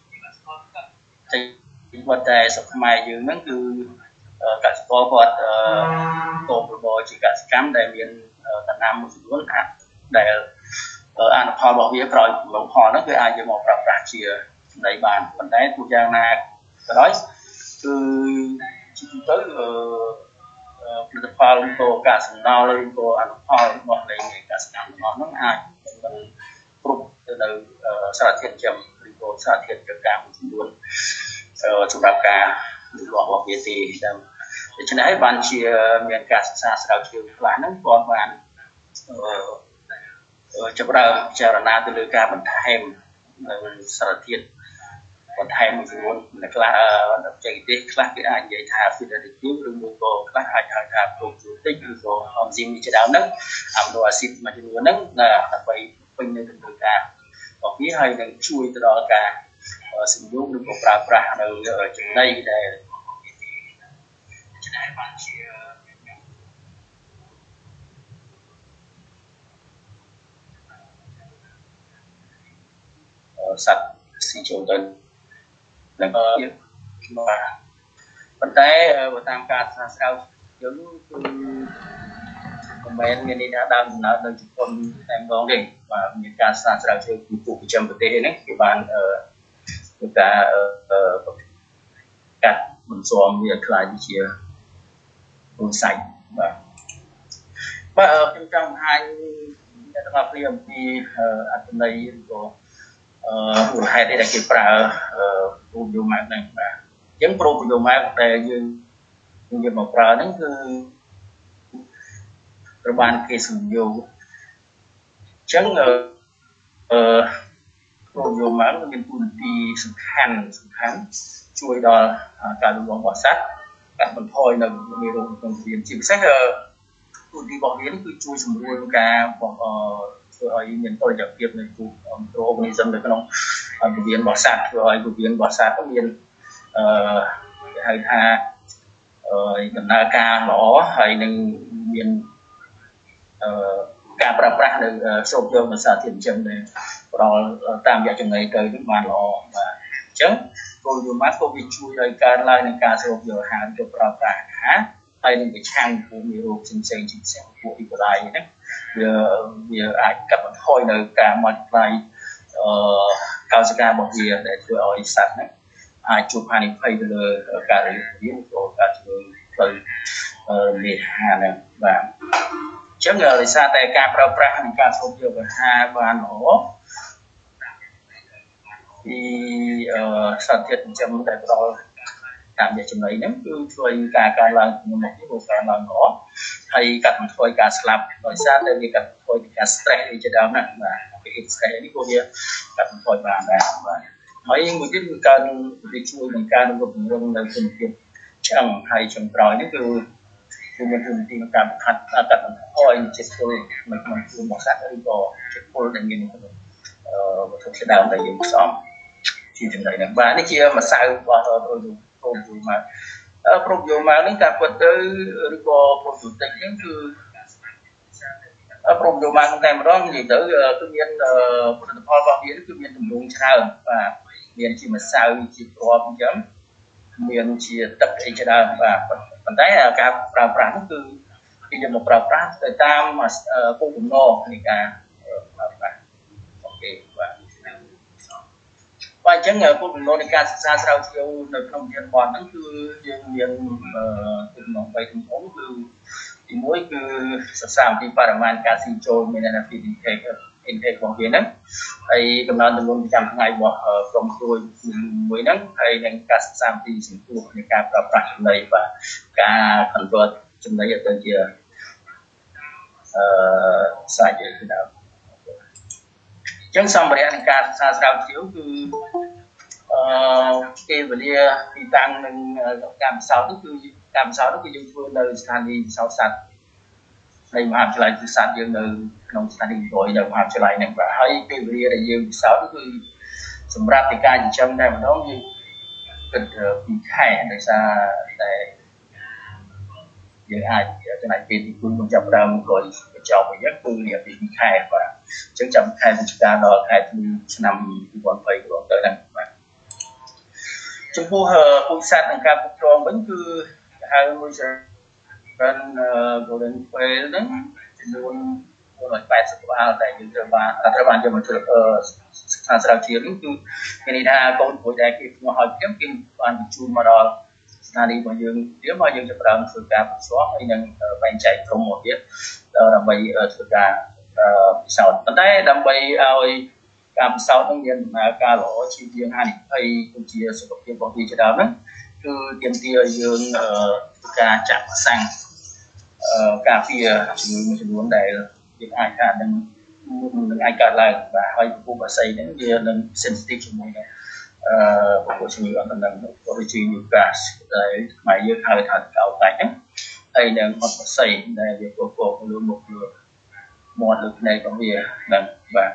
vấn đề sắp mai dương nó cứ cả có vật tổ bộ chỉ cả cám đại miền Tây Nam một số khác để ăn họ bảo việc rồi bọn họ nó cứ ai cho một tập ra chia đại bàn vấn đề của giang na nói cứ tới cái pha lên cô cả sừng nào lên cô ăn pha một này cả sừng nó ai group từ xã thiện chậm cô xã thiện cho cả một luôn chúng ta cả loại hoặc gì thì cho nên bạn chia miền cả xã xã chiều lại nó còn bạn cho ra cho ra từ lưỡi ca mình thêm xã thiện còn thay một luôn là chạy đi class cái anh vậy thà phi là được cứu được một cô class hai thà thuộc chủ tịch của ông Jim chỉ đạo nấng làm đồ xịt mà chỉ muốn nấng là phải pin lên từ cả và phía hai đang chui từ đó cả sử dụng được một pra ở trong đây để sạch xì chỗ tên là và vấn đề của tam ca sao giống comment như đã đang nói đến chúng con em có đi và những ca sao chơi cụ chấm thực tế này các bạn chúng ta cắt một số việc lại chia cùng sạch và ở bên trong hai là phim thì ở đây có hai đây là cái pra video mạng này và chấm pro video mạng để như một pra nó cứ các bạn cái sử dụng chẳng video mạng mình cũng đi sụp khăn chui đó cả đường bỏ sát các mình thôi là người dùng công viên chính sách cũng đi bỏ biến cứ chui sụp luôn cả bỏ rồi mình tôi đặc biệt này của organism được không của biến bỏ sát rồi của biến bỏ sát có biến hay tha gần na ca lõ hay nên biến ca pra được sâu vô mà sa thiền châm này rồi tam gia trong này trời nước màn lõ và chấm tôi vừa mắt tôi bị chui đây ca lại nên ca sâu vô hàng cho pra há hay nên cái trang của nhiều sinh sinh chính xác của đi của lại đấy giờ ai cặp thôi nơi cả một vài cao ska một gì để tôi ở sạch đấy ai chụp hình phải được cả cái biến của cả trường liệt hà này và chẳng ngờ là xa tay ca pra mình ca số giờ hai ba nổ thì sản thiệt chấm tại đó làm việc chấm ấy nếu cứ chơi ca là một cái bộ phận là nó hay cắt thôi cả slap rồi sát đây thì cắt thôi thì cả stress đi cho đau nặng và cái stress đi cô kia cắt thôi và mấy một cái cần đi chui mình can nó cũng luôn là từng việc chẳng hay chẳng rồi nó cứ mình thường thì nó cảm thật cắt thôi chết thôi mình thường một sát đi có chết thôi là như này một số sẽ đau tại dùng xong thì chừng này là ba cái kia mà sao qua rồi mà problem mà nó gặp tới có problem tình những cứ problem mà ngày mà đó gì tới tự nhiên phôi vào biến tự nhiên tùm lum sao và biến chỉ mà sao chỉ problem chấm miền chia tập ấy cho đó và phần tay cả prao prao cứ khi mà prao prao tới tam mà cô cũng no thì cả ok và chẳng ngờ cô cũng no thì cả xa sau chiều nơi không gian còn nó cứ miền từ nó bayถึงống cứ thì mỗi cứ sao thì paraman kasi cho mình là phi intake của Việt Nam hay cầm nón từng trăm ngày bỏ from tôi mới nắng hay đang cả sang thì chính phủ những cái tập đoàn này và cả convert trong đấy ở bên kia sai vậy thế nào chẳng xong rồi anh cả sao chiếu cứ cái vấn đề thì tăng cảm sáu đó cứ dùng phương nơi sàn đi sau sàn đây mà trở lại từ sàn dương nơi nông sàn đi rồi đâu mà trở lại này và hay cái vấn đề là dương sáu đó cứ sầm rạp thì ca chỉ trong đây mà nó như cần bị khai để xa để giờ ai cái này thì cũng không chấp ra rồi cho mình rất tư liệu bị khai và chắc chắn khai của chúng ta đó khai từ năm còn phải còn tới đây chúng phù hợp phụ sát đằng cao phục tròn vẫn cứ 20 giờ gần golden quay đó luôn rồi 80 tại những giờ ba các bạn cho một sự sản xuất chiến cứ cái này là công của đại kia mà hỏi kiếm kinh toàn chu mà đó là đi bao nhiêu nếu bao nhiêu cho bạn sự cả xóa hay nên bạn chạy không một biết là bây sự cả sau vấn đề đâm bay ơi cảm sauทั้งเดือนมาการหล่อชีเพียง5นิให้คุณเจียสุขภาพของพี่จะดาวนั้นคือเตรียมเตียยืนการจับสั่งการเพียจำนวนใดยังไงการนึงไอการอะไรvàให้ผู้บริษัทนั้นเดียนั้น sensitive ชั่วโมงเนี่ยผู้ชื่ออันนั้นบริษัทอยู่กับได้หมายยืดให้ทันเก่าแต่เนี่ยไอ้เนี่ยบริษัทได้เรียกว่าโกงหรือหมดเลยหมดเลยในของเบียนั้นvà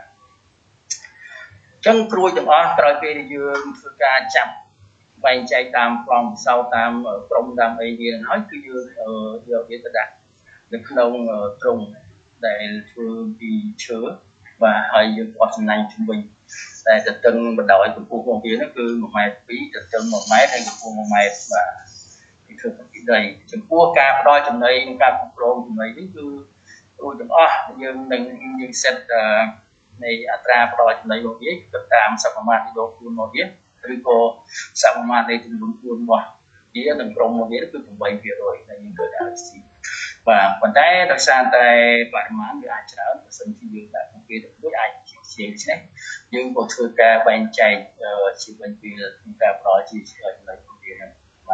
chân cùi chấm ó trời về dương phương ca chậm vay chạy tam phòng sau tam trong tam ấy thì nói cứ dương giờ biết đặt được nông trùng để phương đi chứa và hơi dương quá trình này trung bình để trực tân bắt đầu của khu công viên nó cứ một máy phí trực tân một máy hay khu một máy và thì thường cái đầy chấm cua ca đôi chấm đây ca cục lông chấm đây cứ cùi chấm ó dương mình dương set này atra pro này một biết tập tam sao mà đi đâu cũng một biết rồi cô sao mà đây thì cũng buồn quá đi ở đằng trong một biết cứ cũng bay về rồi là những cái đã gì và còn cái đặc sản tại bạn mà người ai trả sân thi dương là không biết được ai chỉ thế nhưng một thứ ca bay chạy chỉ bên kia chúng ta pro chỉ ở lại công việc này mà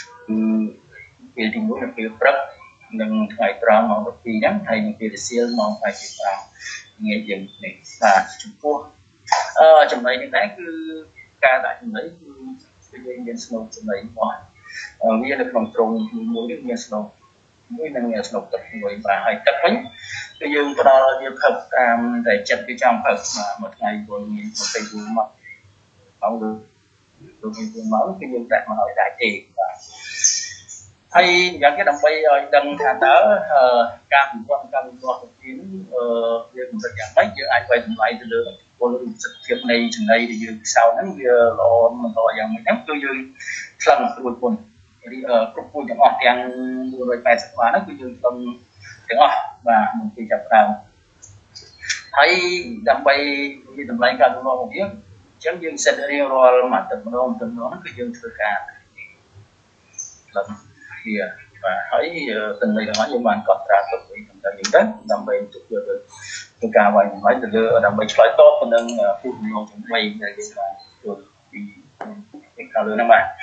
việc tình huống là việc rất đừng phải tròn mà bất kỳ nhắn hay những việc siêu mà phải chịu vào nghe dừng này và Trung Quốc trong này những cái cứ ca tại trong đấy cứ nhân snow trong đấy mọi bây giờ được lòng trùng mỗi cái nhân snow mỗi lần nhân snow tập người và hay tập bánh bây giờ có đó là việc học để chặt cái trong học mà một ngày rồi mình một cây vừa mặc không được rồi mình vừa máu cái dương tại mà hỏi đại trị hay những cái đồng bay đăng thả tớ cam quan kiến việc thực hiện mấy giờ ai quay lại từ lửa còn việc này chừng này thì dừng sau nó lo mình lo rằng mình nắm tôi dừng lần cuối cùng thì cục cuối trong ọt đang mua rồi bài sắc hóa nó cứ dừng tầm tiếng ọt và một cái chập nào hay đồng bay như đồng bay cần lo một biết chẳng dừng sẽ riêng rồi mà tầm nó cứ dừng thừa cả lần kia và thấy tình này nói nhưng mà còn ra tập bị tình những đấy làm bệnh chụp được tôi cả vậy nói từ đưa làm bệnh phải tốt cho nên phụ nữ chúng mày này là rồi bị cái cao lớn lắm bạn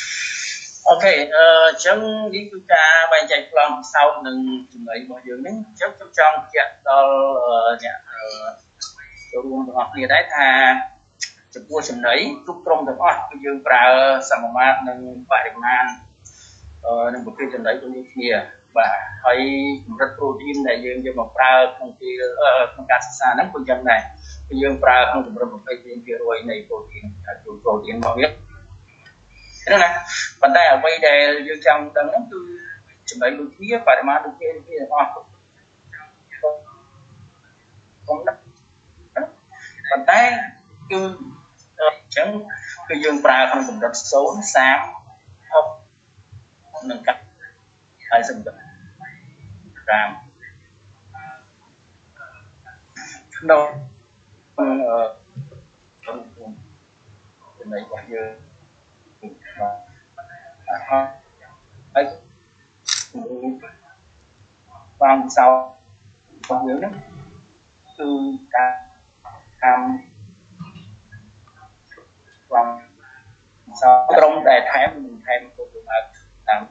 ok chẳng đi cứ cả bài chạy lòng sau đừng chúng ấy mọi người đến chắc trong chuyện đó nhà tôi luôn học liền đấy thà chụp qua chừng đấy lúc trong được cứ dương vào sầm mát nên phải man nên một cái chuyện đấy cũng như kia và thấy rất protein này dương cho một pra không khi không cá xa nắng con chân này dương pra không được một cái chuyện kia rồi này protein bao biết thế này vấn đề ở đây để dương trong tầng nó cứ chuyện đấy được kia phải mà được kia không vấn đề cứ chẳng cứ dương pra không được rất xấu sáng nâng cấp hai sinh vật làm đâu này bao nhiêu vòng sau còn nhớ đấy từ cam vòng sau trong để thêm của tụi mình làm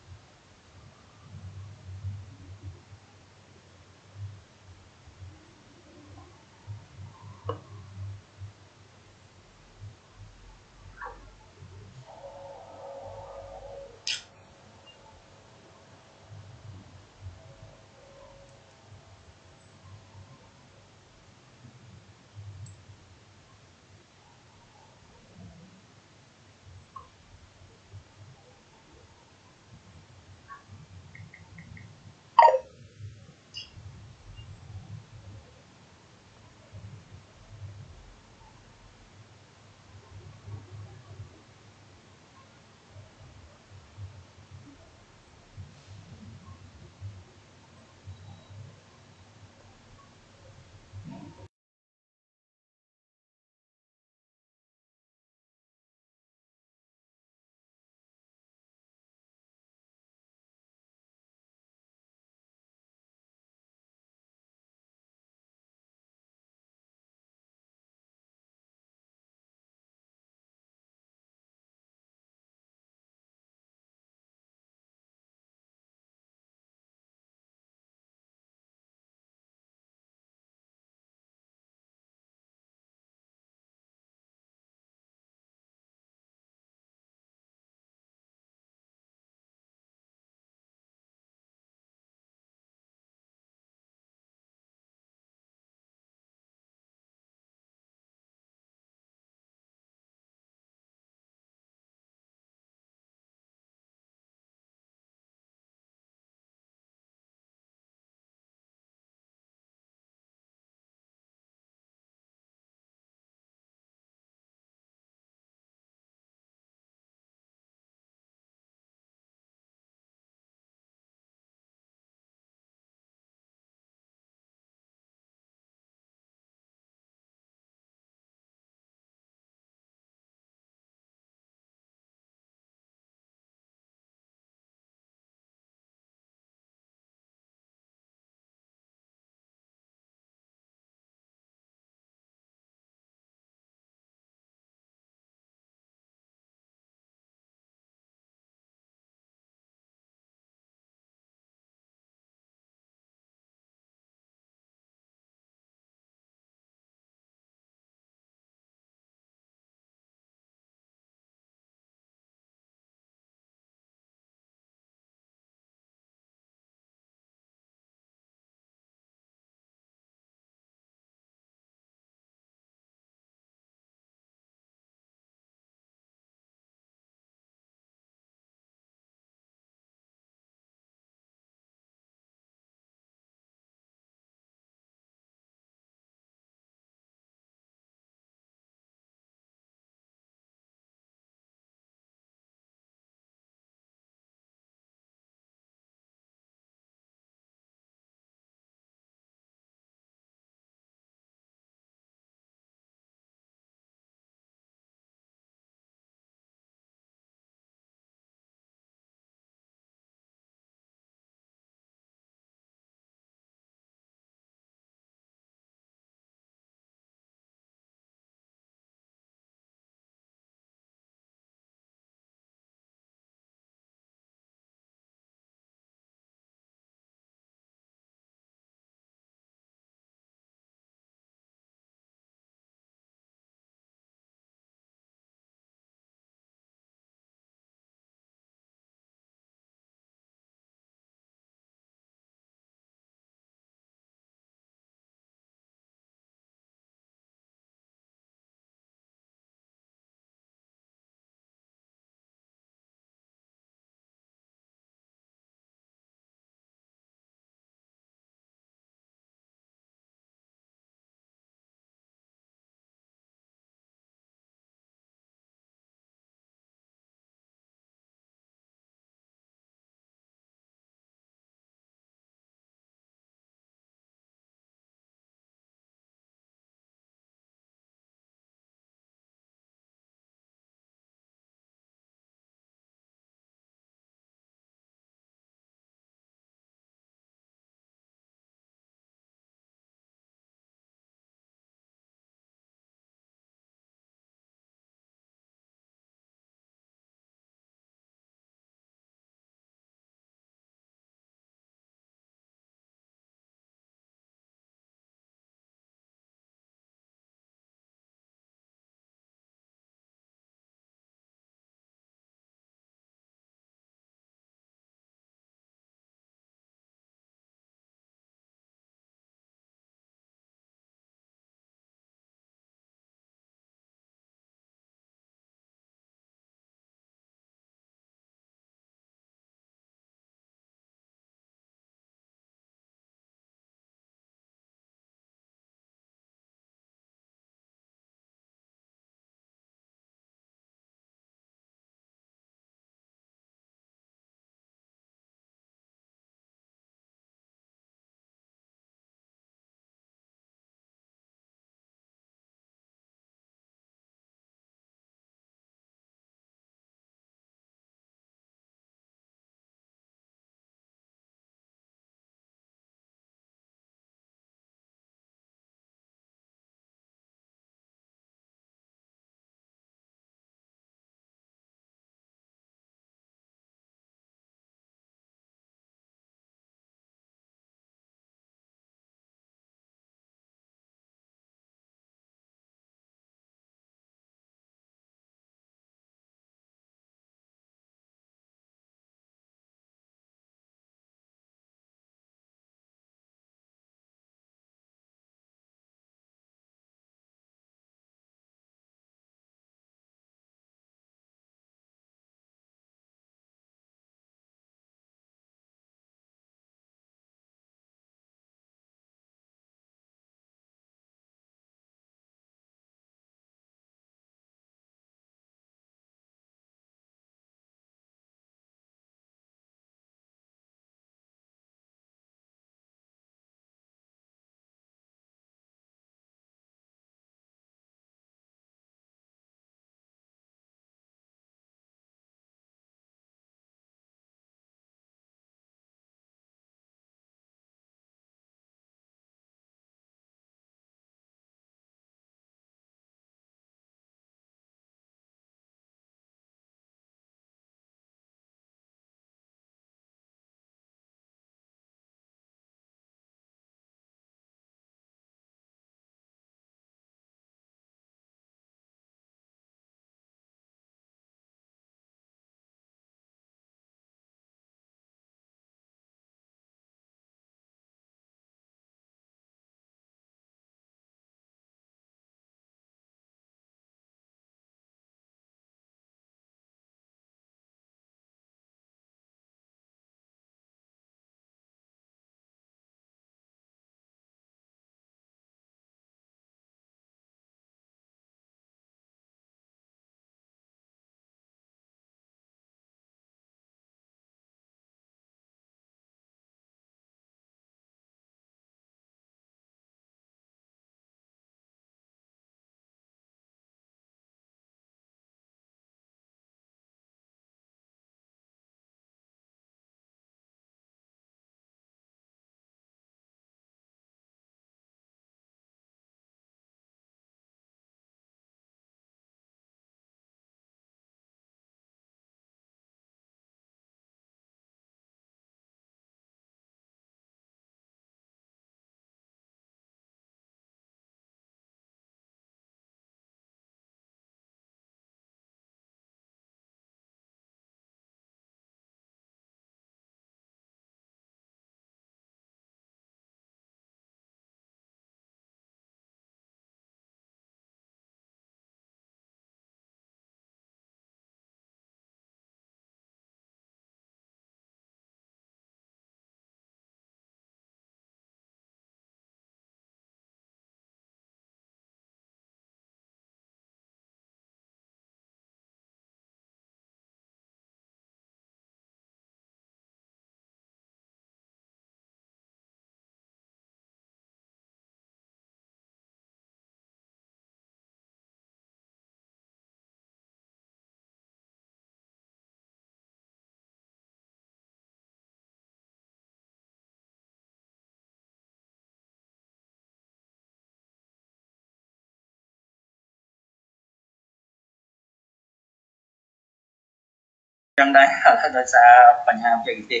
chẳng đây là saoបញ្ហាបច្ចេកទេស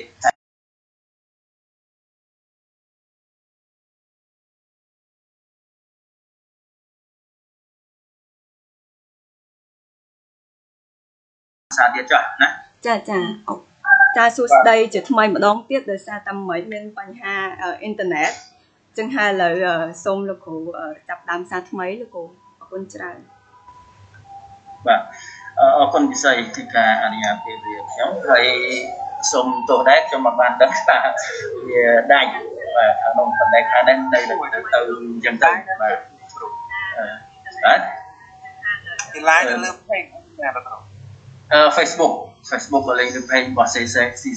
សាទៀតចុះណា
ចាសួស្ដីជាថ្មីម្ដងទៀតដោយសារតែមិនមានបញ្ហាអ៊ីនធឺណិតចឹងហើយឥឡូវសូមលោកគ្រូចាប់ដើមសារថ្មីលោកគ្រូអរគុណច្រើន
បាទអរគុណពិសេសទីការអនុញ្ញាតពេលវេលាខ្ញុំហើយសូមទោសដែរខ្ញុំមិនបានដឹងថាវាដាច់បាទក្នុងបណ្ដេកខាងនេះទៅអញ្ចឹងទៅបាទបាទទី live នៅលើ page ណាបងFacebook ក៏លេងលើ page របស់ CC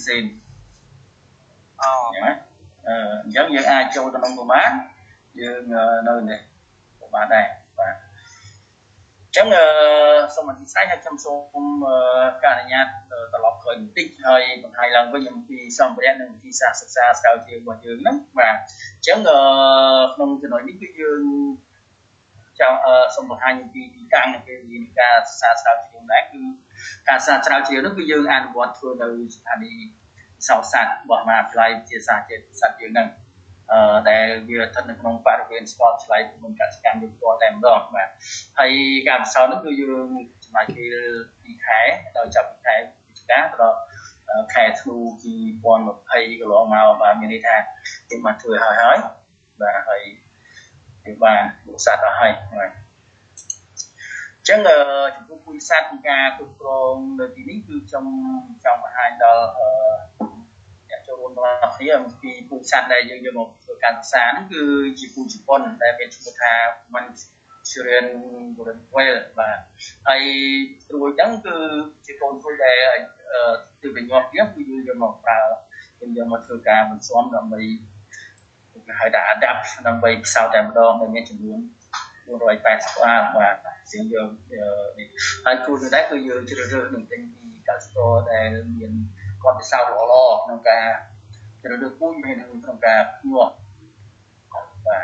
អូអញ្ចឹងយើងអាចចូលទៅក្នុងប្រមាណយើងនៅនេះប្រមាណដែរបាទអញ្ចឹងសូមអធិស្ឋានហើយខ្ញុំសូមការអនុញ្ញាតត្រឡប់ក្រោយបន្តិចហើយបង្ហាញឡើងវិញអំពីសម្ភារៈនិងវិធីសាស្ត្រសិក្សាស្រាវជ្រាវរបស់យើងហ្នឹងបាទអញ្ចឹងក្នុងចំណុចនេះគឺយើងចង់សូមបង្ហាញអំពីទីតាំងនៃពេលវេលានៃការសិក្សាស្រាវជ្រាវដែរគឺការសិក្សាស្រាវជ្រាវនោះគឺយើងអនុវត្តធ្វើនៅស្ថានីយ៍វិសោធន៍សាស្ត្ររបស់មហាវិទ្យាល័យវិទ្យាសាស្ត្រជាតិសាស្ត្រយើងហ្នឹងដែលវាស្ថិតនៅក្នុងបរិវេណស្គាល់ឆ្លៃមុនកសិកម្មយើងផ្ទាល់តែម្ដងបាទហើយការពិសោធន៍នោះគឺយើងចំណាយពេល2ខែដល់ចាប់ពីខែវិច្ឆិកាដល់ខែធ្នូ2020កន្លងមកបាទមានន័យថាយើងបានធ្វើហើយបាទហើយវាបានបុកសัตว์អស់ហើយបាទអញ្ចឹងចំពោះពូជសត្វនៃការគ្រប់គ្រងនៅទីនេះគឺខ្ញុំចង់បង្ហាញដល់អ្នកចូលរួមរបស់គ្នាអំពីពូជសត្វដែលយើងយកមកធ្វើការសិក្សាហ្នឹងគឺជាពូជជប៉ុនដែលមានឈ្មោះថា Manchurian Whale បាទហើយត្រួយហ្នឹងគឺជាកូនត្រួយដែលទិវញ្ញាភាពគឺយើងយកមកប្រើយើងយកមកធ្វើការបន្ស៊ាំដើម្បីគេហៅថា adapt ដើម្បីផ្សោតតែម្ដងដែលមានចំនួន480ក្បាលបាទយើងយកនេះហើយគោលដៅដែរគឺយើងជ្រើសរើសនឹងទិញពីកសិករដែលមានគាត់ពិសោធន៍ល្អៗក្នុងការជ្រើសរើសពូជមានក្នុងការញាក់បាទ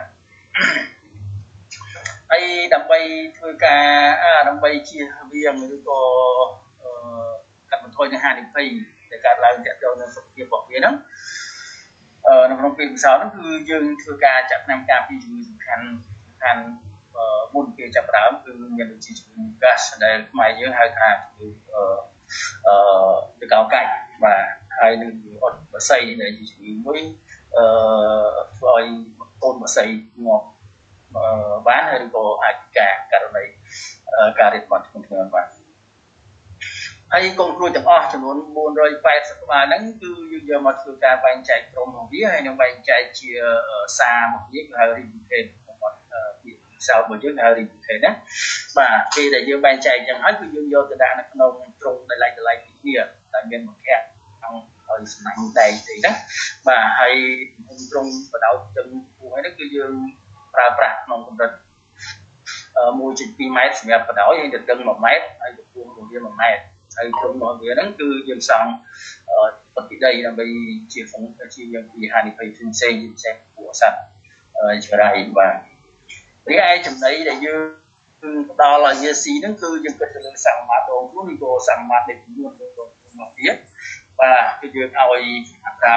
ហើយដើម្បីធ្វើការដើម្បីជៀសវាងឬក៏កាត់បន្ថយនៅហានិភ័យដែលកើតឡើងទាក់ទងនឹងសុខភាពរបស់វាហ្នឹងនៅក្នុងពេលពិសោធន៍ហ្នឹងគឺយើងធ្វើការចាត់ថ្នាំការពារជំងឺសំខាន់មុនពេលចាប់ផ្ដើមគឺមានដូចជាជំងឺ gas ដែលខ្មែរយើងហៅថាជំងឺទៅកោកាច់បាទហើយនឹងអត់បស័យដែលជាជំងឺមួយធ្វើឲ្យកូនបស័យងាប់បានហើយឬក៏អាចករណីការរៀបបាត់ធ្ងន់ធ្ងរបាទហើយកូនគ្រួចំអស់ចំនួន480ក្បាលហ្នឹងគឺយើងយកមកធ្វើការបែងចែកក្រុមរបស់វាហើយនឹងបែងចែកជាសារមកវាគេហៅ replicate ពីសោតរបស់យើងហៅ replicate ណាបាទពេលដែលយើងបែងចែកអញ្ចឹងហើយគឺយើងយកទៅដាក់នៅក្នុងទ្រុងដែលឡែកពីគ្នាតែមានមួយខាត់ក្នុងឲ្យសំណាញ់ដែកទេណាបាទហើយទ្រុងបដោតទាំងពូហើយនេះគឺយើងប្រើប្រាស់ក្នុងកម្រិត1.2 ម៉ែត្រសម្រាប់បដោតហើយទៅដឹង1ម៉ែត្រហើយកម្ពស់របស់វា1ម៉ែត្រហើយទ្រុងរបស់វាហ្នឹងគឺយើងសង់បតិដីដើម្បីជាយើងពីហានិភ័យផ្សេងៗពួកសត្វចរៃបាទរីឯចំណីដែលយើងផ្ដល់ឲ្យវាស៊ីហ្នឹងគឺយើងគិតទៅលើសមាមាត្រដងខ្លួនឬក៏សមាមាត្រនៃចំនួនរបស់វាបាទគឺយើងឲ្យអត្រា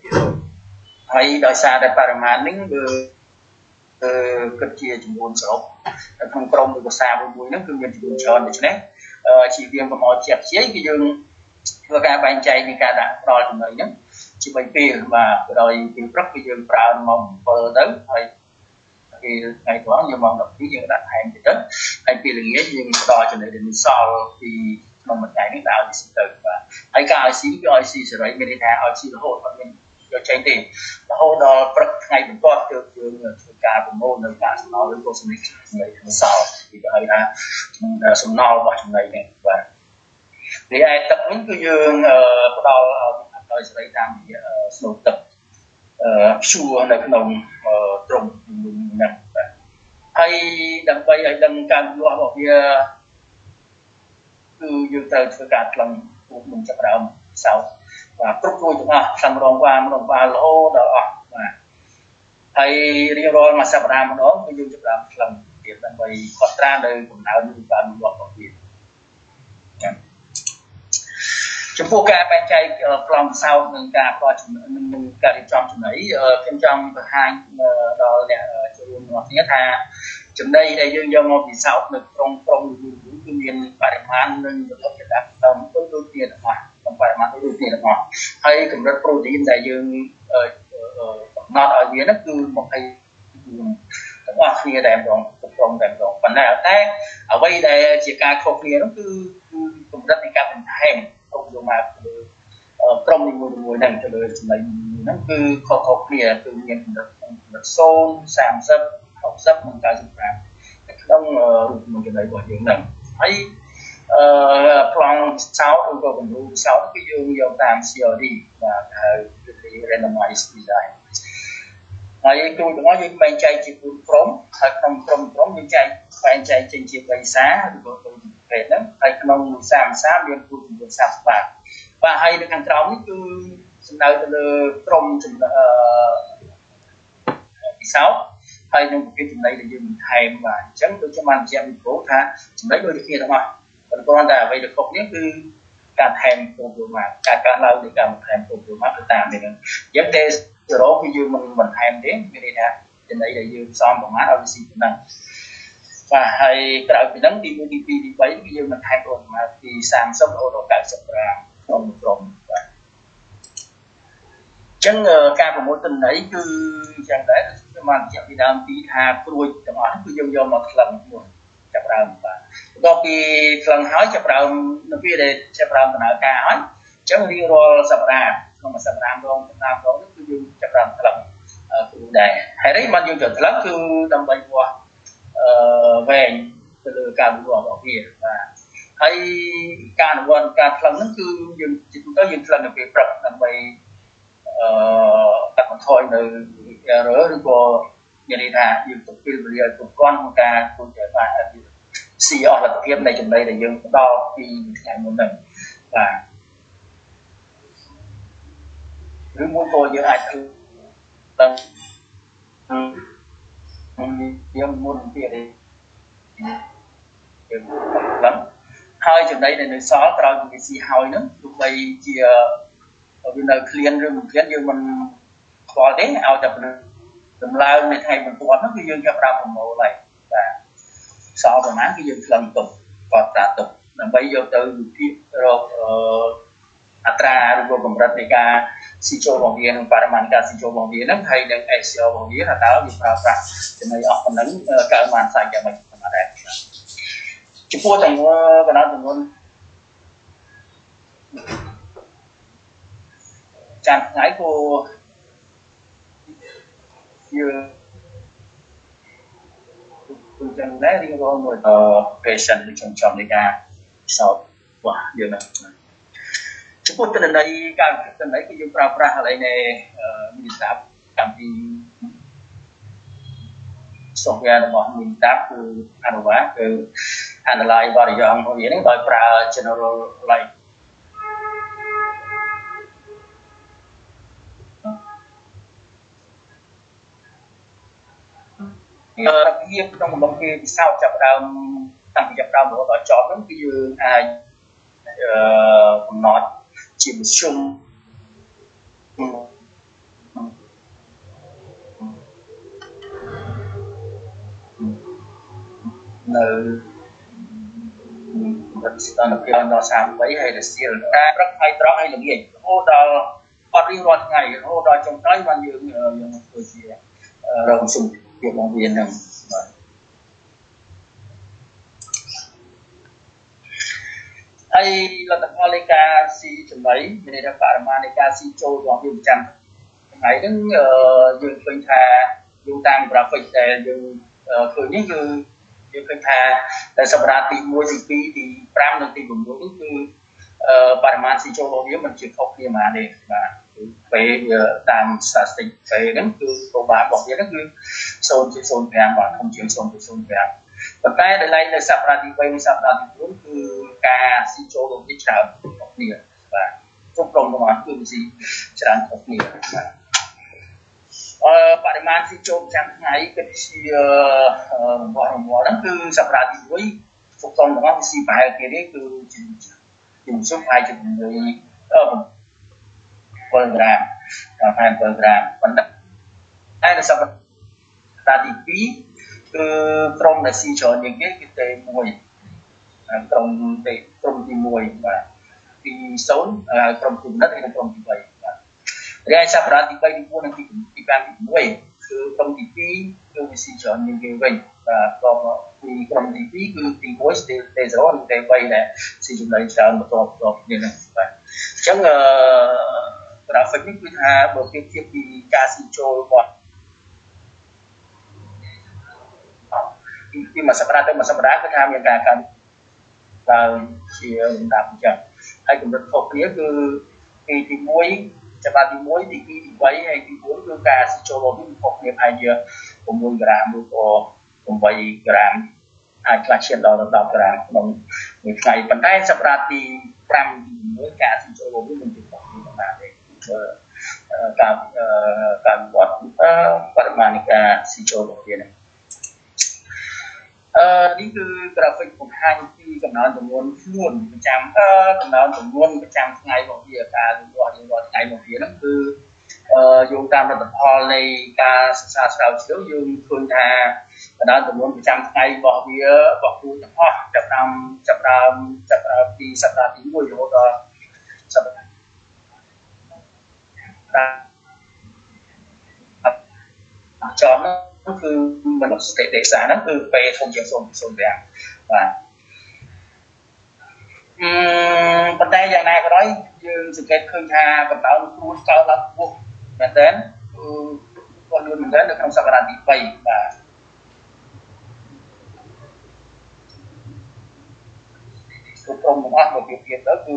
8% ហើយដោយសារតែបរិមាណហ្នឹងគឺគិតជាចំនួនសរុបក្នុងក្រុមឬក៏សារមួយហ្នឹងគឺមានចំនួនច្រើនដូច្នេះជាវាកុំឲ្យជាក់ជាគឺយើងធ្វើការបែងចែកនៃការដាក់ផ្ដល់ចំណីហ្នឹងជា3ពេលបាទដោយពេលព្រឹកគឺយើងប្រើម៉ោង7ទៅហើយពេលថ្ងៃត្រង់យើងម៉ោង12យើងដាក់ថែមទៀតទៅហើយពេលល្ងាចយើងផ្ដល់ចំណីដែលមានសល់ពីក្នុងមួយថ្ងៃនេះដាក់ឲ្យស៊ីទៅបាទហើយការឲ្យស៊ីគឺឲ្យស៊ីសេរីមានន័យថាឲ្យស៊ីរហូតអត់មានយកចេញទេរហូតដល់ព្រឹកថ្ងៃបន្ទាប់គឺយើងធ្វើការប្រមូលនៅការសំណល់ឬក៏ចំណីសល់គេហៅថាសំណល់របស់ចំណីនេះបាទរីឯទឹកវិញគឺយើងផ្ដល់ឲ្យសេរីតាមរយៈស្នូលទឹកព្យួរនៅក្នុងទ្រុងហ្នឹងបាទហើយដើម្បីឲ្យដឹងការលូតលាស់របស់វាគឺយើងត្រូវធ្វើការថ្លឹងពុកមុនចាប់ដើមសោតបាទគ្រប់គ្រងទាំងអស់សំរងវាម្ដងរហូតដល់អស់បាទហើយរៀងរាល់មួយសប្តាហ៍ម្ដងគឺយើងចាប់ដើមថ្លឹងទៀតដើម្បីកត់ត្រានៅកំណើននៃការលូតលាស់របស់វាចចំពោះការបែងចែកប្លង់សោតនិងការផ្ដល់នឹងការរៀបចំចំណីខ្ញុំចង់បង្ហាញដល់អ្នកចូលរួមរបស់គ្នាថាចំណីដែលយើងយកមកពិសោធន៍នៅក្នុងក្រុមគឺមានបរិមាណនិងវត្ថុធាតុដើមដូចគ្នាទាំងអស់ក្នុងបរិមាណដូចគ្នាទាំងអស់ហើយកម្រិតប្រូតេអ៊ីនដែលយើងកំណត់ឲ្យវានោះគឺ20ទាំងអស់គ្នាតែម្ដងក្រុមតែម្ដងប៉ុន្តែអ្វីដែលជាការខុសគ្នានោះគឺកម្រិតនៃការបន្ថែមចូលមកលើក្រុមនីមួយៗហ្នឹងទៅលើចំណីហ្នឹងគឺខុសៗគ្នាគឺមានកម្រិត0 30 60និង95នៅក្នុងរូបមន្តចំណីរបស់យើងហ្នឹងហើយប្លង់សោតឬក៏គំរូសោតគឺយើងយកតាម CRD បាទហៅ randomized design ហើយគ្រូទាំងអស់យើងបែងចែកជាក្រុមហើយក្នុងក្រុមយើងបែងចែកចេញជាភាសាឬក៏ទៅប្រភេទហ្នឹងហើយក្នុងសាមានគ្រូចំនួន30បាទហើយនៅខាងក្រោមនេះគឺសំដៅទៅលើក្រុមពិសោធន៍ហើយនឹងប្រភេទចំណីដែលយើងបន្ថែមបាទអញ្ចឹងដូចខ្ញុំបានបញ្ជាក់ពីព្រោះថាចំណីដូចគ្នាទាំងអស់ប៉ុន្តែអ្វីដែលខុសនេះគឺការថែមចូលមកការកើនឡើងនៃការបន្ថែមចូលមកទៅតាមនេះហ្នឹងអញ្ចឹងទេ0គឺយើងមិនបន្ថែមទេមានន័យថាចំណីដែលយើងផ្សំប្រមាណឲ្យវាស៊ីប៉ុណ្ណឹងបាទហើយក្រៅពីហ្នឹងទី1ទី2ទី3គឺយើងបន្ថែមប្រមាណពី30រហូតដល់90ក្រាមក្នុងក្រុមបាទអញ្ចឹងការប្រមូលទិន្នន័យគឺអញ្ចឹងដែរខ្ញុំបានបញ្ជាក់ពីដើមពីថាព្រួយទាំងអស់គឺយើងយកមកថ្លឹងមួយចាប់ដើមបាទបន្ទាប់ពីថ្លឹងហើយចាប់ដើមនៅពេលដែលចាប់ដើមដំណើរការហើយអញ្ចឹងរៀងរាល់សប្តាហ៍ក្នុងមួយសប្តាហ៍ម្ដងនេះគឺយើងចាប់ដើមថ្លឹងគ្រូដែរហើយនេះបានយើងចូលថ្លឹងគឺដើម្បីវាស់វែងទៅលើការវិវត្តរបស់វាបាទហើយការអនុវត្តការថ្លឹងហ្នឹងគឺយើងជាទូទៅយើងថ្លឹងនៅពេលព្រឹកដើម្បីកាត់បន្ថយនៅ error ឬក៏និយាយថាយើងទៅពេលវេលាឲ្យគ្រប់គ្រាន់ក្នុងការធ្វើជាបាទស៊ីអស់លទ្ធភាពនៃចំណីដែលយើងផ្ដល់ពីថ្ងៃមុនហ្នឹងបាទឬមួយក៏យើងអាចធ្វើដល់យើងមុនទៀតទេយើងឡើងហើយចំណីដែលនៅសល់ក្រោយពីស៊ីហើយហ្នឹងទោះបីជាវានៅឃ្លានឬមិនឃ្លានយើងមិនខ្វល់ទេឲ្យតែដំឡើងនៅថ្ងៃបន្ទាប់ហ្នឹងគឺយើងចាប់ផ្ដើមប្រមូលហើយបាទសល់ប្រហែលគឺយើងថ្លឹងទុកគាត់ប្រាទុកដើម្បីយកទៅវិភាគរកអត្រាឬក៏កម្រិតនៃការស៊ីចូលរបស់វានិងបរិមាណការស៊ីចូលរបស់វាហ្នឹងហើយនឹង SCO របស់វាថាតើវាប្រើប្រាស់ចំណីអស់ប៉ុណ្ណឹងកើតបានសាច់យ៉ាងម៉េចប៉ុណ្ណាដែរចំពោះចំនួនកណ្ដាលចំនួនចាំថ្ងៃក៏យើងគឺចឹងដែររៀងរាល់មួយpatient ដូចចំនៃការសោតបាទយើងណាចំពោះទិន្នន័យការទិន្នន័យគឺយើងប្រើប្រាស់ឥឡូវនៃវិទ្យាសាស្ត្រកម្មវិធី software របស់ Mintab គឺ Anova គឺ analyze បរិយាកាសរបស់វានេះដោយប្រើ general light វាក្នុងអំឡុងពេលពិសោធន៍ចាប់ដើមតាំងពីចាប់ដើមរហូតដល់ចប់ហ្នឹងគឺយើងអាចកំណត់ជាមធ្យមនៅស្ថានភាពដល់38ហើយរសៀលតែព្រឹកថ្ងៃត្រង់ហើយល្ងាចរហូតដល់អត់រៀងរាល់ថ្ងៃរហូតដល់ចុងក្រោយបានយើងធ្វើជារកសុខភាពរបស់វានឹងបាទហើយលទ្ធផលនៃការស៊ីចំណីមានន័យថាបរិមាណនៃការស៊ីចូលរបស់វាប្រចាំថ្ងៃហ្នឹងយើងឃើញថាយោងតាម graphic ដែលយើងឃើញនេះគឺយើងឃើញថាតែសប្តាហ៍ទី1ទី2ទី5និងទី6នេះគឺបរិមាណស៊ីចូលរបស់វាមិនជាខុសគ្នាប៉ុន្មានទេបាទគឺពេលតាម statistic ពេលហ្នឹងគឺប្រមាណរបស់វាហ្នឹងគឺ 0.05 បាទធំជាង 0.05 ប៉ុន្តែដែលឡើងនៅសប្តាហ៍ទី3និងសប្តាហ៍ទី4គឺការស៊ីចូលរបស់វាច្រើនខុសគ្នាបាទគ្រប់ក្រុមទាំងអស់គឺស៊ីច្រើនខុសគ្នាបាទបរិមាណស៊ីចូលប្រចាំថ្ងៃគឺជារបស់រង្វាន់ហ្នឹងគឺសប្តាហ៍ទី1គ្រប់ក្រុមទាំងអស់ស៊ីប្រហែលគ្នានេះគឺជាមធ្យមប្រហែលជា6 program fan program ប៉ុន្តែនៅសប្តាហ៍ទី2គឺក្រុមដែលស៊ីច្រើនជាងគេគឺទេ1ក្រុមទី1បាទទី0ក្រុមគុណិតហើយក្រុមទី3បាទរីឯសប្តាហ៍ទី3ទី4និងទី5ទី6គឺក្រុមទី2គឺវាស៊ីច្រើនជាងគេវិញបាទក្រុមទី2គឺទី1ទេ0និងទេ3ដែលស៊ីចំណីច្រើនបន្តគ្នាហ្នឹងបាទអញ្ចឹងgraphic នេះគឺថាបើប្រៀបធៀបពីការស៊ីចូលរបស់ពីមួយសប្តាហ៍ទៅមួយសប្តាហ៍គឺថាមានការកើនឡើងជាលំដាប់អញ្ចឹងហើយកម្រិតខុសគ្នាគឺទី1ចាប់ទី1ទី2ទី3ហើយទី4គឺការស៊ីចូលរបស់វាខុសគ្នាប្រហែលជា6ក្រាមឬក៏8ក្រាមអាចខ្លះឈានដល់10ក្រាមក្នុងមួយថ្ងៃប៉ុន្តែសប្តាហ៍ទី5ទី6ការស៊ីចូលរបស់វាមិនទីខុសគ្នាប៉ុន្មានទេការវត្តបរិមាណនៃការស៊ីចូលរបស់វានេះនេះគឺ graphic បង្ហាញពីកំណើនចំនួនខ្លួនប្រចាំកំណើនចំនួនប្រចាំថ្ងៃរបស់វាការលូតលាស់រៀងរាល់ថ្ងៃរបស់វាហ្នឹងគឺយោងតាមលទ្ធផលនៃការសិក្សាស្រាវជ្រាវយើងឃើញថាកំណើនចំនួនប្រចាំថ្ងៃរបស់វារបស់គូទាំងអស់ចាប់ដើមពីសប្តាហ៍ទី1រហូតដល់សប្តាហ៍ចំនោះគឺមនុស្សស្ថិតិសាហ្នឹងគឺពេលធំជាង0.05បាទប៉ុន្តែយ៉ាងណាក៏ដោយយើងសង្កេតឃើញថាកម្ដៅខ្លួនកើនឡើងខ្ពស់មែនទែនគាត់លឿនមែនទែននៅក្នុងសប្តាហ៍ទី3បាទគ្រប់ក្រុមទាំងអស់មកពីទៅគឺ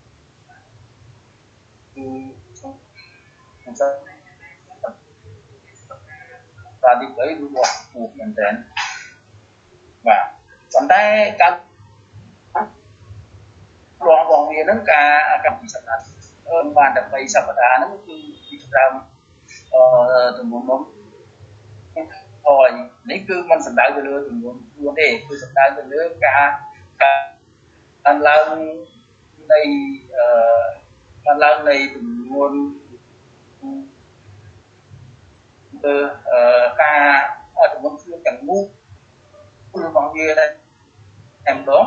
បាទទី3គឺរបស់ពូមែនទែនបាទប៉ុន្តែការរបស់វាហ្នឹងការពីសប្តាហ៍បានតែ3សប្តាហ៍ហ្នឹងគឺពីដើមចំនួននោះហើយនេះគឺมันសំដៅទៅលើចំនួនខ្លួនទេគឺសំដៅទៅលើការឡើងនៃចំនួនការចំនួនខ្លួនទាំងមូលរបស់វាតែម្ដង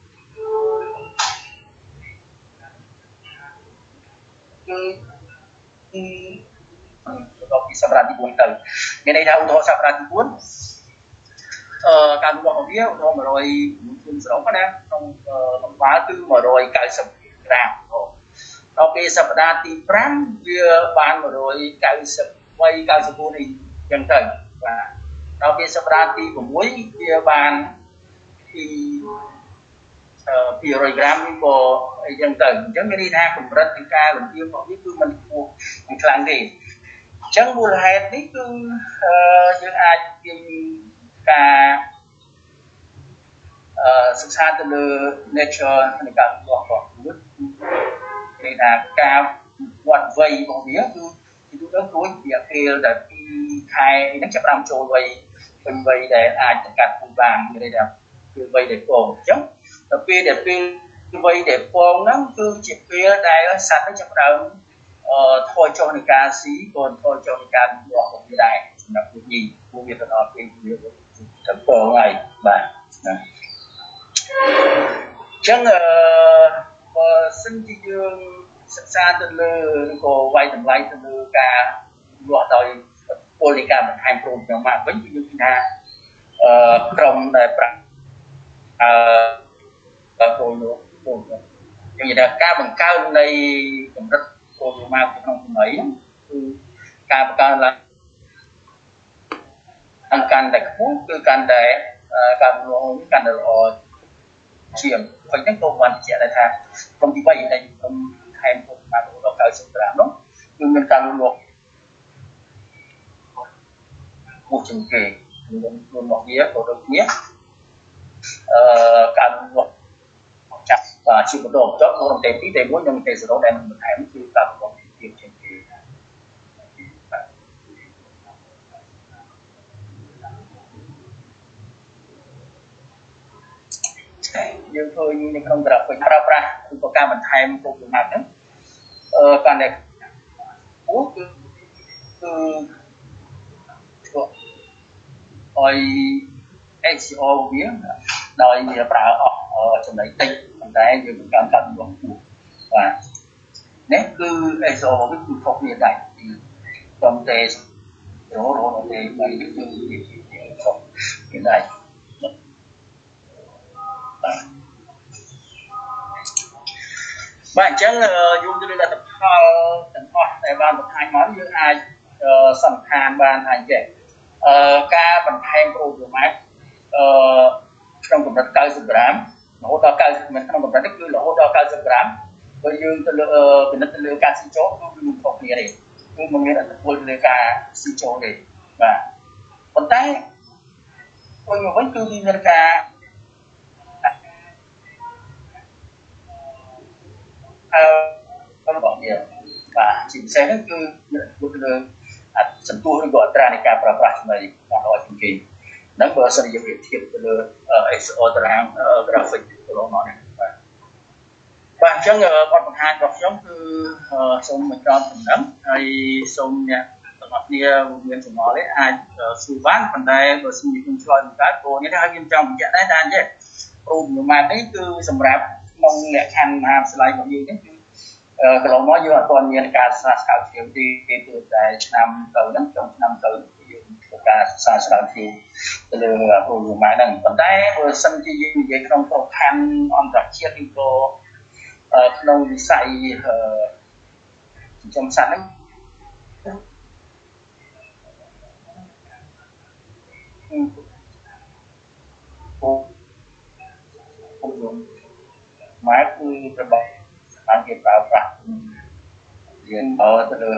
គឺដល់ពីសប្តាហ៍ទី4ទៅមានន័យថាឧទាហរណ៍សប្តាហ៍ទី4ការលូតលាស់របស់វាឧទាហរណ៍100ខ្លួនសរុបណាក្នុងកម្បាលគឺ190ក្រាមដល់ពេលសប្តាហ៍ទី5វាបាន193 94នេះចឹងទៅបាទដល់ពេលសប្តាហ៍ទី6វាបានពី200ក្រាមនេះក៏អីចឹងទៅអញ្ចឹងមានន័យថាកម្រិតនៃការលំអៀងរបស់វាគឺមិនខ្ពស់មិនខ្លាំងទេអញ្ចឹងមូលហេតុនេះគឺយើងអាចទាញការសិក្សាទៅលើ nature នៃការលូតលាស់របស់ខ្លួនគេថាការវត្តវ័យរបស់វាគឺទីទូទៅគួររយៈពេលដែល2ខែហ្នឹងចាប់បានចូលវ័យពេញវ័យដែលអាចទៅកាត់ពូជបានគេថាគឺវ័យដែលពងអញ្ចឹងដល់ពេលដែលវ័យដែលពងហ្នឹងគឺជាពេលដែលសត្វហ្នឹងចាប់ផ្ដើមថយចុះនៃការស៊ីក៏ថយចុះនៃការលូតលាស់របស់វាដែរសម្រាប់ពូជញីពួកវាទៅដល់ពេលវាទៅពងហើយបាទណាអញ្ចឹងបើសិនជាយើងសិក្សាទៅលើឬក៏វាយតម្លៃទៅលើការលាស់ដោយពលនៃការបន្ថែមប្រូតយ៉ាងម៉ាក់វិញគឺយើងឃើញថាក្រុមដែលប្រាប់ប្រូនោះយើងនិយាយថាការបង្កើននៃកម្រិតប្រូម៉ាក់ក្នុងចំណីគឺការបង្កើនឡើងកាន់តែខ្ពស់គឺកាន់តែការលូតលាស់កាន់តែល្អជាងវិញហ្នឹងក៏បានបញ្ជាក់ដែរថាក្រុមទី3ដែលក្រុមថែមពុកបានដល់90ក្រាមនោះគឺមានការលូតលាស់ខ្ពស់ជាងគេខ្លួនរបស់វាក៏ដូចគ្នាការលូតលាស់ចាប់ជាបន្តបន្ទាប់ក្នុងទេ2ទេ1និងទេ0ដែលបន្ថែមគឺការលូតលាស់ទៀតជាងគេយើងឃើញនៅក្នុង graphic ប្រើប្រាស់ឬក៏ការបន្ថែមប្រូម៉ាក់ហ្នឹងកាន់តែគួរគឺឲ្យ HCO វាដោយវាប្រើអស់ចំណីតិចប៉ុន្តែយើងកាន់កាត់របស់គួរបាទនេះគឺ HCO វាគឺខុសគ្នាដែរពីតំតែរហូតដល់តែបីយើងខុសគ្នាដែរបាទអញ្ចឹងយោងទៅលើលទ្ធផលទាំងអស់ដែលបានបង្ហាញមកយើងអាចសន្និដ្ឋានបានថាចេះការបន្ថែមប្រូបៀម៉ាតក្នុងកម្រិត90ក្រាមរហូតដល់90មិនក្នុងកម្រិតនេះគឺរហូតដល់90ក្រាមបើយើងទៅលើពិនិត្យទៅលើការស៊ីចូលគឺមិនខុសគ្នាទេគឺមិនមានអត្ថប្រយោជន៍ទៅលើការស៊ីចូលទេបាទប៉ុន្តែវិញមកវិញគឺវាមានការរបស់វាបាទជាពិសេសហ្នឹងគឺទៅលើសន្ទុះឬក៏អត្រានៃការប្រើប្រាស់ចំណីបានល្អជាងគេហ្នឹងបើសិនយើងប្រៀបធៀបទៅលើ XO តារាង graphic ទៅឡងមកនេះបាទអញ្ចឹងបទបង្ហាញរបស់ខ្ញុំគឺសូមបញ្ចប់ប៉ុណ្ណឹងហើយសូមអ្នកទាំងអស់គ្នាមានចម្ងល់ទេអាចសួរបានប៉ុន្តែបើសិនជាខ្ញុំឆ្លើយមិនកើតព្រោះនេះហើយខ្ញុំចង់បញ្ជាក់ដែរថាអញ្ចឹងប្រូបៀម៉ាតនេះគឺសម្រាប់ក្នុងលក្ខខណ្ឌមហាវិទ្យាល័យរបស់យើងនេះគឺកន្លងមកយើងអត់ទាន់មានការសិក្សាស្រាវជ្រាវទេគឺតែឆ្នាំទៅហ្នឹងចុងឆ្នាំទៅយើងធ្វើការសិក្សាស្រាវជ្រាវទៅលើប្រូបៀម៉ាតហ្នឹងប៉ុន្តែបើសិនជាយើងនិយាយក្នុងប្រខណ្ឌអន្តរជាតិឬក៏ក្នុងវិស័យចិញ្ចឹមសត្វហ្នឹងម៉ែគឺរបស់បានគេប្រើប្រាស់រៀនទៅលើ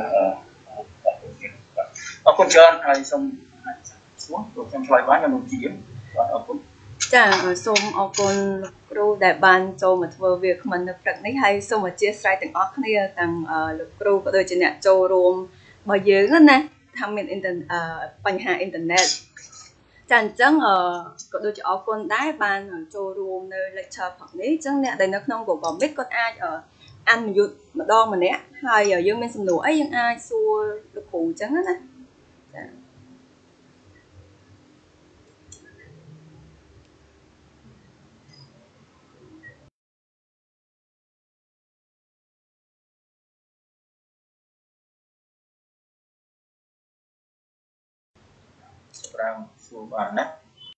អរគុណច្រើនហើយសូមសួរលោកខ្ញុំឆ្លើយបានខ្ញុំជាបាទអរគុណ
ចាសូមអរគុណគ្រូដែលបានចូលមកធ្វើវាគ្មិននៅព្រឹកនេះហើយសូមអធិស្ឋានទាំងអស់គ្នាទាំងលោកគ្រូក៏ដូចជាអ្នកចូលរួមរបស់យើងណាថាមានបញ្ហាអ៊ីនធឺណិតចាអញ្ចឹងក៏ដូចជាអរគុណដែរបានចូលរួមនៅ lecture ផងនេះអញ្ចឹងអ្នកដែលនៅក្នុង Google Meet គាត់អាចunmute ម្ដងម្នាក់ហើយយើងមានសំណួរអីយើងអាចសួរលោកគ្រូអញ្ចឹងណាចា
ប្រាំសួរបានណា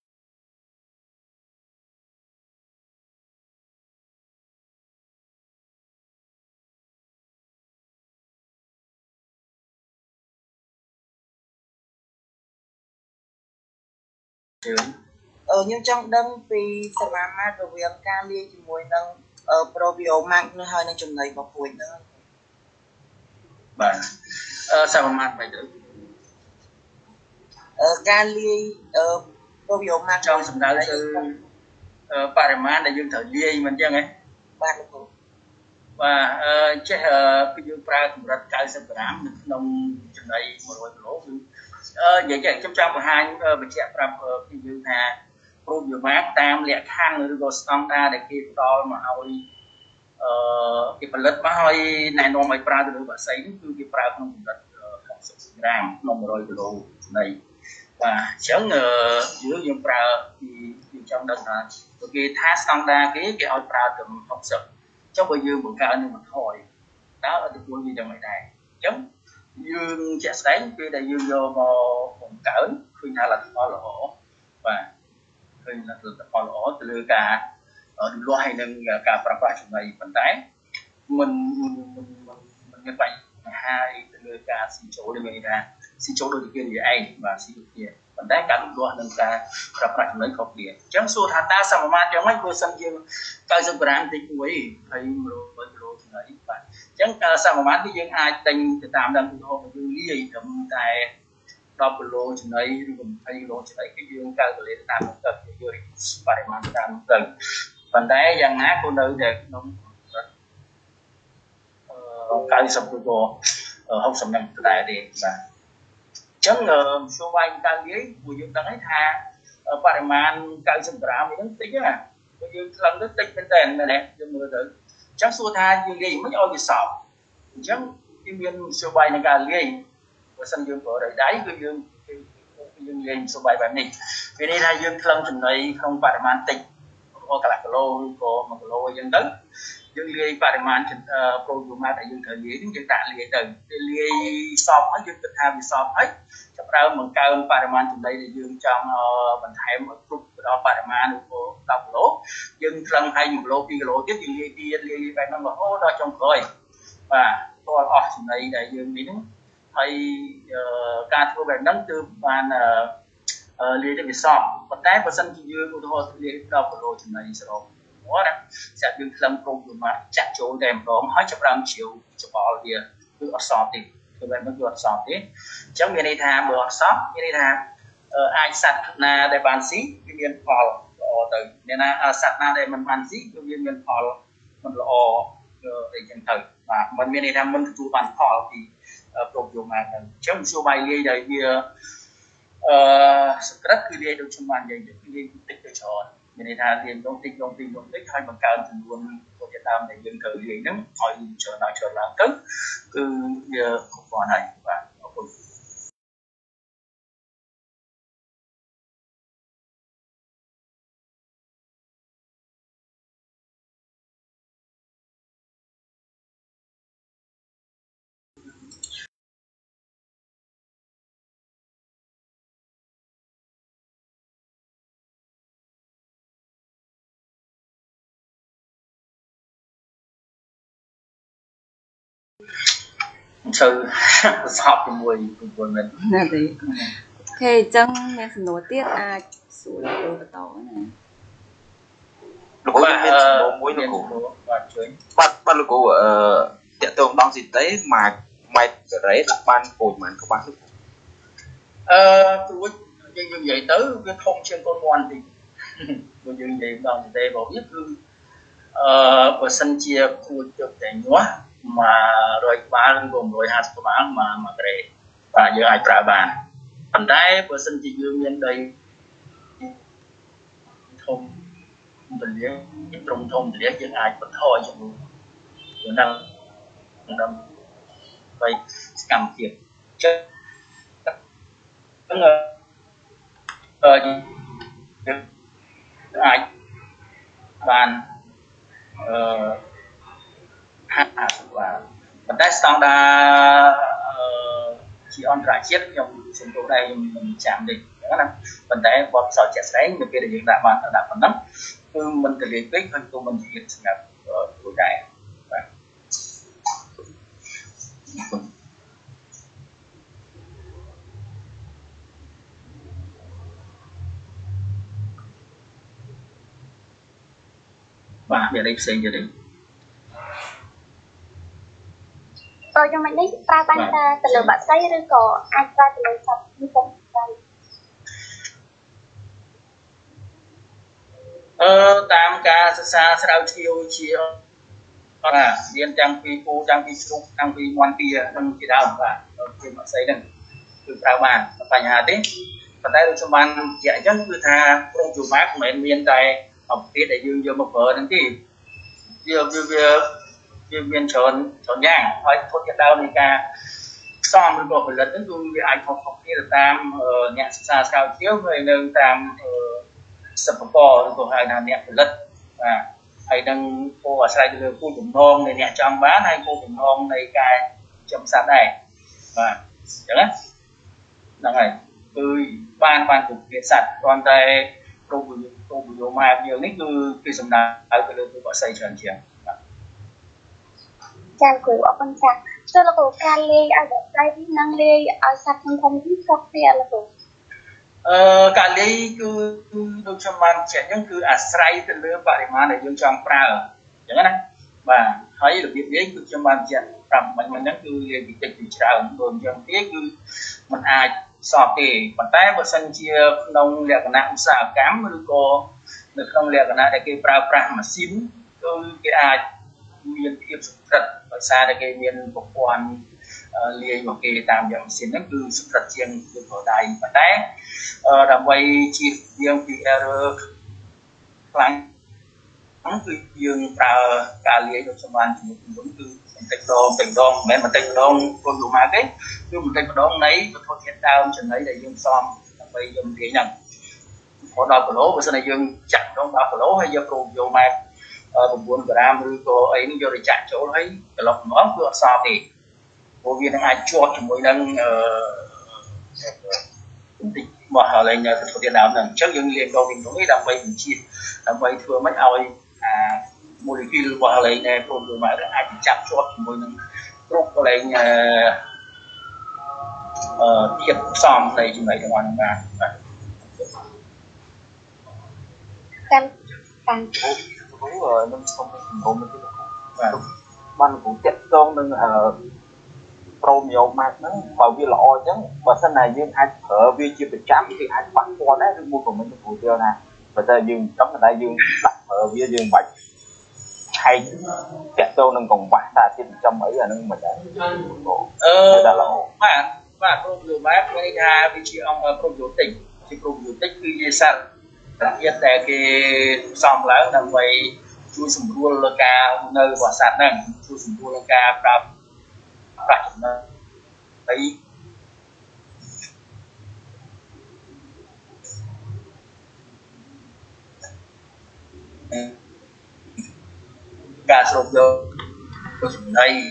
ខ្ញុំចង់ដឹងពីសមាមាត្ររវាងការលាយជាមួយនឹងប្រូបៀម៉ាតនេះហើយនឹងចំណីរបស់ពូជហ្នឹង
បាទសមាមាត្រមិនទៅ
ការលាយប្រូបៀម៉ាត
ចង់សម្ដៅទៅបរិមាណដែលយើងត្រូវលាយមិនអញ្ចឹងហ៎
បាទលោកគ្រូ
បាទចេះគឺយើងប្រើកម្រិត90ក្រាមនៅក្នុងចំណី100គីឡូគឺនិយាយខ្ញុំចង់បង្ហាញបញ្ជាក់ប្រាប់ពីយើងថាប្រូបៀម៉ាតតាមលក្ខខណ្ឌឬក៏ស្តង់ដារដែលគេផ្ដល់មកឲ្យគេផលិតមកឲ្យណែនាំឲ្យប្រើទៅលើវ៉ាក់សាំងគឺគេប្រើក្នុងកម្រិត60ក្រាមក្នុង100គីឡូចំណីបាទអញ្ចឹងយើងប្រើពីយើងចង់ដឹងថាគេថាស្តង់ដារគេឲ្យប្រើទៅ60ចុះបើយើងបង្កើននឹងបន្ថយតើអតិពលវាយ៉ាងម៉េចដែរអញ្ចឹងយើងជាក់ស្ដែងពេលដែលយើងយកមកបង្កើនឃើញថាលទ្ធផលល្អបាទឃើញលទ្ធផលល្អទៅលើការលូតលាស់ហើយនឹងការប្រើប្រាស់ចំណីប៉ុន្តែមិនមានបញ្ហាទៅលើការស៊ីចូលទេមានន័យថាស៊ីចូលដូចគេនិយាយឯងបាទស៊ីដូចគ្នាប៉ុន្តែការលូតលាស់និងការប្រើប្រាស់ចំណីខុសគ្នាអញ្ចឹងសួរថាតើសមាមាត្រយ៉ាងម៉េចបើសិនជា90ក្រាមតិចមួយហើយ100គីឡូចំណីបាទអញ្ចឹងសមាមាត្រនេះយើងអាចទិញទៅតាមដើមឧទាហរណ៍យើងលាយត្រឹមតែ10គីឡូចំណីឬក៏20គីឡូចំណីគឺយើងកាល់កូលេតាមនោះទៅយើងបរិមាណតាមនោះទៅប៉ុន្តែយ៉ាងណាក៏នៅតែក្នុង90ឬក៏60នឹងដែរទេបាទអញ្ចឹងសួរវាយតាំងនិយាយពួកយើងដឹងហើយថាបរិមាណ90ក្រាមនេះតិចណាពួកយើងថ្លឹងទៅតិចមែនតើយើងមើលទៅអញ្ចឹងសួរថាយើងនិយាយមិនឲ្យវាសោក chẳng cái miền siêu bay này cả liền và sân dương của đời đáy cái dương liền siêu bayแบบนี้vì đây là dương thăng trình này không phải là tịch có cả là lô có một lô dân đất dương liền phải là trình program tại dương thời liền dương đại liền từ liền sọp hết dương tự tham sọp hết chấp ra một cao phải là trình đây thì dương trong mình thấy một chút đó phải là của đọc lỗ dương thăng hay một lô tiếp dương liền phải nó hô đó trong khơi và tôi ở trình đây đại dương đến hay ca thua về nắng từ ban liên đến sọp và cái và sân dương của tôi liên đọc lô trình này sẽ rồi đó sẽ dương lâm công của mặt chặt chỗ đèn đóm hết chấp ram chiều chụp vào địa cứ ở sọp thì tôi về nó vừa sọp thế chẳng như này tham vừa sọp như này tham ai sạch na để bàn xí cái miền phò từ nên là sạch na để mình bàn xí cái miền phò mình lo để chân thời và mình miền này tham mình chủ bàn phò thì program mà trong số bài liên đời kia rất cứ liên trong màn dạy được liên tích để chọn nên là liên đông tích hay bằng cao thì luôn của Việt Nam để dừng thời liên đó hỏi trở lại cất cứ cuộc gọi này và sự sọp của mùi mình
thì ok chân nghe phần nổi tiết ai sủi đồ tỏ này
lúc đó muối nó cũng bắt lúc của tiện tường đong gì đấy mà mày đấy là ban cột mà các bạn
tôi như vậy tới cái thông trên con ngoan thì tôi như vậy đong gì đây bảo biết cứ ở sân chia khu được để nhúa mà rồi ba gồm rồi hạt của bạn mà cái và giờ ai trả bàn thành ra bữa sinh chỉ dương nhân đây thông tình lý trong thông thì những ai vẫn thôi trong năng vậy cầm tiền chứ ai bàn và vấn đề standard chỉ on rải chiết trong sinh tố đây mình chạm định đó là vấn đề bọn sỏi chẹt đấy nhiều kia là những đại bản đã phần lắm cứ mình từ liên kết hơn của mình chỉ sinh nhập tuổi đại và về đây xây gia đình
cho mình lấy ba ban từ lửa bạc giấy rồi có ai ra từ lửa sập như không
tam ca xa sao chiều chiều là liên trang phi cô trang phi súc trang phi ngoan kia đang chỉ đạo và trên bạc giấy này từ trao bàn phải nhà đấy và đây là cho ban chạy chân cứ tha không chủ mát mẹ miền tây học tiết để dương một vợ đến thì viên chọn nhang hỏi thôi cái đau này ca xong rồi có phải lần đến tôi ai học kia là tam nhạc xa sao chiếu người nâng tam sập bò của hai là nhạc phải lần và hay đang cô ở sai từ cô cùng thôn này nhạc trong bán hay cô cùng thôn này cài trong sát này và chẳng đấy là này tôi ban cục viện sạch còn đây cô vừa mai nhiều nít cứ cái sầm nào ở cái tôi có xây trần chiếng
chàng của con chàng cho là của ca lê ở đây năng lê ở sạch thông biết sọc tiền là của
cả lê cứ đâu cho man trẻ những cứ sai từ lứa bạn mà để dùng trong pra chẳng hạn và thấy được việc đấy cứ cho man trẻ tầm mình những cứ bị tịch bị trào rồi trong cái cứ mình ai sọt thì bàn tay và sân chia nông lẹ cái nặng xả cám mới được không lẹ cái nặng để cái pra mà xím cái ai miền tiếp xúc thật ở xa là cái miền bộ quan liên một cái tạm dòng xin nó cứ xúc thật riêng được ở đây và té làm quay chi riêng thì lắng cứ dương cả liên được trong ban thì muốn cứ tình đong mẹ mà tình đong con dù mà cái nhưng mà tình đong này mà thôi thiệt đau chuyện đấy để dương xóm bây giờ thì nhận có đau của lỗ bữa sau này dương chặt đong đau của lỗ hay giờ cùng dù mà cùng buôn gram rồi cô ấy nó vô để chặt chỗ ấy cái lọc nó vừa sao thì cô viên đang ai cho chúng tôi đang mà họ lên thực hiện nào rằng chắc dương liền câu tình thống ấy đang bay mình chia đang bay thừa mấy ao molecule mà họ lên này cùng dù mà ai chặt cho chúng tôi đang rút có lên thiệt xóm này chúng này ngoài mà
đúng rồi nên không có tình huống mình cái ban cũng chết con nên prom nhiều mặt nó bảo vi lọ chứ và sau này dương ai thở vi chia bị chám thì ai bắt con đấy mua của mình phụ tiêu này và giờ dương trong người ta dương đặt thở vi dương bạch hay chết con nên còn bắt ta trên trong ấy là nên mình đã lọ
và prom nhiều mát với ha vì chị ông prom nhiều tỉnh thì prom nhiều tích cứ như sao hiện tại cái xong lá nằm vậy chui sùng cua lơ ca nơi quả sạt này chui sùng cua lơ ca đập đập nó thấy cả sụp rồi đây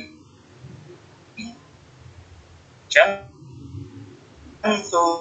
chẳng tôi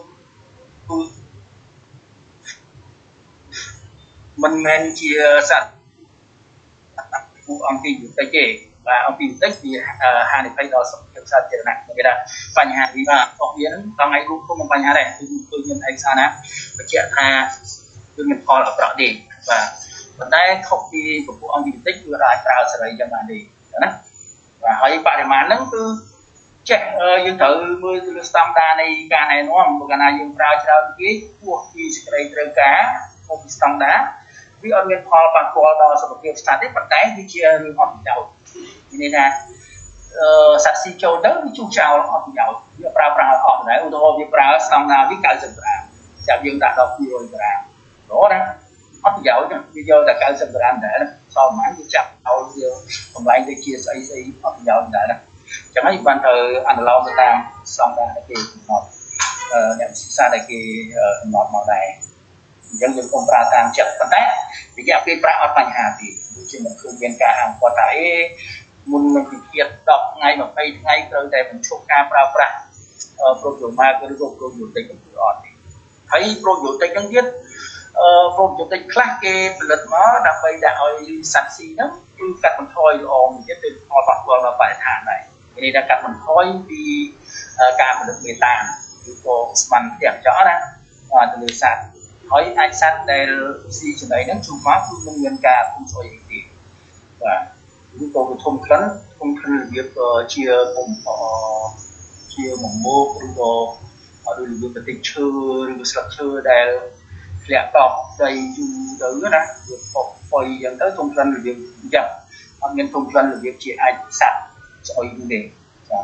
mình men chia sạch phụ ông tin được cái gì và ông tin tích thì hàng này phải đo sắp kiểm soát tiền nặng người ta phần hàng thì là ông biến vào ngày lúc không phần hàng này tôi nhận thấy sao nè và chuyện tôi nhận coi là rõ đi và vấn đề không đi của phụ ông tin tích vừa lại tạo sẽ lấy cho bạn đi đó và hỏi bạn để mà nó cứ chết dương thử mưa standard này ca này nó một cái này dương trao cho cái cuộc đi sẽ đây từ cá một standard vì ở bên Paul và Paul đó sẽ một kiểu static vật tái như chia họ bị giàu nên là sát sĩ châu đó với chú chào họ bị giàu việc pra họ đấy ô tô việc pra standard với cả dừng ra chạm dương đã đọc nhiều rồi đó đó họ bị giàu chứ bây giờ là cả dừng ra để sau mãi như chậm sau còn lại thì chia sẻ họ bị giàu để chẳng hạn ban thời analog người ta xong ra cái một nhận xa đây cái một màu này dân dân không ra tam chậm vấn đề thì gặp cái pra ở thành hà thì trên một phương viên cả hàng có thể muốn mình thực hiện đọc ngay mà phải ngay từ đây mình chụp ca pra program cáiรูป project คืออ่อนthấy project ហ្នឹងទៀតproject ខ្លះគេផលិតមកដើម្បីដាក់ឲ្យសាក់ស៊ីហ្នឹងគឺកាត់បន្ថយល្អមួយទៀតទៅផលប៉ះពាល់ដល់បរិស្ថានដែរនេះថាកាត់បន្ថយពីការផលិតមេតានឬក៏ស្មានផ្ទះចោលណាទៅលើសត្វហើយអាចសត្វដែលស៊ីចំណីហ្នឹងជួបមកគឺមិនមានការគុំស្អុយទេបាទឬក៏ធំក្លិនរបៀបជាពុំជាមកមុខឬក៏ដូចរបៀបប្រទេសឈើឬក៏ស្លឹកឈើដែលធ្លាក់តបដីយូរទៅណាវាប៉ុយយ៉ាងទៅធំក្លិនរបៀបអញ្ចឹងអត់មានធំក្លិនរបៀបជាអាចសត្វស្អុយទេចា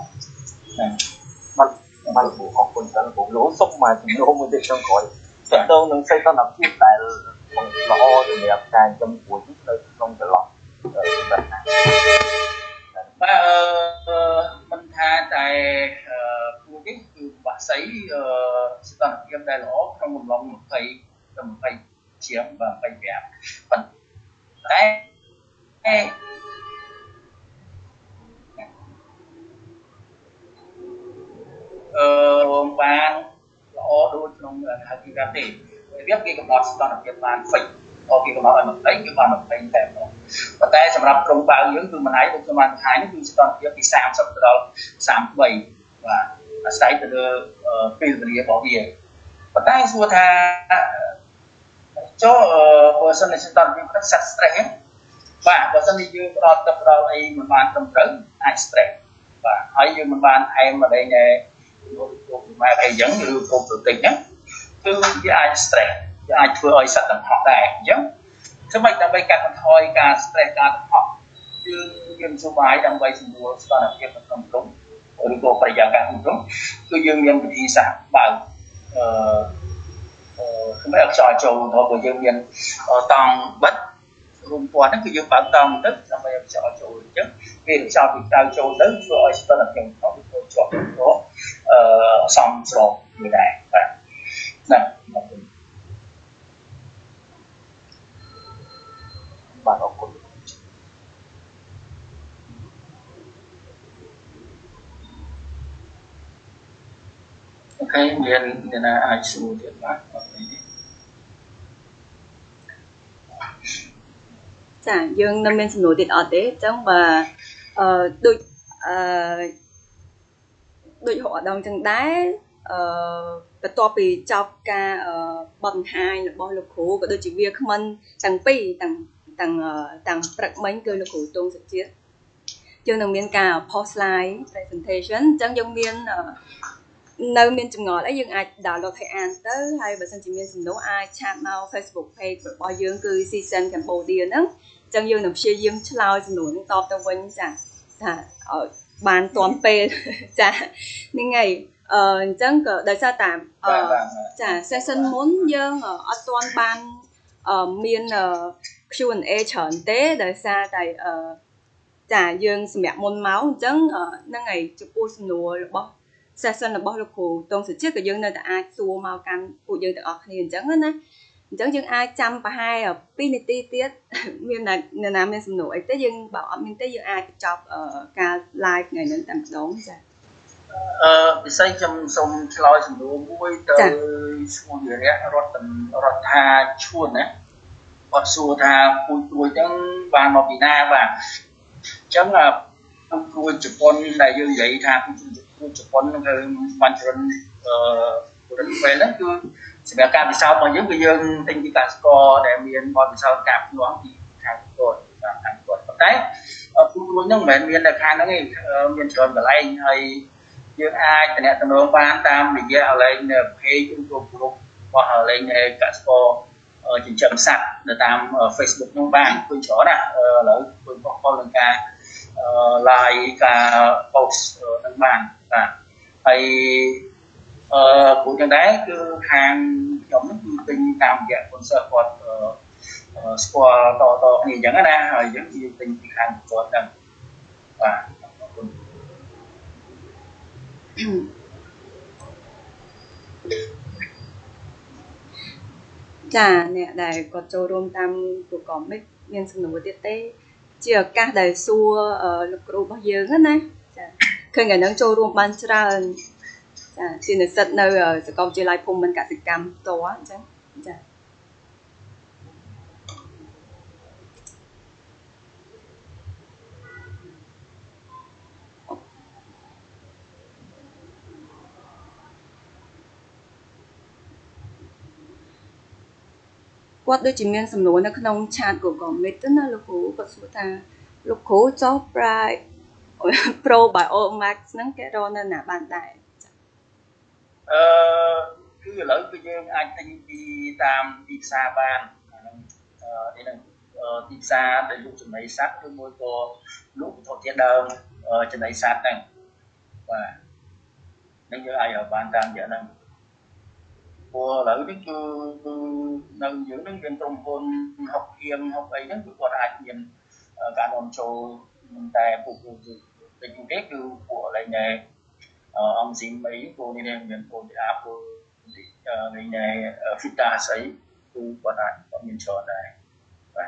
បាទអរគុណច្រើនបងលោកសុំមកជំនួសមួយទៀតក្នុងក្រោយតើតើនឹងសេតនភាពដែលល្អសម្រាប់ការចំពោះនៅក្នុងចន្លោះមិនថាតែគួរនេះគឺបាក់សៃសេតនភាពដែលល្អក្នុងកំឡុង20ជាង25ប៉ុន្តែរងបានល្អដូចក្នុងហៅគេទេវាគេកំណត់ស្ថានភាពបានហ្វិចគេកំណត់ឲ្យ20គឺបាន20តែប៉ុន្តែសម្រាប់ក្រុមបាវយើងគឺមិនអាចដូចខ្ញុំបានបង្ហាញនេះគឺស្ថានភាពពី30ដល់33បាទអាស្រ័យទៅលើពេលវេលារបស់វាប៉ុន្តែសួរថាចុះបើសិនជាស្ថានភាពគាត់សាត់ stress បាទបើសិនជាយើងផ្ដល់ទឹកផ្ដល់អីមិនបានត្រឹមត្រូវអាច stress បាទហើយយើងមិនបានអែមអីដែរម៉ែអីចឹងឬពុកប្រតិចហ្នឹងគឺវាអាច stress វាអាចធ្វើឲ្យសត្វទាំងហោះដែរអញ្ចឹងធ្វើម៉េចដើម្បីកាត់បន្ថយការ stress ការទាំងហោះយើងសុបាយដើម្បីសម្រួលស្ថានភាពក្នុងក្រុមឬក៏បរិយាកាសក្នុងក្រុមគឺយើងមានវិធីសាស្ត្របើសម្រាប់ខ្យល់ចូលដល់បើយើងមានតង់បិទរួមព័ន្ធហ្នឹងគឺយើងបើកតង់ទៅដើម្បីឲ្យខ្យល់ចូលអញ្ចឹង vì sao vì tao châu tới vừa ở chỗ là tiền nó bị chọn đó xong rồi như này và này bạn học cũng ok liền là ai số tiền bạc
ចាយើងនៅមានសំណួរទៀតអត់ទេអញ្ចឹងបើដូចដូចរកដងចឹងដែរបន្ទាប់ពីចប់ការបង្ហាញរបស់លោកគ្រូក៏ដូចជាវាគ្មិនទាំងពីរទាំងព្រឹកមិញគឺលោកគ្រូទងសុជាតិយើងនឹងមានការ post slide presentation អញ្ចឹងយើងមាននៅមានចម្ងល់អីយើងអាច download ឲ្យអានទៅហើយបើសិនជាមានសំណួរអាចឆាតមក Facebook page របស់យើងគឺ Season Cambodia ហ្នឹងអញ្ចឹងយើងនឹងព្យាយាមឆ្លើយសំណួរហ្នឹងតបទៅវិញចាថាឲ្យបានទាន់ពេលចាហ្នឹងហើយអញ្ចឹងក៏ដោយសារតែចា session មុនយើងអត់ទាន់បានមាន Q&A ច្រើនទេដោយសារតែចាយើងសម្រាប់មុនមកអញ្ចឹងហ្នឹងហើយចំពោះសំណួររបស់ session របស់លោកគ្រូតងសុជាតិក៏យើងនៅតែអាចសួរមកកាន់ពួកយើងទាំងអស់គ្នាអញ្ចឹងណាអញ្ចឹងយើងអាចចាំប្រហែល2នាទីទៀតមានណាមានសំណួរអីទេយើងបើអត់មានទេយើងអាចបញ្ចប់ការ live ថ្ងៃនេះតែម្ដងចា
ពិសេសខ្ញុំសូមឆ្លើយសំណួរមួយទៅឈ្មោះវិរៈរដ្ឋាឈួនណាគាត់សួរថាពូជព្រួយហ្នឹងបានមកពីណាបាទអញ្ចឹងពូជព្រួយជប៉ុនដែលយើងនិយាយថាពូជជប៉ុនហ្នឹងគឺបានច្រើនពលរដ្ឋពេលហ្នឹងគឺសម្រាប់ការពិសោធន៍របស់យើងគឺយើងទិញពីកសិករដែលមានបទពិសោធន៍ការផ្លាស់ពីខាងគាត់ប៉ុន្តែពូជព្រួយហ្នឹងមិនមែនមានតែខាងហ្នឹងទេមានច្រើនកន្លែងហើយយើងអាចតំណតំណងបានតាមរយៈកន្លែង page ឬក៏ group របស់កន្លែងកសិករចិញ្ចឹមសត្វនៅតាម Facebook នោះបានគឺច្រើនណាស់ឥឡូវគឺបកបនឹងការ live ការ post នឹងបានបាទហើយព្រោះចឹងដែរគឺខាងខ្ញុំនេះគឺទិញតាមរយៈ sponsor គាត់ស្គាល់តគ្នាអញ្ចឹងណាហើយយើងទិញពីខាងគាត់ហ្នឹងបាទអរគុណ
ចាអ្នកដែលគាត់ចូលរួមតាម Google Meet មានសំណួរទៀតទេជាឱកាសដែលសួរលោកគ្រូរបស់យើងណាចាឃើញថ្ងៃហ្នឹងចូលរួមបានច្រើនចាជានិស្សិតនៅសាកលវិទ្យាល័យភូមិន្ទកសិកម្មផ្ទាល់អញ្ចឹងចាគាត់ដូចជាមានសំណួរនៅក្នុងឆាត Google Meet ទៅណាលោកគ្រូគាត់សួរថាលោកគ្រូចុះ Pro Biomax ហ្នឹងគេរកនៅណាបានដែរ
គឺឥឡូវគឺយើងអាចទិញពីតាមទីផ្សារបានហ្នឹងនេះនឹងទីផ្សារដែលលក់ចំណីសត្វឬមួយក៏លក់វត្ថុធាតុដើមចំណីសត្វហ្នឹងបាទនឹងយើងអាចរកបានតាមរយៈហ្នឹងព្រោះឥឡូវនេះគឺនៅយើងនឹងមានក្រុមហ៊ុនហុកគៀងហុកអីហ្នឹងគឺគាត់អាចមានការនាំចូលតែពួកតែគេគឺពួកកន្លែងដែរអង្គស៊ីមអីពួកនេះមានពួកអាពួកនេះដែរ Fita ស្អីគឺគាត់អាចមានច្រើនដែរបាទ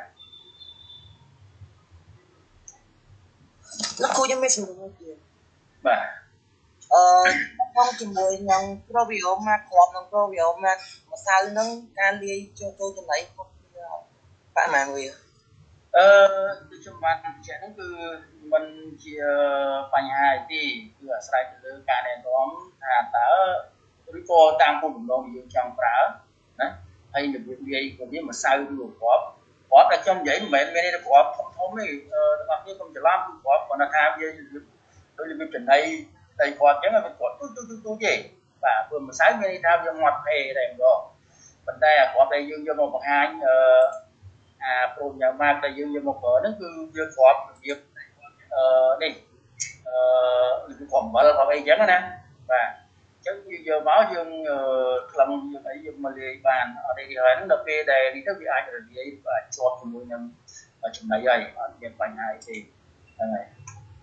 លោកគ្រូខ្ញុំមានសំណួរទៀត
បាទ
ក្នុងជាមួយនឹង Probiomax គ្រាប់នឹង Probiomax ម្សៅហ្នឹងការលាយចូលចំណីគ្រប់ប្រហែលវា
ដូចខ្ញុំបានបញ្ជាក់ហ្នឹងគឺមិនជាបញ្ហាអីទេគឺអាស្រ័យទៅលើការណែនាំថាតើឬក៏តាមគោលបំណងដែលយើងចង់ប្រើណាហើយរបៀបលាយវាម្សៅឬគ្រាប់ដែលខ្ញុំនិយាយមិនមែនមានតែគ្រាប់ធំទេទាំងអស់គ្នាខ្ញុំច្រឡំគឺគ្រាប់គាត់ថាវាដូចរបៀបចំណីតែគាត់អញ្ចឹងវាគាត់ទូទេបាទព្រោះម្សៅមានន័យថាវាងាត់ភេតែម្ដងប៉ុន្តែអាគ្រាប់ដែលយើងយកមកបង្ហាញប្រូយ៉ាម៉ាដែលយើងយកមកប្រើហ្នឹងគឺវាគ្រាប់របៀបនេះគឺគ្រាប់អំបិលគ្រាប់អីអញ្ចឹងណាបាទអញ្ចឹងយើងយកមកយើងក្លឹមយើងអីយើងមកលាយបានអត់ទេហើយហ្នឹងដល់ពេលដែលនេះទៅវាអាចរលាយជាប់ជាមួយនឹងចំណីហើយអត់មានបញ្ហាអីទេហ្នឹងហើយ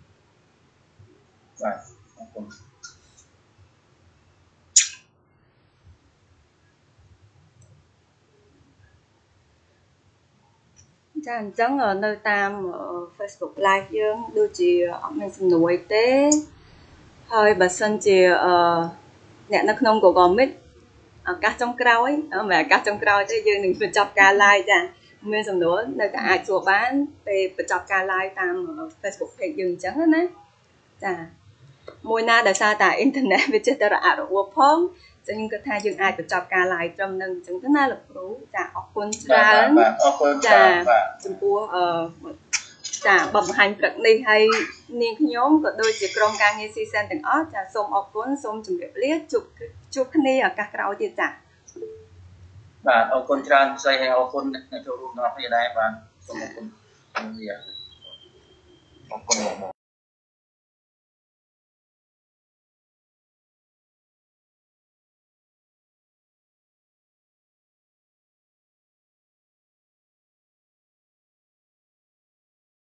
បាទអរគុណ
ចាអញ្ចឹងនៅតាម Facebook Live យើងដូចជាអត់មានសំណួរទេហើយបើសិនជាអ្នកនៅក្នុង Google Meet ឱកាសចុងក្រោយមិនឱកាសចុងក្រោយទេយើងនឹងបញ្ចប់ការ live ចាមានសំណួរនៅតែអាចសួរបានពេលបញ្ចប់ការ live តាម Facebook page យើងអញ្ចឹងណាចាមួយណាដោយសារតែអ៊ីនធឺណិតវាចេះតែរអាក់រអួលផងចឹងខ្ញុំគិតថាយើងអាចបញ្ចប់ការ live ត្រឹមនឹងអញ្ចឹងទៅណាលោកគ្រូចាអរគុណច្រើនចាចំពោះចាបង្ហាញព្រឹកនេះហើយនាងខ្ញុំក៏ដូចជាក្រុមការងារ CSN ទាំងអស់ចាសូមអរគុណសូមជម្រាបលាជួបគ្នាឱកាសក្រោយទៀតចា
បាទអរគុណច្រើនស្រីហើយអរគុណអ្នកចូលរួមទាំងអស់គ្នាដែរបាទសូមអរគុណអរគុណ